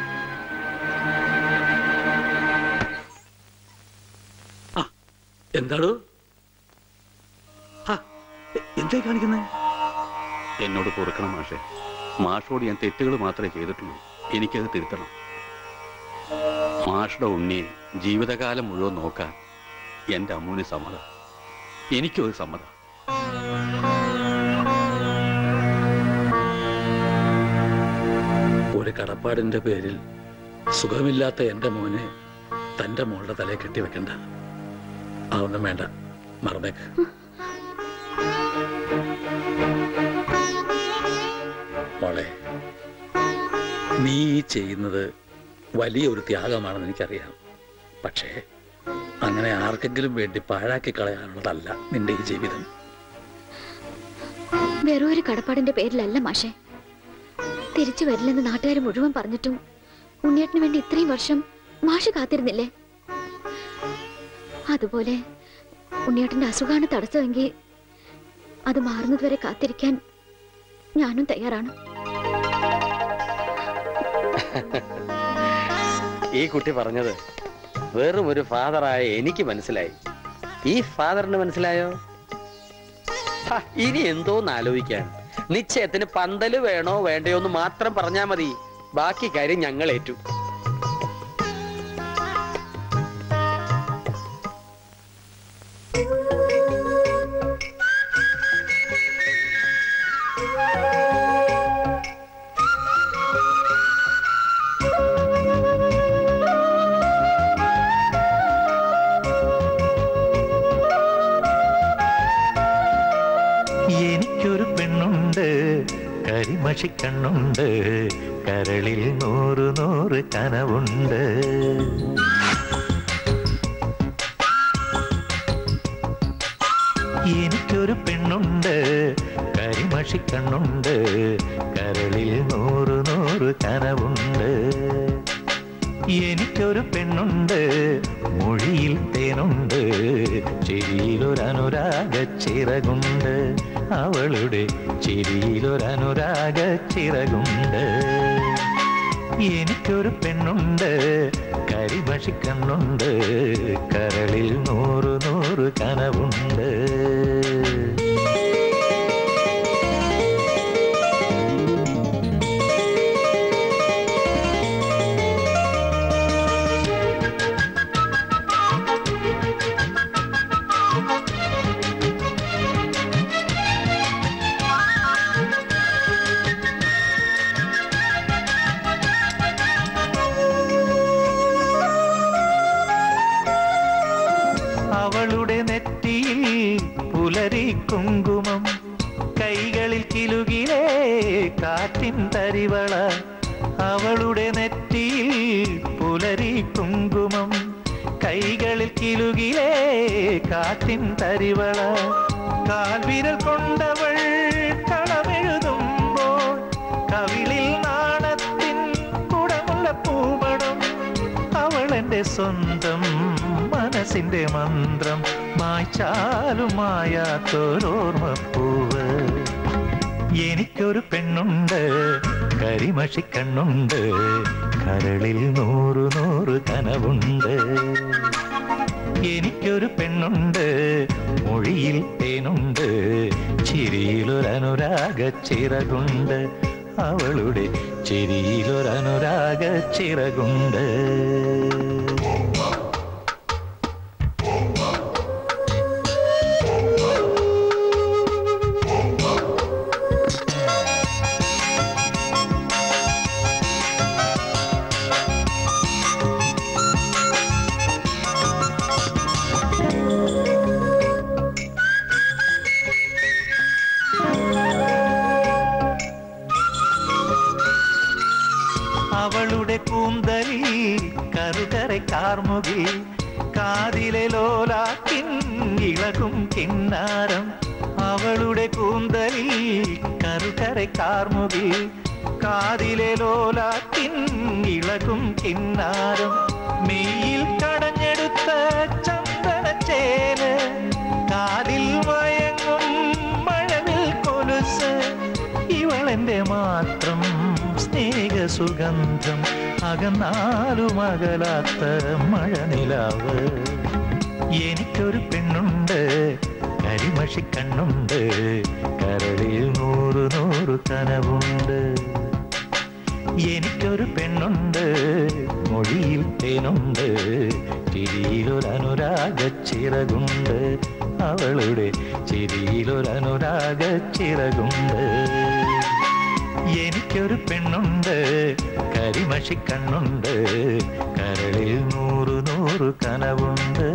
എന്താണോ എന്തായി കാണിക്കുന്നത്? എന്നോട് പൊറുക്കണം മാഷെ. മാഷോട് ഞാൻ തെറ്റുകൾ മാത്രമേ ചെയ്തിട്ടുള്ളൂ, എനിക്കത് തിരുത്തണം. മാഷുടെ ഉണ്ണിയെ ജീവിതകാലം മുഴുവൻ നോക്കാൻ എന്റെ അമ്മൂന് സമ്മതം, എനിക്കും അത് സമ്മതം. ഒരു കടപ്പാടിന്റെ പേരിൽ സുഖമില്ലാത്ത എന്റെ മോനെ തന്റെ മോളുടെ തലയെ കെട്ടിവെക്കണ്ട. അതൊന്നും വേണ്ട, മറന്നേക്ക്. മോളെ, നീ ചെയ്യുന്നത് വലിയ ഒരു ത്യാഗമാണെന്ന് എനിക്കറിയാം. പക്ഷേ അങ്ങനെ ആർക്കെങ്കിലും വേണ്ടി പാഴാക്കി കളയാനുള്ളതല്ല നിന്റെ ഈ ജീവിതം. വെറും ഒരു കടപ്പാടിന്റെ പേരിലല്ല മാഷെ, തിരിച്ചു വരില്ലെന്ന് നാട്ടുകാർ മുഴുവൻ പറഞ്ഞിട്ടും ഉണ്ണിയേട്ടന് വേണ്ടി ഇത്രയും വർഷം മാഷ് കാത്തിരുന്നില്ലേ? അതുപോലെ ഉണ്ണിയേട്ടന്റെ അസുഖമാണ് തടസ്സമെങ്കിൽ അത് മാറുന്നതുവരെ കാത്തിരിക്കാൻ ഞാനും തയ്യാറാണ്. ഈ കുട്ടി പറഞ്ഞത് വെറും ഒരു ഫാദറായ എനിക്ക് മനസ്സിലായി. ഈ ഫാദറിന് മനസ്സിലായോ? ഇനി എന്തോന്ന് ആലോചിക്കാൻ. നിശ്ചയത്തിന് പന്തല് വേണോ വേണ്ടയോ എന്ന് മാത്രം പറഞ്ഞാ മതി. ബാക്കി കാര്യം ഞങ്ങൾ ഏറ്റു. എനിക്കൊരു പെണ്ണുണ്ട്, കരിമഷിക്കണ്ണുണ്ട്, കരളിൽ നൂറ് നൂറ് കനവുണ്ട്. എനിക്കൊരു പെണ്ണുണ്ട്, കരിമഷിക്കണ്ണുണ്ട്, കരളിൽ നൂറ് നൂറ് കനവുണ്ട്. എനിക്കൊരു പെണ്ണുണ്ട്, മൊഴിയിൽ തേനുണ്ട്, ചിരിയിലൊരനുരാഗ ചിറകുണ്ട്. അവളുടെ ചിരിയിലൊരനുരാഗ ചിറകുണ്ട്. എനിക്കൊരു പെണ്ണുണ്ട്, കരിമഷിക്കണ്ണുണ്ട്, കരളിൽ നൂറ് നൂറ് കനവുണ്ട്. അവളുടെ നെറ്റിയിൽ പുലരി കുങ്കുമം, കൈകളിൽ കിലുകിലേ കാറ്റിൻ തരിവള. അവളുടെ നെറ്റിയിൽ പുലരി കുങ്കുമം, കൈകളിൽ കിലുകിലേ കാറ്റിൻ തരിവള. കാൽവിരൽ കൊണ്ടവൾ കളമെഴുതുമ്പോൾ കവിളിൽ നാണത്തിൻ കുടമുള്ള പൂമണം. അവൾ എന്റെ സ്വന്തം മനസ്സിന്റെ മന്ത്രം, മായ്ച്ചാലും മായാത്തൊരോർമ്മപ്പൂവ്. എനിക്കൊരു പെണ്ണുണ്ട്, കരിമഷിക്കണ്ണുണ്ട്, കരളിൽ നൂറ് നൂറ് കനവുണ്ട്. എനിക്കൊരു പെണ്ണുണ്ട്, മൊഴിയിൽ തേനുണ്ട്, ചിരിയിലൊരനുരാഗ ചിറകുണ്ട്. അവളുടെ ചിരിയിലൊരനുരാഗ ചിറകുണ്ട്. അവളുടെ കൂന്തലിൽ കറുകரை കാർമുകിൽ, കാതിലെ ലോലാക്കിൻ ഇളകും കിന്നാരം. അവളുടെ കൂന്തലിൽ കറുകரை കാർമുകിൽ, കാതിലെ ലോലാക്കിൻ ഇളകും കിന്നാരം. മെയ്യിൽ കടഞ്ഞെടുത്ത ചന്ദനച്ചേല്, കാതിൽ മയങ്ങും മഴവിൽ കൊലുസ്. ഇവളെന്റെ മാത്രം സ്നേഹസുഗന്ധം, അകന്നാലും അകലാത്ത മഴനിലാവ്. എനിക്കൊരു പെണ്ണുണ്ട്, കരിമഷിക്കണ്ണുണ്ട്, കരളിൽ നൂറ് നൂറ് കനവുണ്ട്. എനിക്കൊരു പെണ്ണുണ്ട്, മൊഴിയിൽ തേനുണ്ട്, ചിരിയിലൊരനുരാഗ ചിറകുണ്ട്. അവളുടെ ചിരിയിലൊരനുരാഗ ചിറകുണ്ട്. എനിക്കൊരു പെണ്ണുണ്ട്, കരിമഷിക്കണ്ണുണ്ട്, കരളിൽ നൂറ് നൂറ് കനവുണ്ട്.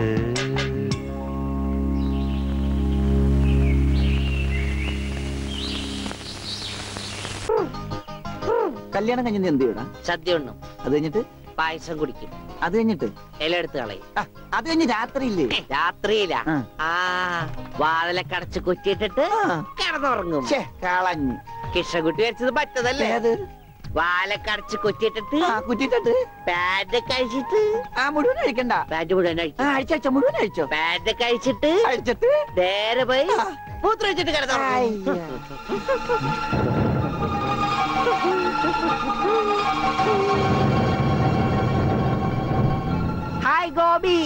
കല്യാണം കഴിഞ്ഞ എന്ത് ചെയ്യണം? സദ്യ ഉണ്ണും. അത് കഴിഞ്ഞിട്ട് പായസം കുടിക്കും. അത് കഴിഞ്ഞിട്ട് ഇല എടുത്ത് കളയും. അത് കഴിഞ്ഞ് രാത്രിയില്ലേ? രാത്രിയില്ല. ആ വാതിലൊക്കെ അടച്ച് കുറ്റിയിട്ടിട്ട് കിടന്നുറങ്ങും. കളഞ്ഞ് കൃഷ്ണൻകുട്ടി വരച്ചത് പറ്റതല്ലേ അത് വാലക്കടച്ച് കുറ്റിയിട്ടിട്ട് കുറ്റിയിട്ടിട്ട് പാന്റ് കഴിച്ചിട്ട് ആ മുഴുവൻ കഴിക്കണ്ട പാന്റ് മുഴുവൻ അഴിച്ചോ മുഴുവൻ അഴിച്ചോ പാന്റ് കഴിച്ചിട്ട് അഴിച്ചിട്ട് നേരെ പോയി മൂത്രം വെച്ചിട്ട് കിടന്നു. ഹായ് ഗോപി.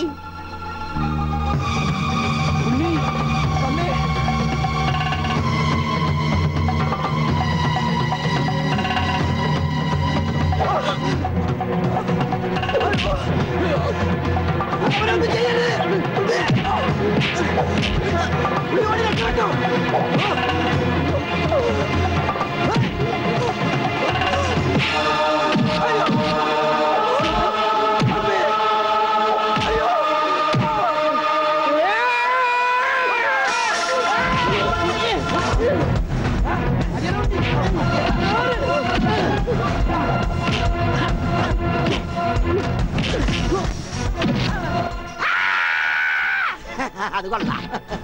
അത് കൊള്ളാം.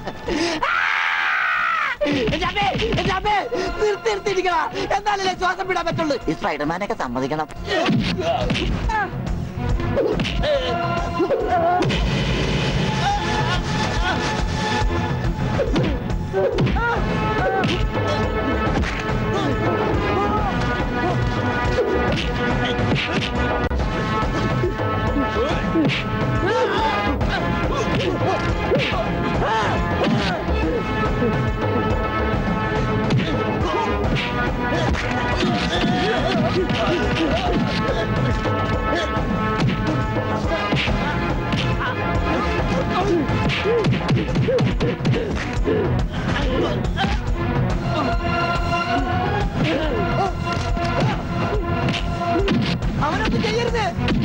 തീർത്തിരിക്കണ എന്നാലല്ലേ ശ്വാസം വിടാൻ പറ്റുള്ളൂ. ഈ സ്പൈഡർമാനൊക്കെ സമ്മതിക്കണം. അവനൊന്നും ചെയ്യരുത്.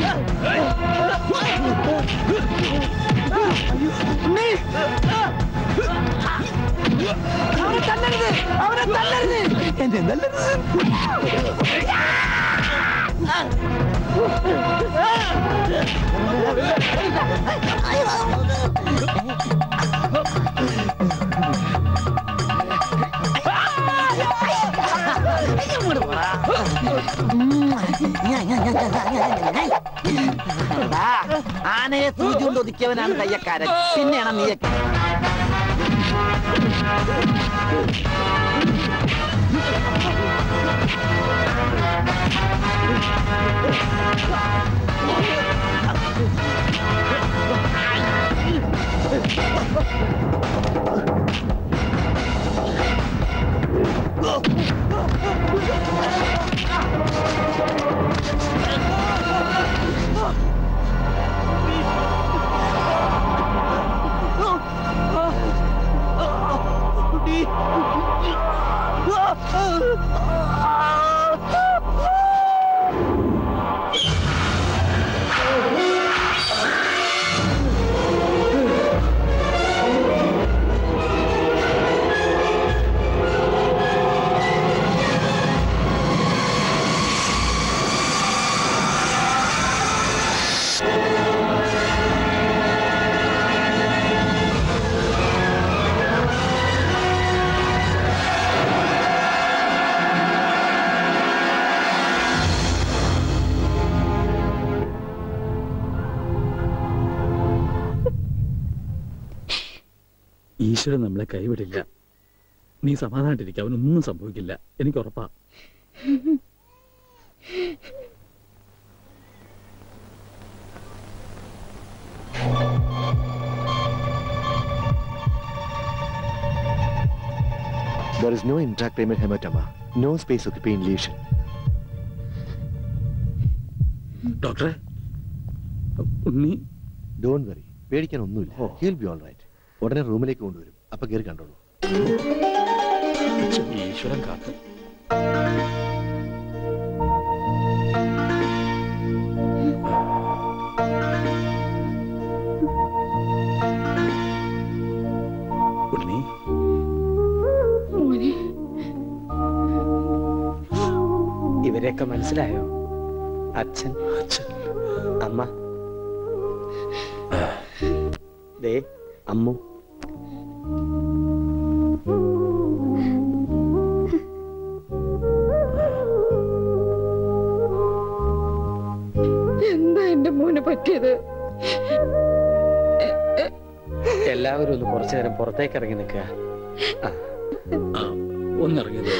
അവനെ തല്ലരുത്, അവനെ തല്ലരുത്, എന്നെ തല്ലരുത്. ആനയെ സൂചി കൊണ്ട് ഒതുക്കിയവനാണ് കയ്യക്കാരൻ. പിന്നെയാണ് നീയൊക്കെ. ഈശ്വരൻ നമ്മളെ കൈവിടില്ല. നീ സമാധാനായിട്ടിരിക്കുക, അവനൊന്നും സംഭവിക്കില്ല, എനിക്ക് ഉറപ്പാ. There is no intracranial hematoma, no space occupying lesion. ഡോക്ടറെ, ഉണ്ണി. Don't worry, പേടിക്കാൻ ഒന്നുമില്ല. He'll be all right. ഉടനെ റൂമിലേക്ക് കൊണ്ടുവരും. അപ്പൊ കയറി കണ്ടോളൂ. ഈശ്വരൻ കാത്തു. ഉണ്ണി, ഇവരെയൊക്കെ മനസ്സിലായോ? അച്ഛൻ, അച്ഛൻ, അമ്മ, ദേ അമ്മു. പറ്റിയത്? എല്ലാവരും ഒന്ന് കുറച്ചു നേരം പുറത്തേക്ക് ഇറങ്ങി നിൽക്കുക. ഒന്നിറങ്ങിയത്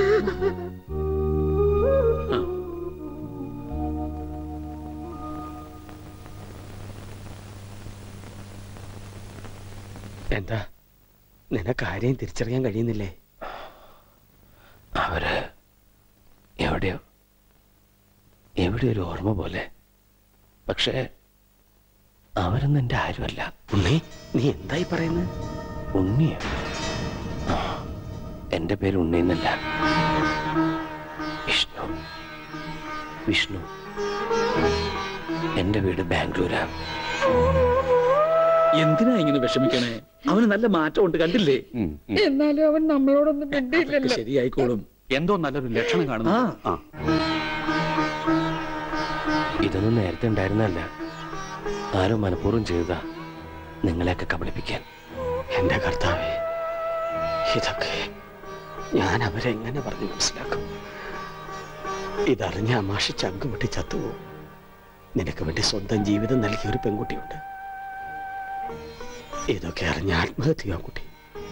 എന്താ നിനക്ക് ആരെയും തിരിച്ചറിയാൻ കഴിയുന്നില്ലേ? അവര് എവിടെയോ എവിടെയോ ഒരു ഓർമ്മ പോലെ. പക്ഷേ അവരൊന്നും എന്റെ ആരുമല്ല. ഉണ്ണി, നീ എന്തായി പറയുന്നത്? ഉണ്ണിയോ? എന്റെ പേര് ഉണ്ണി എന്നല്ല, വിഷ്ണു. വിഷ്ണു. എന്റെ വീട് ബാംഗ്ലൂരാ. എന്തിനാ ഇങ്ങനെ വിഷമിക്കണേ? അവന് നല്ല മാറ്റമുണ്ട്, കണ്ടില്ലേ? എന്നാലും അവൻ നമ്മളോടൊന്നും മിണ്ടിയില്ലല്ലോ. ശരിയായിക്കോളും. എന്തോ നല്ലൊരു ലക്ഷണം കാണുന്നു. ആ. ഇതൊന്നും നേരത്തെ ഉണ്ടായിരുന്നല്ല. ആരോ മനഃപൂർവ്വം ചെയ്തതാ നിങ്ങളെയൊക്കെ കബളിപ്പിക്കാൻ. എന്റെ കർത്താവേ, ഇതൊക്കെ ഞാൻ അവരെ എങ്ങനെ പറഞ്ഞു മനസ്സിലാക്കും? ഇതറിഞ്ഞ അമാഷി ചങ്കുപൊട്ടി ചത്തുപോകും. നിനക്ക് വേണ്ടി സ്വന്തം ജീവിതം നൽകിയ ഒരു പെൺകുട്ടിയുണ്ട്. ഇതൊക്കെ അറിഞ്ഞ ആത്മഹത്യ കുട്ടി.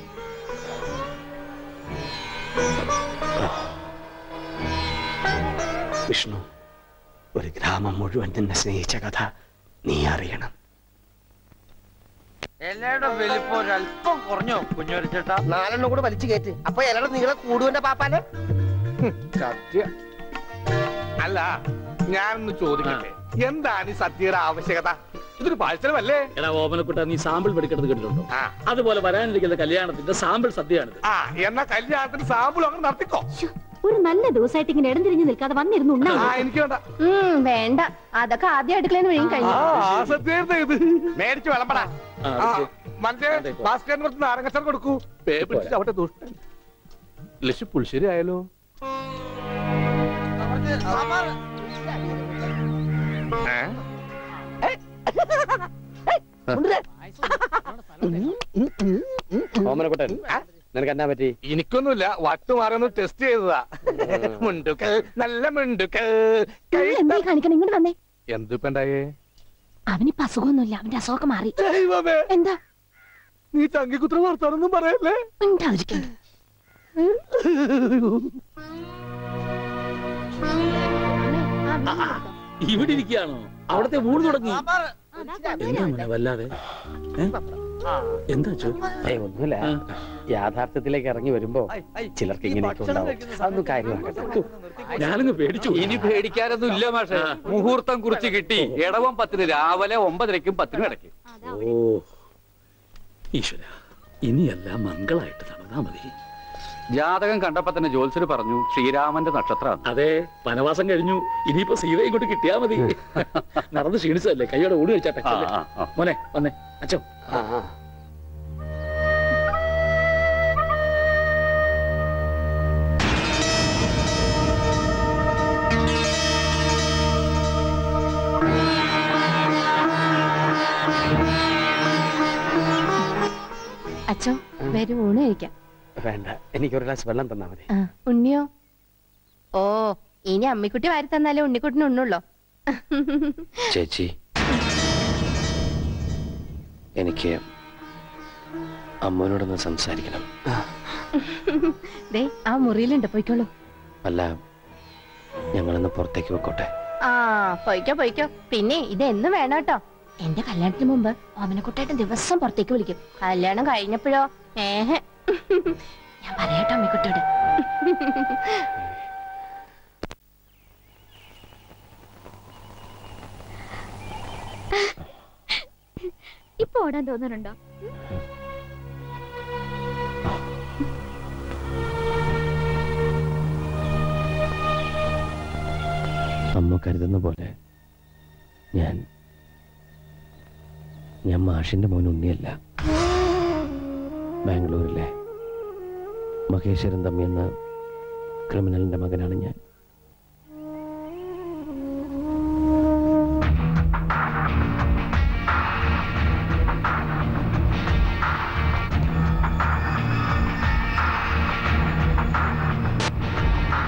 വിഷ്ണു, ഒരു ഗ്രാമം മുഴുവൻ നിന്നെ സ്നേഹിച്ച കഥ നീ അറിയണം. എല്ലാവരുടെ വലിപ്പം ഒരല്പം കുറഞ്ഞോ കുഞ്ഞോരി ചേട്ടാ? നാലെണ്ണം കൂടെ വലിച്ചു കയറ്റ്. അപ്പൊ എല്ലാവരുടെ നീളെ കൂടുവന്റെ പാപ്പാനെ. സത്യം. അല്ല, ഞാനൊന്ന് ചോദിക്കട്ടെ, എന്താണ് ഈ സദ്യയുടെ ആവശ്യകത? ഇതൊരു പാഴ്സലമല്ലേ? എടാ ഓമനക്കുട്ട, നീ സാമ്പിൾ പഠിക്കുന്നത് കേട്ടിട്ടുണ്ടോ? അതുപോലെ വരാനിരിക്കുന്ന കല്യാണത്തിന്റെ സാമ്പിൾ സദ്യയാണിത്. ആ, എന്നാ കല്യാണത്തിന് സാമ്പിൾ അങ്ങനെ നടത്തിക്കോ. ഒരു നല്ല ദിവസമായിട്ട് ഇങ്ങനെ ഇടം തിരിഞ്ഞു നിൽക്കാതെ വന്നിരുന്നു ഉണ്ണാ. എനിക്ക് വേണ്ട. വേണ്ട, അതൊക്കെ ആദ്യം അടുക്കളന്ന് വഴിയും കഴിഞ്ഞു. മേടിച്ചു വിളമ്പടാ. മറ്റേ ഭാസ്കരന് കുറച്ച് നാരങ്ങച്ചാർ കൊടുക്കൂ. പേ പിടിച്ച് അവിടെ ദുഷ്ടൻ. ലക്ഷ്യ പുളിശ്ശേരി ആയാലോ? ഓമനക്കുട്ടൻ, നിനക്ക് എന്നാ പറ്റി? എനിക്കൊന്നുമില്ല, വട്ടുമാറൊന്ന് ടെസ്റ്റ് ചെയ്തതാ. മുണ്ടുക്കൾ, നല്ല മുണ്ടുക്കൾ. എന്തായി കാണിക്കണം? ഇങ്ങോട്ട് വന്നേ. എന്തിപ്പണ്ടായേ? അവനിപ്പോ അസുഖമൊന്നുമില്ല, അവന്റെ അസുഖമൊക്കെ മാറി. എന്താ നീ ചങ്കിക്കുത്ര വർത്താനൊന്നും പറയല്ലേ? ഉണ്ടായിരിക്കണ്ട. ഇവിടെ ഇരിക്കുകയാണോ? അവിടത്തെ ഊണ് തുടങ്ങി. എന്താ മോനെ വല്ലാതെ? എന്താ ചോ? ഏയ് ഒന്നുമില്ല. യാഥാർത്ഥ്യത്തിലേക്ക് ഇറങ്ങി വരുമ്പോ ചിലർക്ക് ഇങ്ങനെയൊക്കെ ഉണ്ടാവും. അതൊന്നും കാര്യമാക്കട്ടെ. ഞാനങ്ങ് പേടിച്ചു. ഇനി പേടിക്കാനൊന്നും ഇല്ല മാഷേ. മുഹൂർത്തം കുറിച്ച് കിട്ടി. ഇടവം പത്തിന് രാവിലെ ഒമ്പതരയ്ക്കും പത്തിനും ഇടയ്ക്ക്. ഓ ഈശ്വര, ഇനിയെല്ലാം മംഗളായിട്ട് നടന്നാ മതി. ജാതകം കണ്ടപ്പോ തന്നെ ജ്യോത്സ്യർ പറഞ്ഞു ശ്രീരാമന്റെ നക്ഷത്രം. അതെ, വനവാസം കഴിഞ്ഞു. ഇനിയിപ്പോ സീത ഇങ്ങോട്ട് കിട്ടിയാ മതി. നടന്ന് ക്ഷീണിച്ചതല്ലേ, കൈയോടെ ഓടി വെച്ചാട്ടെ. മോനെ വന്നേ. അച്ഛോ, അച്ഛോ, വരും ഊണ് കഴിക്കാം. വേണ്ട, എനിക്കൊരു ഗ്ലാസ് വെള്ളം തന്നാ മതി. ഉണ്ണിയോ? ഓ, ഇനി അമ്മിക്കുട്ടി വാരി തന്നാലേ ഉണ്ണിക്കുട്ടിന് ഉണ്ണുള്ളോ? ചേച്ചി, എനിക്ക് അമ്മനോടൊന്ന് സംസാരിക്കണം. ദേ, ആ മുറിയിലുണ്ട്, പോയിക്കോളൂ. അല്ല, ഞങ്ങളൊന്ന് പുറത്തേക്ക് വെക്കോട്ടെ? ആ, പോയിക്കോ പോയിക്കോ. പിന്നെ ഇത് എന്നും വേണം കേട്ടോ. എന്റെ കല്യാണത്തിന് മുമ്പ് ഓമനക്കുട്ടായിട്ട് ദിവസം പുറത്തേക്ക് വിളിക്കും. കല്യാണം കഴിഞ്ഞപ്പോഴോ ഏഹ് ഞാൻ പറയാട്ടോ അമ്മിക്കുട്ടിയോട്. ഇപ്പൊ ഓടാൻ തോന്നുന്നുണ്ടോ? അമ്മ കരുതുന്ന പോലെ ഞാൻ ഞാൻ മാഷിന്റെ മോൻ ഉണ്ണിയല്ല. ബാംഗ്ലൂരിലെ മഹേശ്വരൻ തമ്മി എന്ന ക്രിമിനലിന്റെ മകനാണ് ഞാൻ.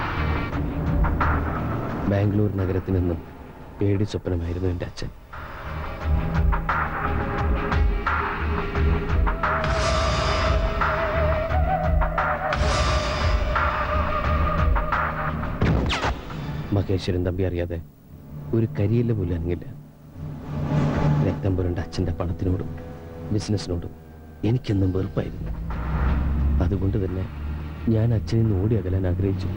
ബാംഗ്ലൂർ നഗരത്തിൽ നിന്നും പേടി സ്വപ്നമായിരുന്നു എൻ്റെ അച്ഛൻ. മഹേശ്വരൻ തമ്പി അറിയാതെ ഒരു കരിയില്ല പോലും അനങ്ങില്ല. രക്തം പുരണ്ട അച്ഛൻ്റെ പണത്തിനോടും ബിസിനസ്സിനോടും എനിക്കെന്നും വെറുപ്പായിരുന്നു. അതുകൊണ്ട് തന്നെ ഞാൻ അച്ഛനിൽ നിന്ന് ഓടി അകലാൻ ആഗ്രഹിച്ചു.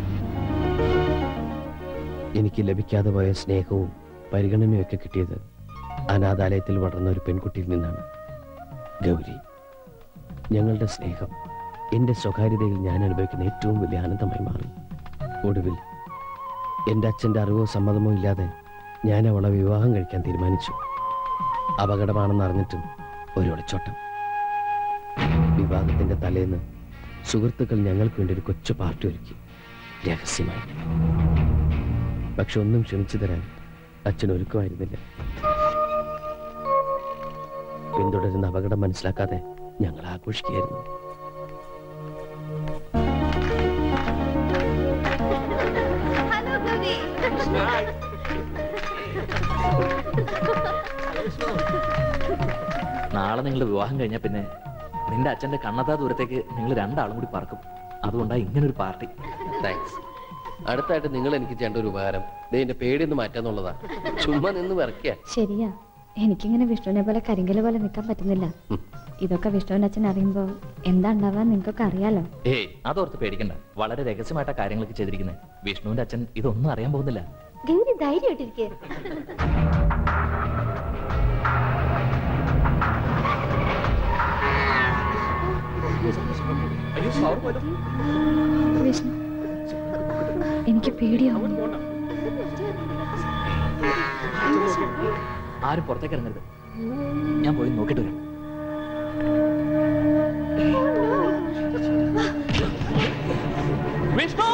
എനിക്ക് ലഭിക്കാതെ പോയ സ്നേഹവും പരിഗണനയും ഒക്കെ കിട്ടിയത് അനാഥാലയത്തിൽ വളർന്ന ഒരു പെൺകുട്ടിയിൽ നിന്നാണ്, ഗൗരി. ഞങ്ങളുടെ സ്നേഹം എൻ്റെ സ്വകാര്യതയിൽ ഞാൻ അനുഭവിക്കുന്ന ഏറ്റവും വലിയ ആനന്ദമായി മാറി. ഒടുവിൽ എൻ്റെ അച്ഛൻ്റെ അറിവോ സമ്മതമോ ഇല്ലാതെ ഞാൻ അവളെ വിവാഹം കഴിക്കാൻ തീരുമാനിച്ചു. അപകടമാണെന്ന് അറിഞ്ഞിട്ടും ഒരു ഒളിച്ചോട്ടം. വിവാഹത്തിൻ്റെ തലേന്ന് സുഹൃത്തുക്കൾ ഞങ്ങൾക്ക് വേണ്ടി ഒരു കൊച്ചു പാർട്ടി ഒരുക്കി, രഹസ്യമായി. പക്ഷെ ഒന്നും ക്ഷമിച്ചു തരാൻ അച്ഛൻ ഒരുക്കമായിരുന്നില്ല. പിന്തുടരുന്ന അപകടം മനസ്സിലാക്കാതെ ഞങ്ങൾ ആഘോഷിക്കുകയായിരുന്നു. നാളെ നിങ്ങൾ വിവാഹം കഴിഞ്ഞാൽ പിന്നെ നിന്റെ അച്ഛന്റെ കണ്ണത്താ ദൂരത്തേക്ക് നിങ്ങൾ രണ്ടാളും കൂടി പറക്കും. അതുകൊണ്ടാ ഇങ്ങനൊരു പാർട്ടി. താങ്ക്സ്. അടുത്തായിട്ട് നിങ്ങൾ എനിക്ക് ചെയ്യേണ്ട ഒരു ഉപകാരം എന്റെ പേടിയൊന്ന് മാറ്റാന്നുള്ളതാ. ചുമ്മാ നിന്ന് വിറക്കുക. ശരിയാ, എനിക്കിങ്ങനെ വിഷ്ണുവിനെ പോലെ കരിങ്കല് പോലെ നിൽക്കാൻ പറ്റുന്നില്ല. ഇതൊക്കെ വിഷ്ണുവിന്റെ അച്ഛൻ അറിയുമ്പോ എന്താ ഉണ്ടാവാൻ നിങ്ങൾക്കൊക്കെ അറിയാലോ. ഏയ് അതോർത്ത് പേടിക്കണ്ട. വളരെ രഹസ്യമായിട്ടാ കാര്യങ്ങളൊക്കെ ചെയ്തിരിക്കുന്നത്. വിഷ്ണുവിന്റെ അച്ഛൻ ഇതൊന്നും അറിയാൻ പോകുന്നില്ല. ഗൗരി ധൈര്യമായിട്ടിരിക്കുക. വിഷ്ണു, എനിക്ക് പേടിയാവും. ആരും പുറത്തേക്ക് ഇറങ്ങരുത്. ഞാൻ പോയി നോക്കിട്ട് വരാം. വിഷ്ണു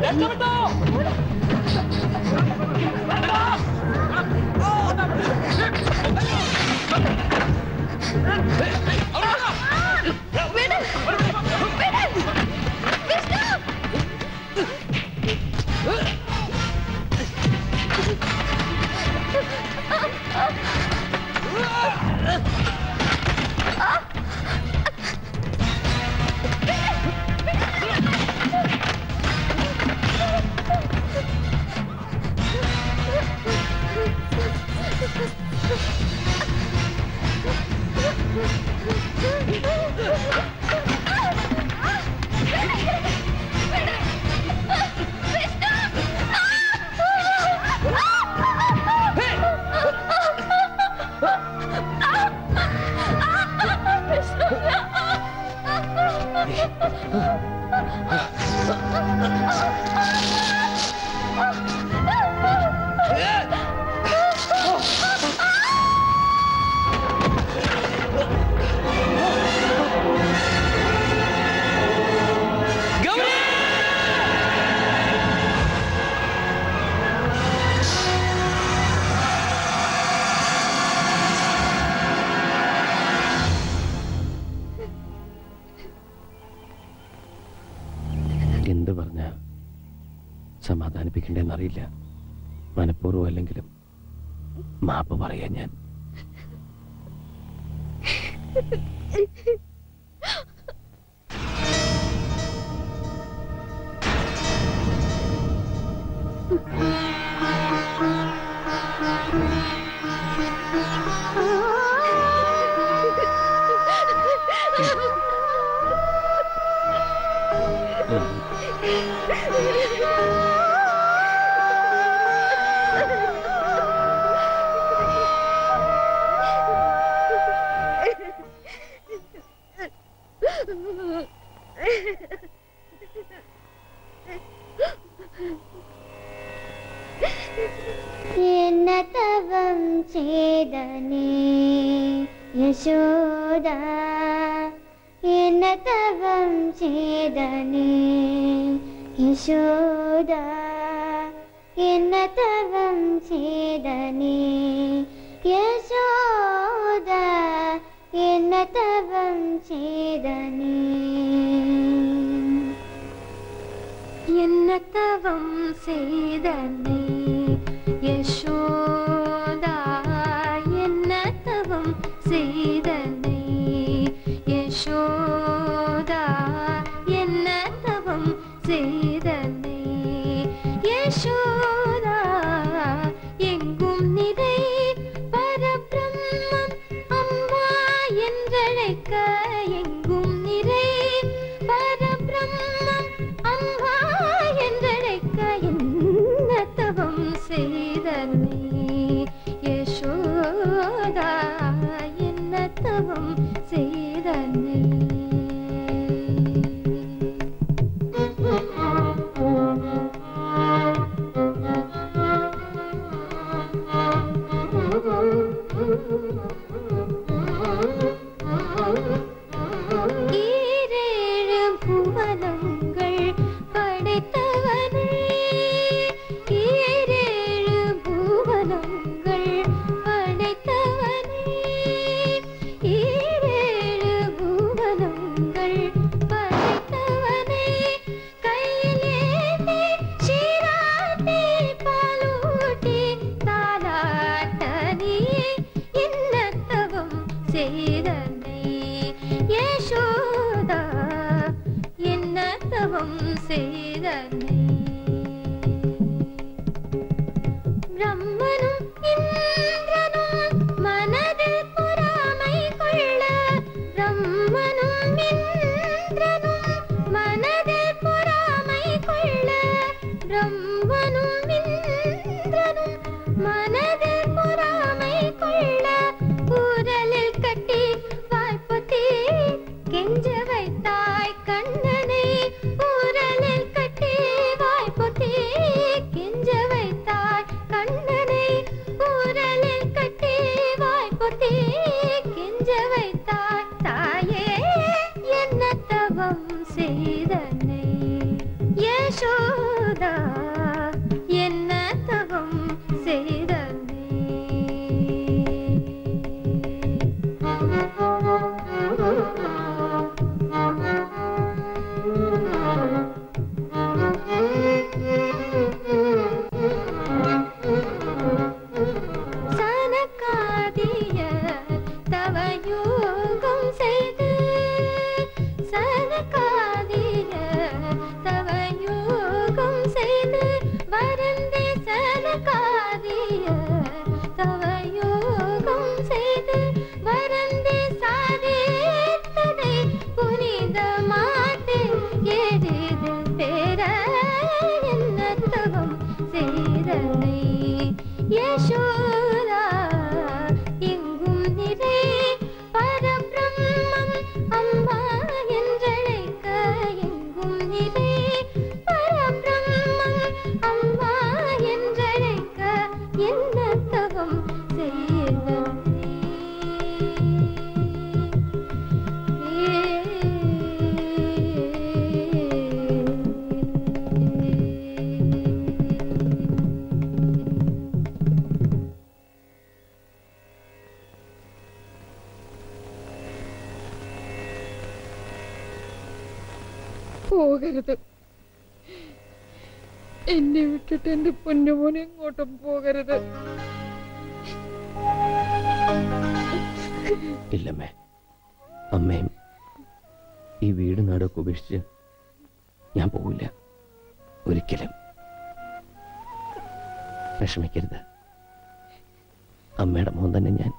എന്ത് പറഞ്ഞ സമാധാനിപ്പിക്കണ്ടെന്നറിയില്ല. മനഃപൂർവ്വം അല്ലെങ്കിലും മാപ്പ് പറയാൻ ഞാൻ. എന്നതവം ചെയ്തനേ യശോദ, എന്നതവം ചെയ്തനേ യശോദ, എന്നതവം ചെയ്തനേ യശോദ, എന്നതവം ചെയ്തനേ. എന്നതവം ചെയ്തനേ യശോദ, എന്നതവം ചെയ്തനേ യശോദ, എന്നതവം ചെയ്തനേ യശോദ, செய்தனை பிரம்மனும் இந்திரனும் மனதில் பொறாமை கொள்ள பிரம்மனும் இந்திரனும் மனதில் பொறாமை கொள்ள பிரம்மனும் இந்திரனும் மனதில் பொறாமை கொள்ள ஊரலில் கட்டி வாய்ப்பொத்தி கெஞ்ச வைத்தாய் கண்ணனை ஊரலில் கட்டி வாய்ப்பொத்தி கெஞ்ச வைத்தாய் கண்ணனை ஊரலில் கட்டி வாய்ப்பொத்தி கெஞ்ச வைத்தாய் தாயே என்ன தவம் செய்தனை யசோதா என்ன தவம் செய்தனை சனகாதிய தவயோகம் செய்து சனகாதிய தவயோகம் செய்து வரந்தே சனகாதிய தவயோகம் செய்து வரந்தே சாதித்ததை புனித மாட்டு எரிது பெற என்ன தவம் செய்தனை யசோதா எங்கும் நிறை பரபிரம்மம் அம்மா என்றழைக்க எங்கும் நிறை பரபிரம்மம் அம்மா என்றழைக்க என்ன தவம் செய்தனை പോകരുത് എന്നെ വിട്ടിട്ട് എന്റെ പൊന്നുമോനെ എങ്ങോട്ടും പോകരുത് ഇല്ലമ്മേ അമ്മയും ഈ വീട് നാടൊക്കെ ഉപേക്ഷിച്ച് ഞാൻ പോവില്ല ഒരിക്കലും വിഷമിക്കരുത് അമ്മയുടെ മോൻ തന്നെ ഞാൻ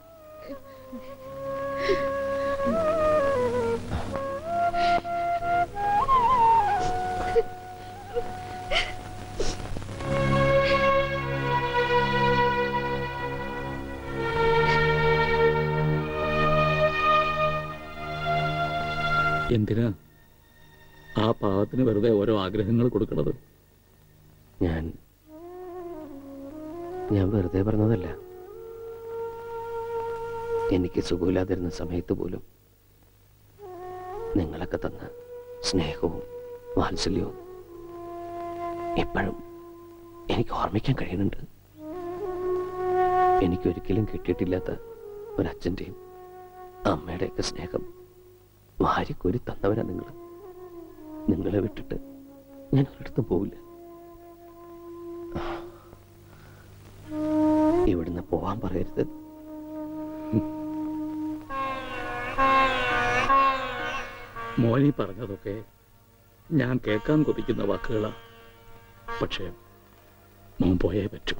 എന്തിനാ ആ പാവത്തിന് വെറുതെ ഓരോ ആഗ്രഹങ്ങൾ കൊടുക്കണത്? ഞാൻ ഞാൻ വെറുതെ പറഞ്ഞതല്ല. എനിക്ക് സുഖമില്ലാതിരുന്ന സമയത്ത് പോലും നിങ്ങളൊക്കെ തന്ന സ്നേഹവും വാത്സല്യവും എപ്പോഴും എനിക്ക് ഓർമ്മിക്കാൻ കഴിയുന്നുണ്ട്. എനിക്കൊരിക്കലും കിട്ടിയിട്ടില്ലാത്ത ഒരച്ഛൻ്റെയും അമ്മയുടെയൊക്കെ സ്നേഹം വാരിക്കോരി തന്നവരാ നിങ്ങൾ. നിങ്ങളെ വിട്ടിട്ട് ഞാൻ ഒരിടത്തും പോവില്ല. ഇവിടുന്ന് പോവാൻ പറയരുത്. മോനി പറഞ്ഞതൊക്കെ ഞാൻ കേൾക്കാൻ കൊതിക്കുന്ന വാക്കുകളാ. പക്ഷേ മോൻ പോയേ പറ്റൂ.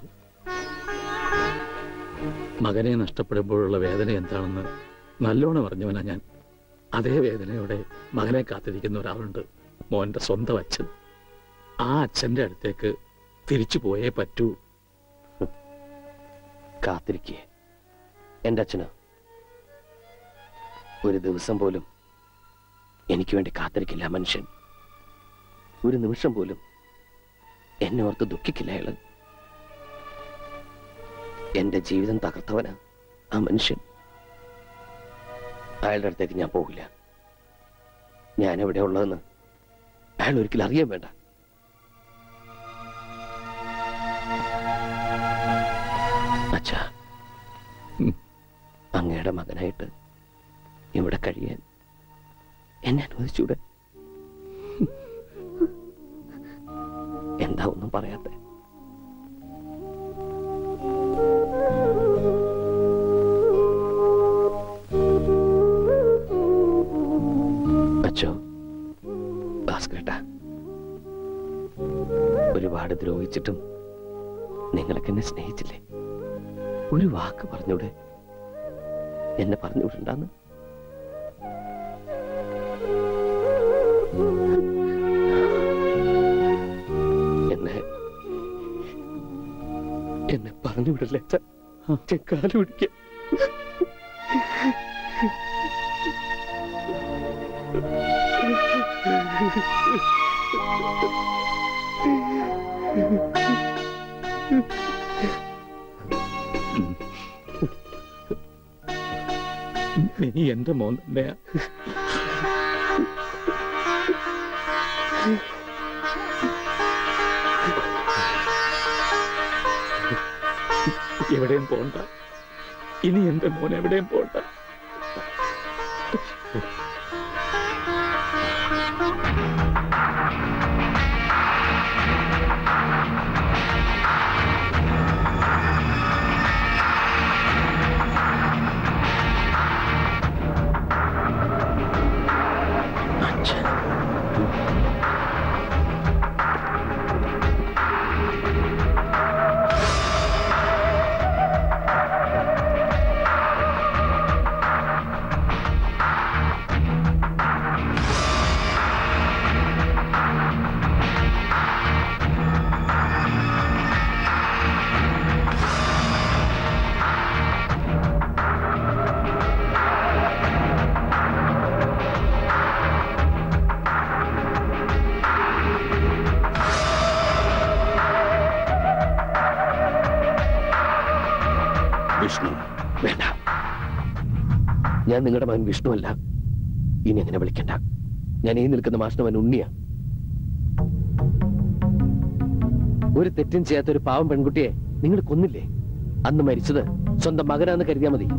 മകനെ നഷ്ടപ്പെടുമ്പോഴുള്ള വേദന എന്താണെന്ന് നല്ലോണം അറിഞ്ഞവനാ ഞാൻ. അതേ വേദനയോടെ മകനെ കാത്തിരിക്കുന്ന ഒരാളുണ്ട്, മോന്റെ സ്വന്തം അച്ഛൻ. ആ അച്ഛന്റെ അടുത്തേക്ക് തിരിച്ചു പോയേ പറ്റൂ. കാത്തിരിക്കേ എന്റെ അച്ഛന് ഒരു ദിവസം പോലും എനിക്ക് വേണ്ടി കാത്തിരിക്കില്ല മനുഷ്യൻ. ഒരു നിമിഷം പോലും എന്നെ ഓർത്ത് ദുഃഖിക്കില്ല അയാള്. എന്റെ ജീവിതം തകർത്തവനാ ആ മനുഷ്യൻ. അയാളുടെ അടുത്തേക്ക് ഞാൻ പോകില്ല. ഞാൻ എവിടെ ഉള്ളതെന്ന് അയാൾ ഒരിക്കലും അറിയാൻ വേണ്ട. അച്ഛാ, അങ്ങയുടെ മകനായിട്ട് ഇവിടെ കഴിയാൻ എന്നെ അനുവദിച്ചൂടെ? എന്താ ഒന്നും പറയാത്തെ? അച്ഛോ, ഭാസ്കരേട്ടാ, ഒരുപാട് ദ്രോഹിച്ചിട്ടും നിങ്ങളൊക്കെ എന്നെ സ്നേഹിച്ചില്ലേ? ഒരു വാക്ക് പറഞ്ഞൂടെ? എന്നെ പറഞ്ഞു വിടണ്ടാന്ന്. എന്നെ എന്നെ പറഞ്ഞു വിടല്ലേ അച്ഛാ? കാല് പിടിക്കാം. നീ എന്റെ മോൻ തന്നെയാ. എവിടെയും പോണ്ട. ഇനി എന്റെ മോൻ എവിടെയും പോണ്ട. വിഷ്ണു വേണ്ട. ഞാൻ നിങ്ങളുടെ മകൻ വിഷ്ണു അല്ല. ഇനി അങ്ങനെ വിളിക്കണ്ട. ഞാൻ ഈ നിൽക്കുന്ന മാഷിന്റെ മകൻ ഉണ്ണിയാ. ഒരു തെറ്റും ചെയ്യാത്ത ഒരു പാവം പെൺകുട്ടിയെ നിങ്ങൾ കൊന്നില്ലേ? അന്ന് മരിച്ചത് സ്വന്തം മകനാന്ന് കരുതിയാ മതി.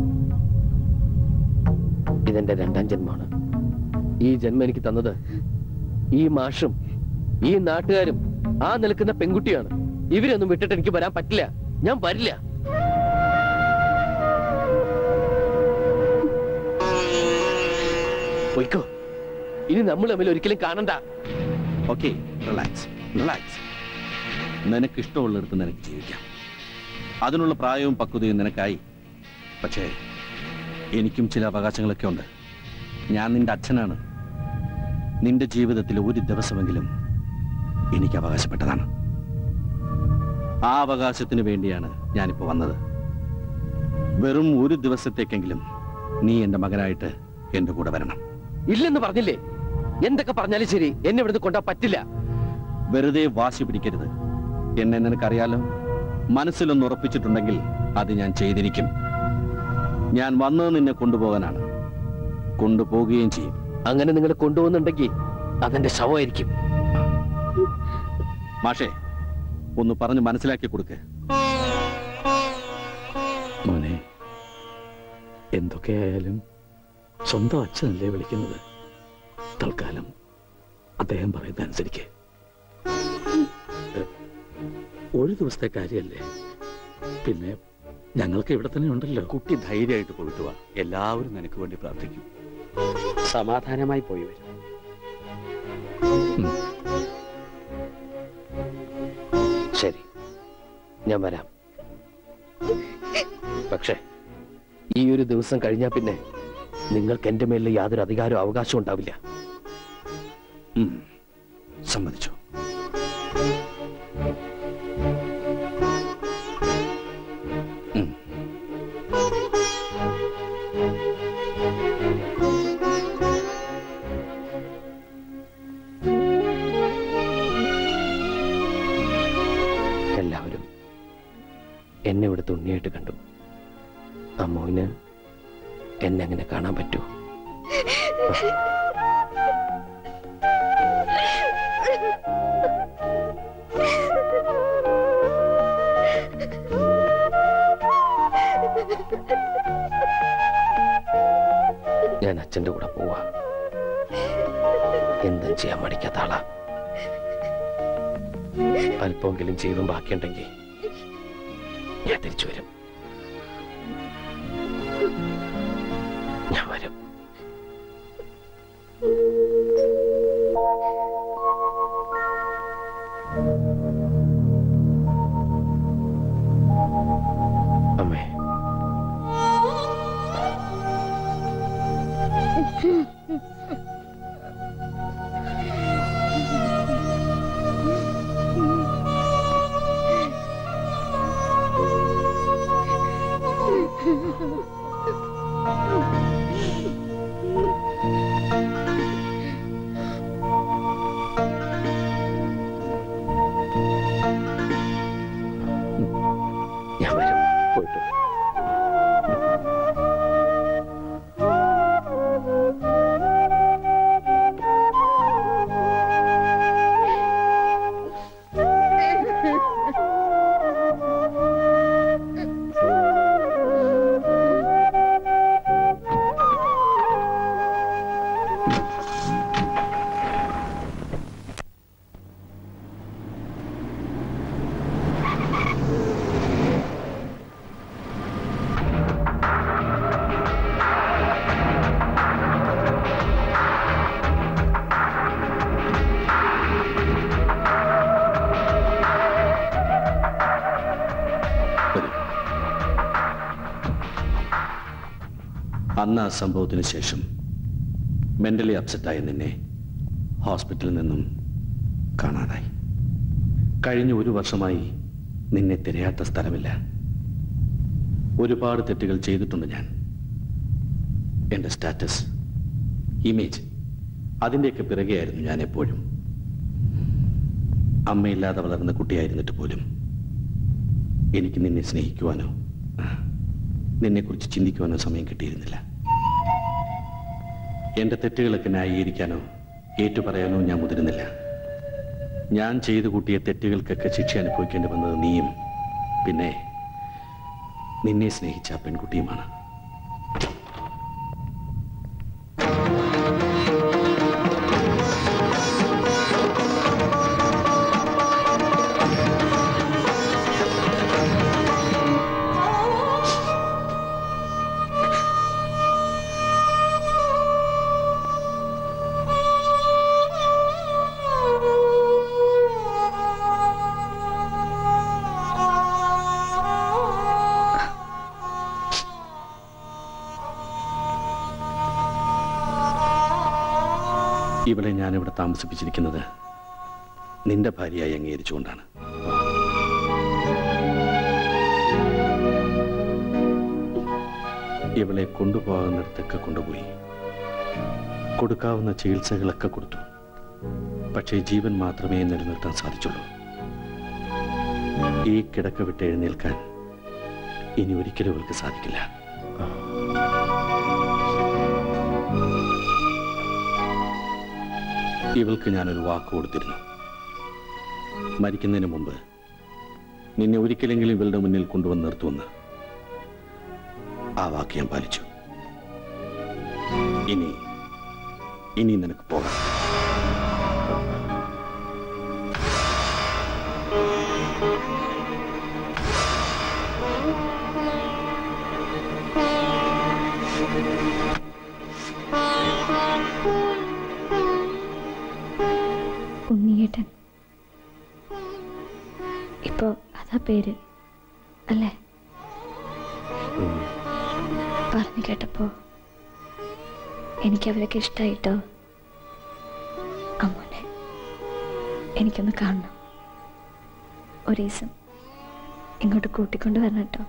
ഇതെന്റെ രണ്ടാം ജന്മമാണ്. ഈ ജന്മം എനിക്ക് തന്നത് ഈ മാഷും ഈ നാട്ടുകാരും ആ നിൽക്കുന്ന പെൺകുട്ടിയാണ്. ഇവരൊന്നും വിട്ടിട്ട് എനിക്ക് വരാൻ പറ്റില്ല. ഞാൻ വരില്ല. പോയിക്കോ. ഇനി നമ്മൾ തമ്മിൽ ഒരിക്കലും കാണണ്ട. Okay, relax relax. നിനക്ക് ഇഷ്ടമുള്ളിടത്ത് നിനക്ക് ജീവിക്കാം. അതിനുള്ള പ്രായവും പക്വതയും നിനക്കായി. പക്ഷേ എനിക്കും ചില അവകാശങ്ങളൊക്കെ ഉണ്ട്. ഞാൻ നിന്റെ അച്ഛനാണ്. നിന്റെ ജീവിതത്തിൽ ഒരു ദിവസമെങ്കിലും എനിക്ക് അവകാശപ്പെട്ടതാണ്. ആ അവകാശത്തിന് വേണ്ടിയാണ് ഞാനിപ്പോ വന്നത്. വെറും ഒരു ദിവസത്തേക്കെങ്കിലും നീ എന്റെ മകനായിട്ട് എന്റെ കൂടെ വരണം. ഇല്ലെന്ന് പറഞ്ഞില്ലേ? എന്തൊക്കെ പറഞ്ഞാലും ശരി, എന്നെ ഇവിടുന്ന് കൊണ്ടാ പറ്റില്ല. വെറുതെ വാശി പിടിക്കരുത്. എന്നെ നിനക്കറിയാലോ. മനസ്സിലൊന്ന് ഉറപ്പിച്ചിട്ടുണ്ടെങ്കിൽ അത് ഞാൻ ചെയ്തിരിക്കും. ഞാൻ വന്നത് നിന്നെ കൊണ്ടുപോകാനാണ്. കൊണ്ടുപോകുകയും ചെയ്യും. അങ്ങനെ നിങ്ങൾ കൊണ്ടുപോകുന്നുണ്ടെങ്കിൽ അതെന്റെ ശവമായിരിക്കും. മാഷേ, ഒന്ന് പറഞ്ഞ് മനസ്സിലാക്കി കൊടുക്ക്. മോനെ, എന്തൊക്കെയായാലും സ്വന്തം അച്ഛനല്ലേ വിളിക്കുന്നത്. തൽക്കാലം അദ്ദേഹം പറയുന്ന അനുസരിക്ക്. ഒരു ദിവസത്തെ കാര്യല്ലേ. പിന്നെ ഞങ്ങൾക്ക് ഇവിടെ തന്നെ ഉണ്ടല്ലോ. കുട്ടി ധൈര്യമായിട്ട് പോയിട്ട് വാ. എല്ലാവരും നിനക്ക് വേണ്ടി പ്രാർത്ഥിക്കും. സമാധാനമായി പോയി വരും. ശരി, ഞാൻ വരാം. പക്ഷേ ഈ ഒരു ദിവസം കഴിഞ്ഞാൽ പിന്നെ നിങ്ങൾക്ക് എന്റെ മേലിൽ യാതൊരു അധികാരവും അവകാശവും ഉണ്ടാവില്ല. സമ്മതിച്ചു. എല്ലാവരും എന്നെ ഇവിടെ തുണ്ണിയായിട്ട് കണ്ടു. അമ്മുവിന് എന്നെ അങ്ങനെ കാണാൻ പറ്റുമോ? ഞാൻ അച്ഛന്റെ കൂടെ പോവാ. എന്തും ചെയ്യാൻ മടിക്കാത്ത ആളാ. അല്പമെങ്കിലും ജീവൻ ബാക്കിയുണ്ടെങ്കിൽ ഞാൻ തിരിച്ചു വരും. ഞാൻ വരും. ഞാൻ വരും പോയിട്ട് അന്ന് ആ സംഭവത്തിന് ശേഷം മെന്റലി അപ്സെറ്റായ നിന്നെ ഹോസ്പിറ്റലിൽ നിന്നും കാണാതായി. കഴിഞ്ഞ ഒരു വർഷമായി നിന്നെ തിരയാത്ത സ്ഥലമില്ല. ഒരുപാട് തെറ്റുകൾ ചെയ്തിട്ടുണ്ട് ഞാൻ. എൻ്റെ സ്റ്റാറ്റസ്, ഇമേജ്, അതിൻ്റെയൊക്കെ പിറകെയായിരുന്നു ഞാൻ എപ്പോഴും. അമ്മയില്ലാതെ വളർന്ന കുട്ടിയായിരുന്നിട്ട് പോലും എനിക്ക് നിന്നെ സ്നേഹിക്കുവാനോ നിന്നെക്കുറിച്ച് ചിന്തിക്കുവാനോ സമയം കിട്ടിയിരുന്നില്ല. എൻ്റെ തെറ്റുകളൊക്കെ ന്യായീകരിക്കാനോ ഏറ്റുപറയാനോ ഞാൻ മുതിരുന്നില്ല. ഞാൻ ചെയ്തു കൂട്ടിയ തെറ്റുകൾക്കൊക്കെ ശിക്ഷ അനുഭവിക്കേണ്ടി വന്നത് നീയും പിന്നെ നിന്നെ സ്നേഹിച്ച ആ പെൺകുട്ടിയുമാണ്. ഇവളെ ഞാനിവിടെ താമസിപ്പിച്ചിരിക്കുന്നത് നിന്റെ ഭാര്യയായി അംഗീകരിച്ചുകൊണ്ടാണ്. ഇവളെ കൊണ്ടുപോകുന്നിടത്തൊക്കെ കൊണ്ടുപോയി കൊടുക്കാവുന്ന ചികിത്സകളൊക്കെ കൊടുത്തു. പക്ഷേ ജീവൻ മാത്രമേ നിലനിർത്താൻ സാധിച്ചുള്ളൂ. ഈ കിടക്ക വിട്ട് എഴുന്നേൽക്കാൻ ഇനി ഒരിക്കലും അവൾക്ക് സാധിക്കില്ല. ഇവൾക്ക് ഞാനൊരു വാക്ക് കൊടുത്തിരുന്നു. മരിക്കുന്നതിന് മുമ്പ് നിന്നെ ഒരിക്കലെങ്കിലും ഇവളുടെ മുന്നിൽ കൊണ്ടുവന്ന് നിർത്തുമെന്ന്. ആ വാക്ക് ഞാൻ പാലിച്ചു. ഇനി ഇനി നിനക്ക് പോകാം. ഉണ്ണിയേട്ടൻ ഇപ്പോ അതാ പേര് അല്ലേ? പറഞ്ഞു കേട്ടപ്പോ എനിക്ക് അവരൊക്കെ ഇഷ്ടായിട്ടോ. അമ്മോനെ എനിക്കൊന്ന് കാണണം. ഒരു ദിവസം ഇങ്ങോട്ട് കൂട്ടിക്കൊണ്ട് വരണം കേട്ടോ.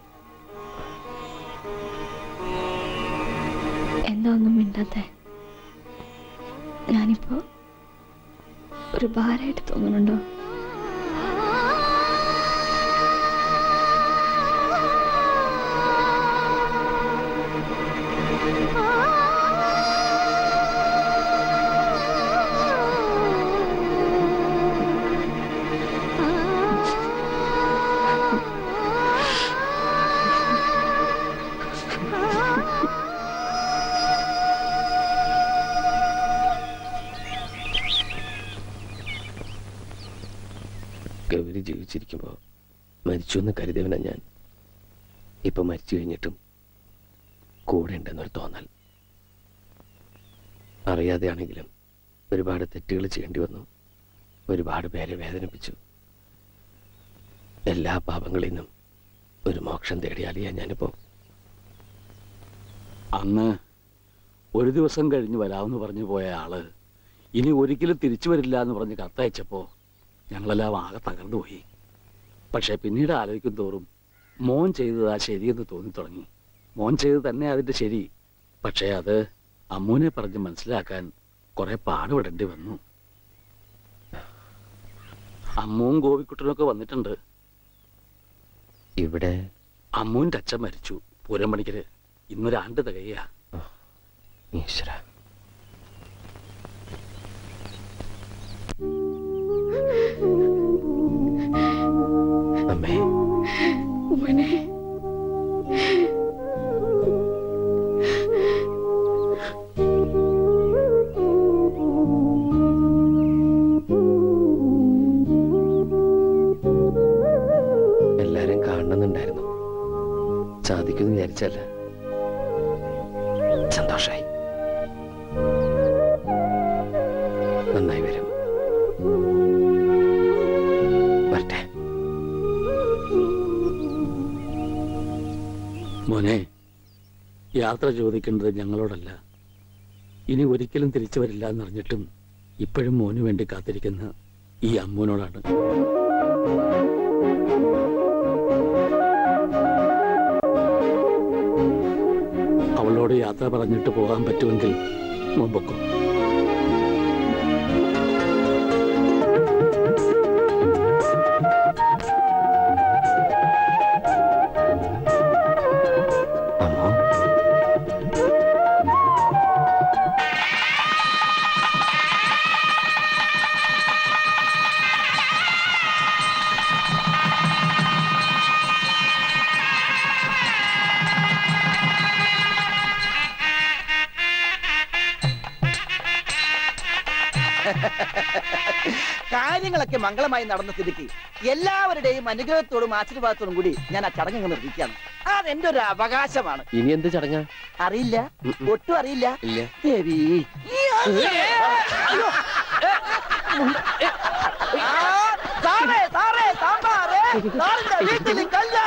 എന്താ ഒന്നും മിണ്ടാത്തെ? ഞാനിപ്പോ ഒരു ഭാരമായിട്ട് തോന്നുന്നുണ്ടോ? ഗൗരി ജീവിച്ചിരിക്കുമ്പോൾ മരിച്ചു എന്ന് കരുതിയവനാ ഞാൻ. ഇപ്പൊ മരിച്ചു കഴിഞ്ഞിട്ടും കൂടെ ഉണ്ടെന്നൊരു തോന്നൽ. അറിയാതെയാണെങ്കിലും ഒരുപാട് തെറ്റുകൾ ചെയ്യേണ്ടി വന്നു. ഒരുപാട് പേരെ വേദനിപ്പിച്ചു. എല്ലാ പാപങ്ങളിൽ നിന്നും ഒരു മോക്ഷം തേടിയാലിയാ ഞാനിപ്പോ. അന്ന് ഒരു ദിവസം കഴിഞ്ഞ് വരാമെന്ന് പറഞ്ഞു പോയ ആള് ഇനി ഒരിക്കലും തിരിച്ചു വരില്ല എന്ന് പറഞ്ഞ് കത്തയച്ചപ്പോ ഞങ്ങളെല്ലാം ആകെ തകർന്നു പോയി. പക്ഷെ പിന്നീട് ആലോചിക്കും തോറും മോൻ ചെയ്തതാ ശരിയെന്ന് തോന്നി തുടങ്ങി. മോൻ ചെയ്തത് തന്നെ അതിന്റെ ശരി. പക്ഷേ അത് അമ്മൂനെ പറഞ്ഞ് മനസ്സിലാക്കാൻ കുറെ പാടുപെടേണ്ടി വന്നു. അമ്മുവും ഗോപിക്കുട്ടനൊക്കെ വന്നിട്ടുണ്ട്. ഇവിടെ അമ്മൂന്റെ അച്ഛൻ മരിച്ചു പൂരം പണിക്കര്. ഇന്നൊരാണ്ട് തികയ. ഈശ്വര, അമ്മേ മോനെ എല്ലാരും കാണണമെന്നുണ്ടായിരുന്നു. സാധിക്കുമെന്ന് വിചാരിച്ചല്ല. സന്തോഷായി. നന്നായി വരും. വരട്ടെ. മോനെ, യാത്ര ചോദിക്കേണ്ടത് ഞങ്ങളോടല്ല. ഇനി ഒരിക്കലും തിരിച്ചു വരില്ല എന്നറിഞ്ഞിട്ടും ഇപ്പോഴും മോന് വേണ്ടി കാത്തിരിക്കുന്ന ഈ അമ്മൂനോടാണ്. അവളോട് യാത്ര പറഞ്ഞിട്ട് പോകാൻ പറ്റുമെങ്കിൽ മുമ്പൊക്കും. കാര്യങ്ങളൊക്കെ മംഗളമായി നടന്ന സ്ഥിതിക്ക് എല്ലാവരുടെയും അനുഗ്രഹത്തോടും ആശീർവാദത്തോടും കൂടി ഞാൻ ആ ചടങ്ങ് നിർവഹിക്കുകയാണ്. അതെന്റെ ഒരു അവകാശമാണ്. ഇനി എന്ത് ചടങ്ങാ? അറിയില്ല, ഒട്ടും അറിയില്ല. ഇല്ല ദേവി, വീട്ടിൽ കല്യാണം